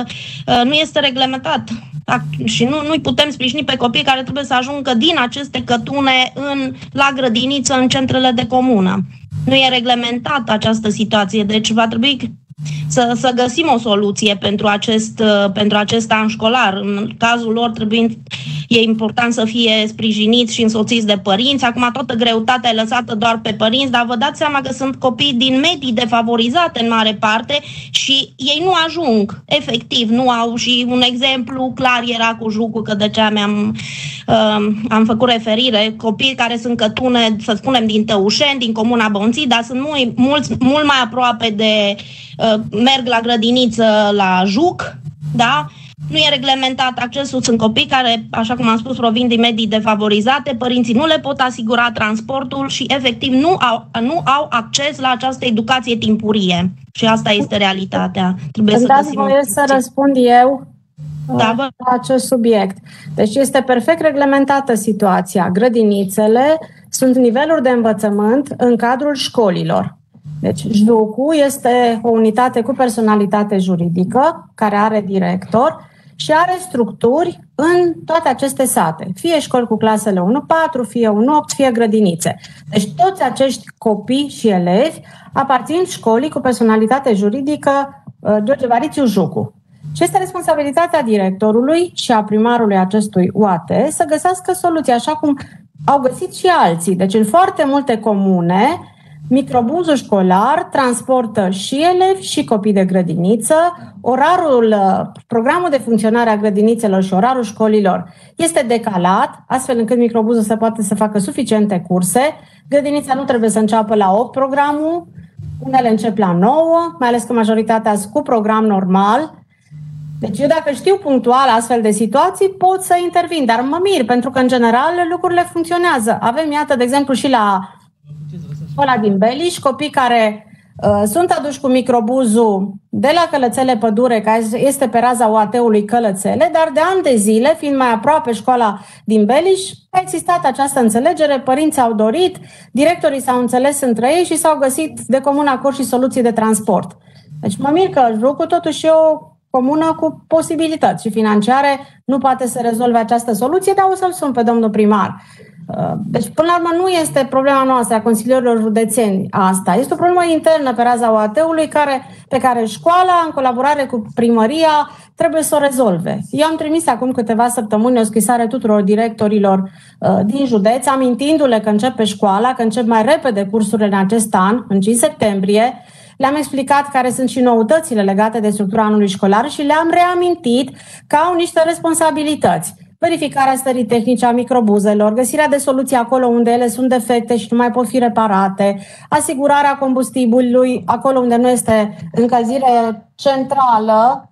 nu este reglementat. Și nu, nu-i putem sprijini pe copii care trebuie să ajungă din aceste cătune în, la grădiniță în centrele de comună. Nu e reglementată această situație, deci va trebui să, să găsim o soluție pentru acest, pentru acest an școlar. În cazul lor trebuie, e important să fie sprijiniți și însoțiți de părinți. Acum toată greutatea e lăsată doar pe părinți, dar vă dați seama că sunt copii din medii defavorizate în mare parte și ei nu ajung, efectiv, nu au. Și un exemplu clar era cu Jucul, că de ce mi-am uh, am făcut referire, copii care sunt cătune, să spunem, din Tăușeni, din comuna Bonții, dar sunt mult, mulți, mult mai aproape de uh, merg la grădiniță la Juc, da? Nu e reglementat accesul, sunt copii care, așa cum am spus, provin din medii defavorizate, părinții nu le pot asigura transportul și efectiv nu au, nu au acces la această educație timpurie. Și asta este realitatea. Trebuie Îmi să dați găsim voie să răspund eu da, la acest subiect. Deci este perfect reglementată situația. Grădinițele sunt niveluri de învățământ în cadrul școlilor. Deci, Jucu este o unitate cu personalitate juridică, care are director și are structuri în toate aceste sate. Fie școli cu clasele unu patru, fie unu opt, fie grădinițe. Deci, toți acești copii și elevi aparțin școlii cu personalitate juridică George Varițiu Jucu. Și este responsabilitatea directorului și a primarului acestui U A T să găsească soluții, așa cum au găsit și alții. Deci, în foarte multe comune, microbuzul școlar transportă și elevi și copii de grădiniță. Orarul, programul de funcționare a grădinițelor și orarul școlilor este decalat, astfel încât microbuzul să poate să facă suficiente curse. Grădinița nu trebuie să înceapă la opt programul, unele încep la nouă, mai ales că majoritatea sunt cu program normal. Deci eu dacă știu punctual astfel de situații pot să intervin, dar mă mir, pentru că în general lucrurile funcționează. Avem, iată, de exemplu, și la ăla din Beliș, copii care Sunt aduși cu microbuzul de la Călățele Pădure, care este pe raza U A T-ului Călățele, dar de ani de zile, fiind mai aproape școala din Beliș, a existat această înțelegere, părinții au dorit, directorii s-au înțeles între ei și s-au găsit de comun acord și soluții de transport. Deci mă mir că Jucu totuși e o comună cu posibilități și financiare, nu poate să rezolve această soluție, dar o să-l sun pe domnul primar. Deci, până la urmă, nu este problema noastră a consilierilor județeni asta. Este o problemă internă pe raza U A T-ului care, pe care școala, în colaborare cu primăria, trebuie să o rezolve. Eu am trimis acum câteva săptămâni o scrisoare tuturor directorilor uh, din județ, amintindu-le că începe școala, că încep mai repede cursurile în acest an, în cinci septembrie. Le-am explicat care sunt și noutățile legate de structura anului școlar și le-am reamintit că au niște responsabilități. Verificarea stării tehnice a microbuzelor, găsirea de soluții acolo unde ele sunt defecte și nu mai pot fi reparate, asigurarea combustibilului acolo unde nu este încălzire centrală,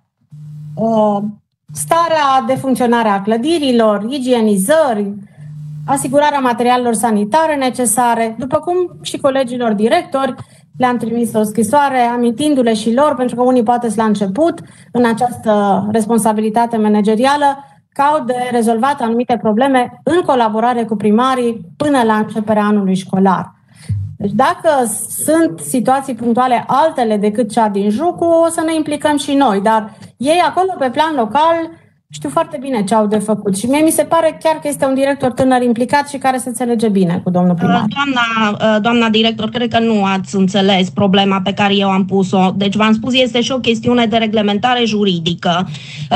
starea de funcționare a clădirilor, igienizări, asigurarea materialelor sanitare necesare, după cum și colegilor directori le-am trimis o scrisoare amintindu-le și lor, pentru că unii poate la început în această responsabilitate managerială că au de rezolvat anumite probleme în colaborare cu primarii până la începerea anului școlar. Deci dacă sunt situații punctuale altele decât cea din Jucu, o să ne implicăm și noi, dar ei acolo pe plan local știu foarte bine ce au de făcut și mie mi se pare chiar că este un director tânăr implicat și care se înțelege bine cu domnul primar. Doamna, doamna director, cred că nu ați înțeles problema pe care eu am pus-o. Deci v-am spus, este și o chestiune de reglementare juridică.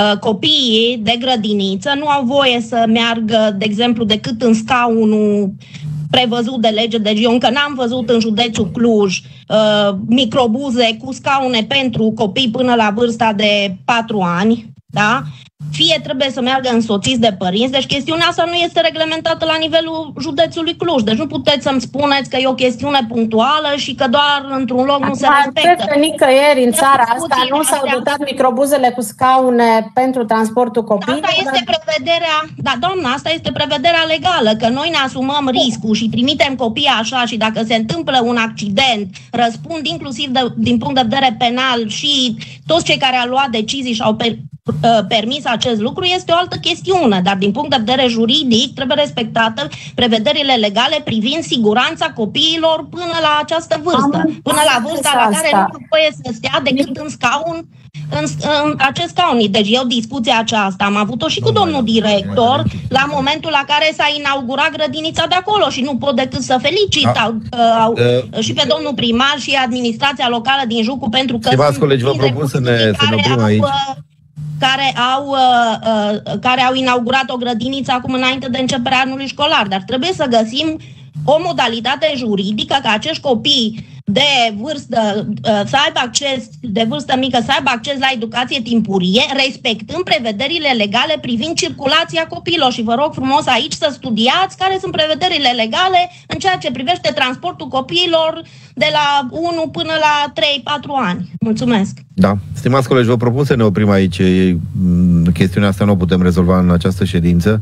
Copiii de grădiniță nu au voie să meargă, de exemplu, decât în scaunul prevăzut de lege, deci eu încă n-am văzut în județul Cluj uh, microbuze cu scaune pentru copii până la vârsta de patru ani, da? Fie trebuie să meargă însoțiți de părinți, deci chestiunea asta nu este reglementată la nivelul județului Cluj. Deci nu puteți să-mi spuneți că e o chestiune punctuală și că doar într-un loc nu se respectă. Acum, nicăieri în țara asta nu s-au dotat microbuzele cu scaune pentru transportul copiilor? Asta este prevederea, da, doamna, asta este prevederea legală, că noi ne asumăm riscul și trimitem copiii așa și dacă se întâmplă un accident, răspund inclusiv de, din punct de vedere penal și toți cei care au luat decizii și au per, permis acest lucru, este o altă chestiune, dar din punct de vedere juridic trebuie respectată prevederile legale privind siguranța copiilor până la această vârstă, până la vârsta la care nu poate să stea decât în scaun, în, în acest scaun. Deci eu discuția aceasta am avut-o și cu domnul director la momentul la care s-a inaugurat grădinița de acolo și nu pot decât să felicit au, au, și pe domnul primar și administrația locală din Jucu pentru că stimați colegi, vă propun să ne, să ne oprim aici. Care au, uh, care au inaugurat o grădiniță acum înainte de începerea anului școlar. Dar trebuie să găsim o modalitate juridică ca acești copii de vârstă, uh, să aibă acces, de vârstă mică, să aibă acces la educație timpurie, respectând prevederile legale privind circulația copiilor. Și vă rog frumos aici să studiați care sunt prevederile legale în ceea ce privește transportul copiilor de la unu până la trei patru ani. Mulțumesc! Da. Stimați colegi, vă propun să ne oprim aici. Chestiunea asta nu o putem rezolva în această ședință.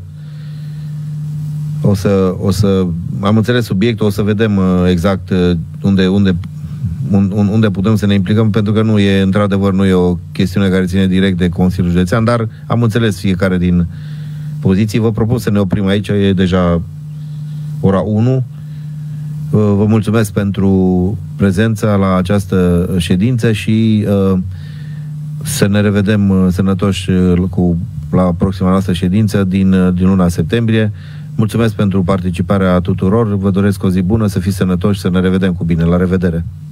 O să, o să am înțeles subiectul, o să vedem exact unde, unde, unde putem să ne implicăm, pentru că nu e, într-adevăr, nu e o chestiune care ține direct de Consiliul Județean, dar am înțeles fiecare din poziții. Vă propun să ne oprim aici, e deja ora unu. Vă mulțumesc pentru prezența la această ședință și uh, să ne revedem uh, sănătoși cu, la proxima noastră ședință din, uh, din luna septembrie. Mulțumesc pentru participarea tuturor, vă doresc o zi bună, să fiți sănătoși, să ne revedem cu bine. La revedere!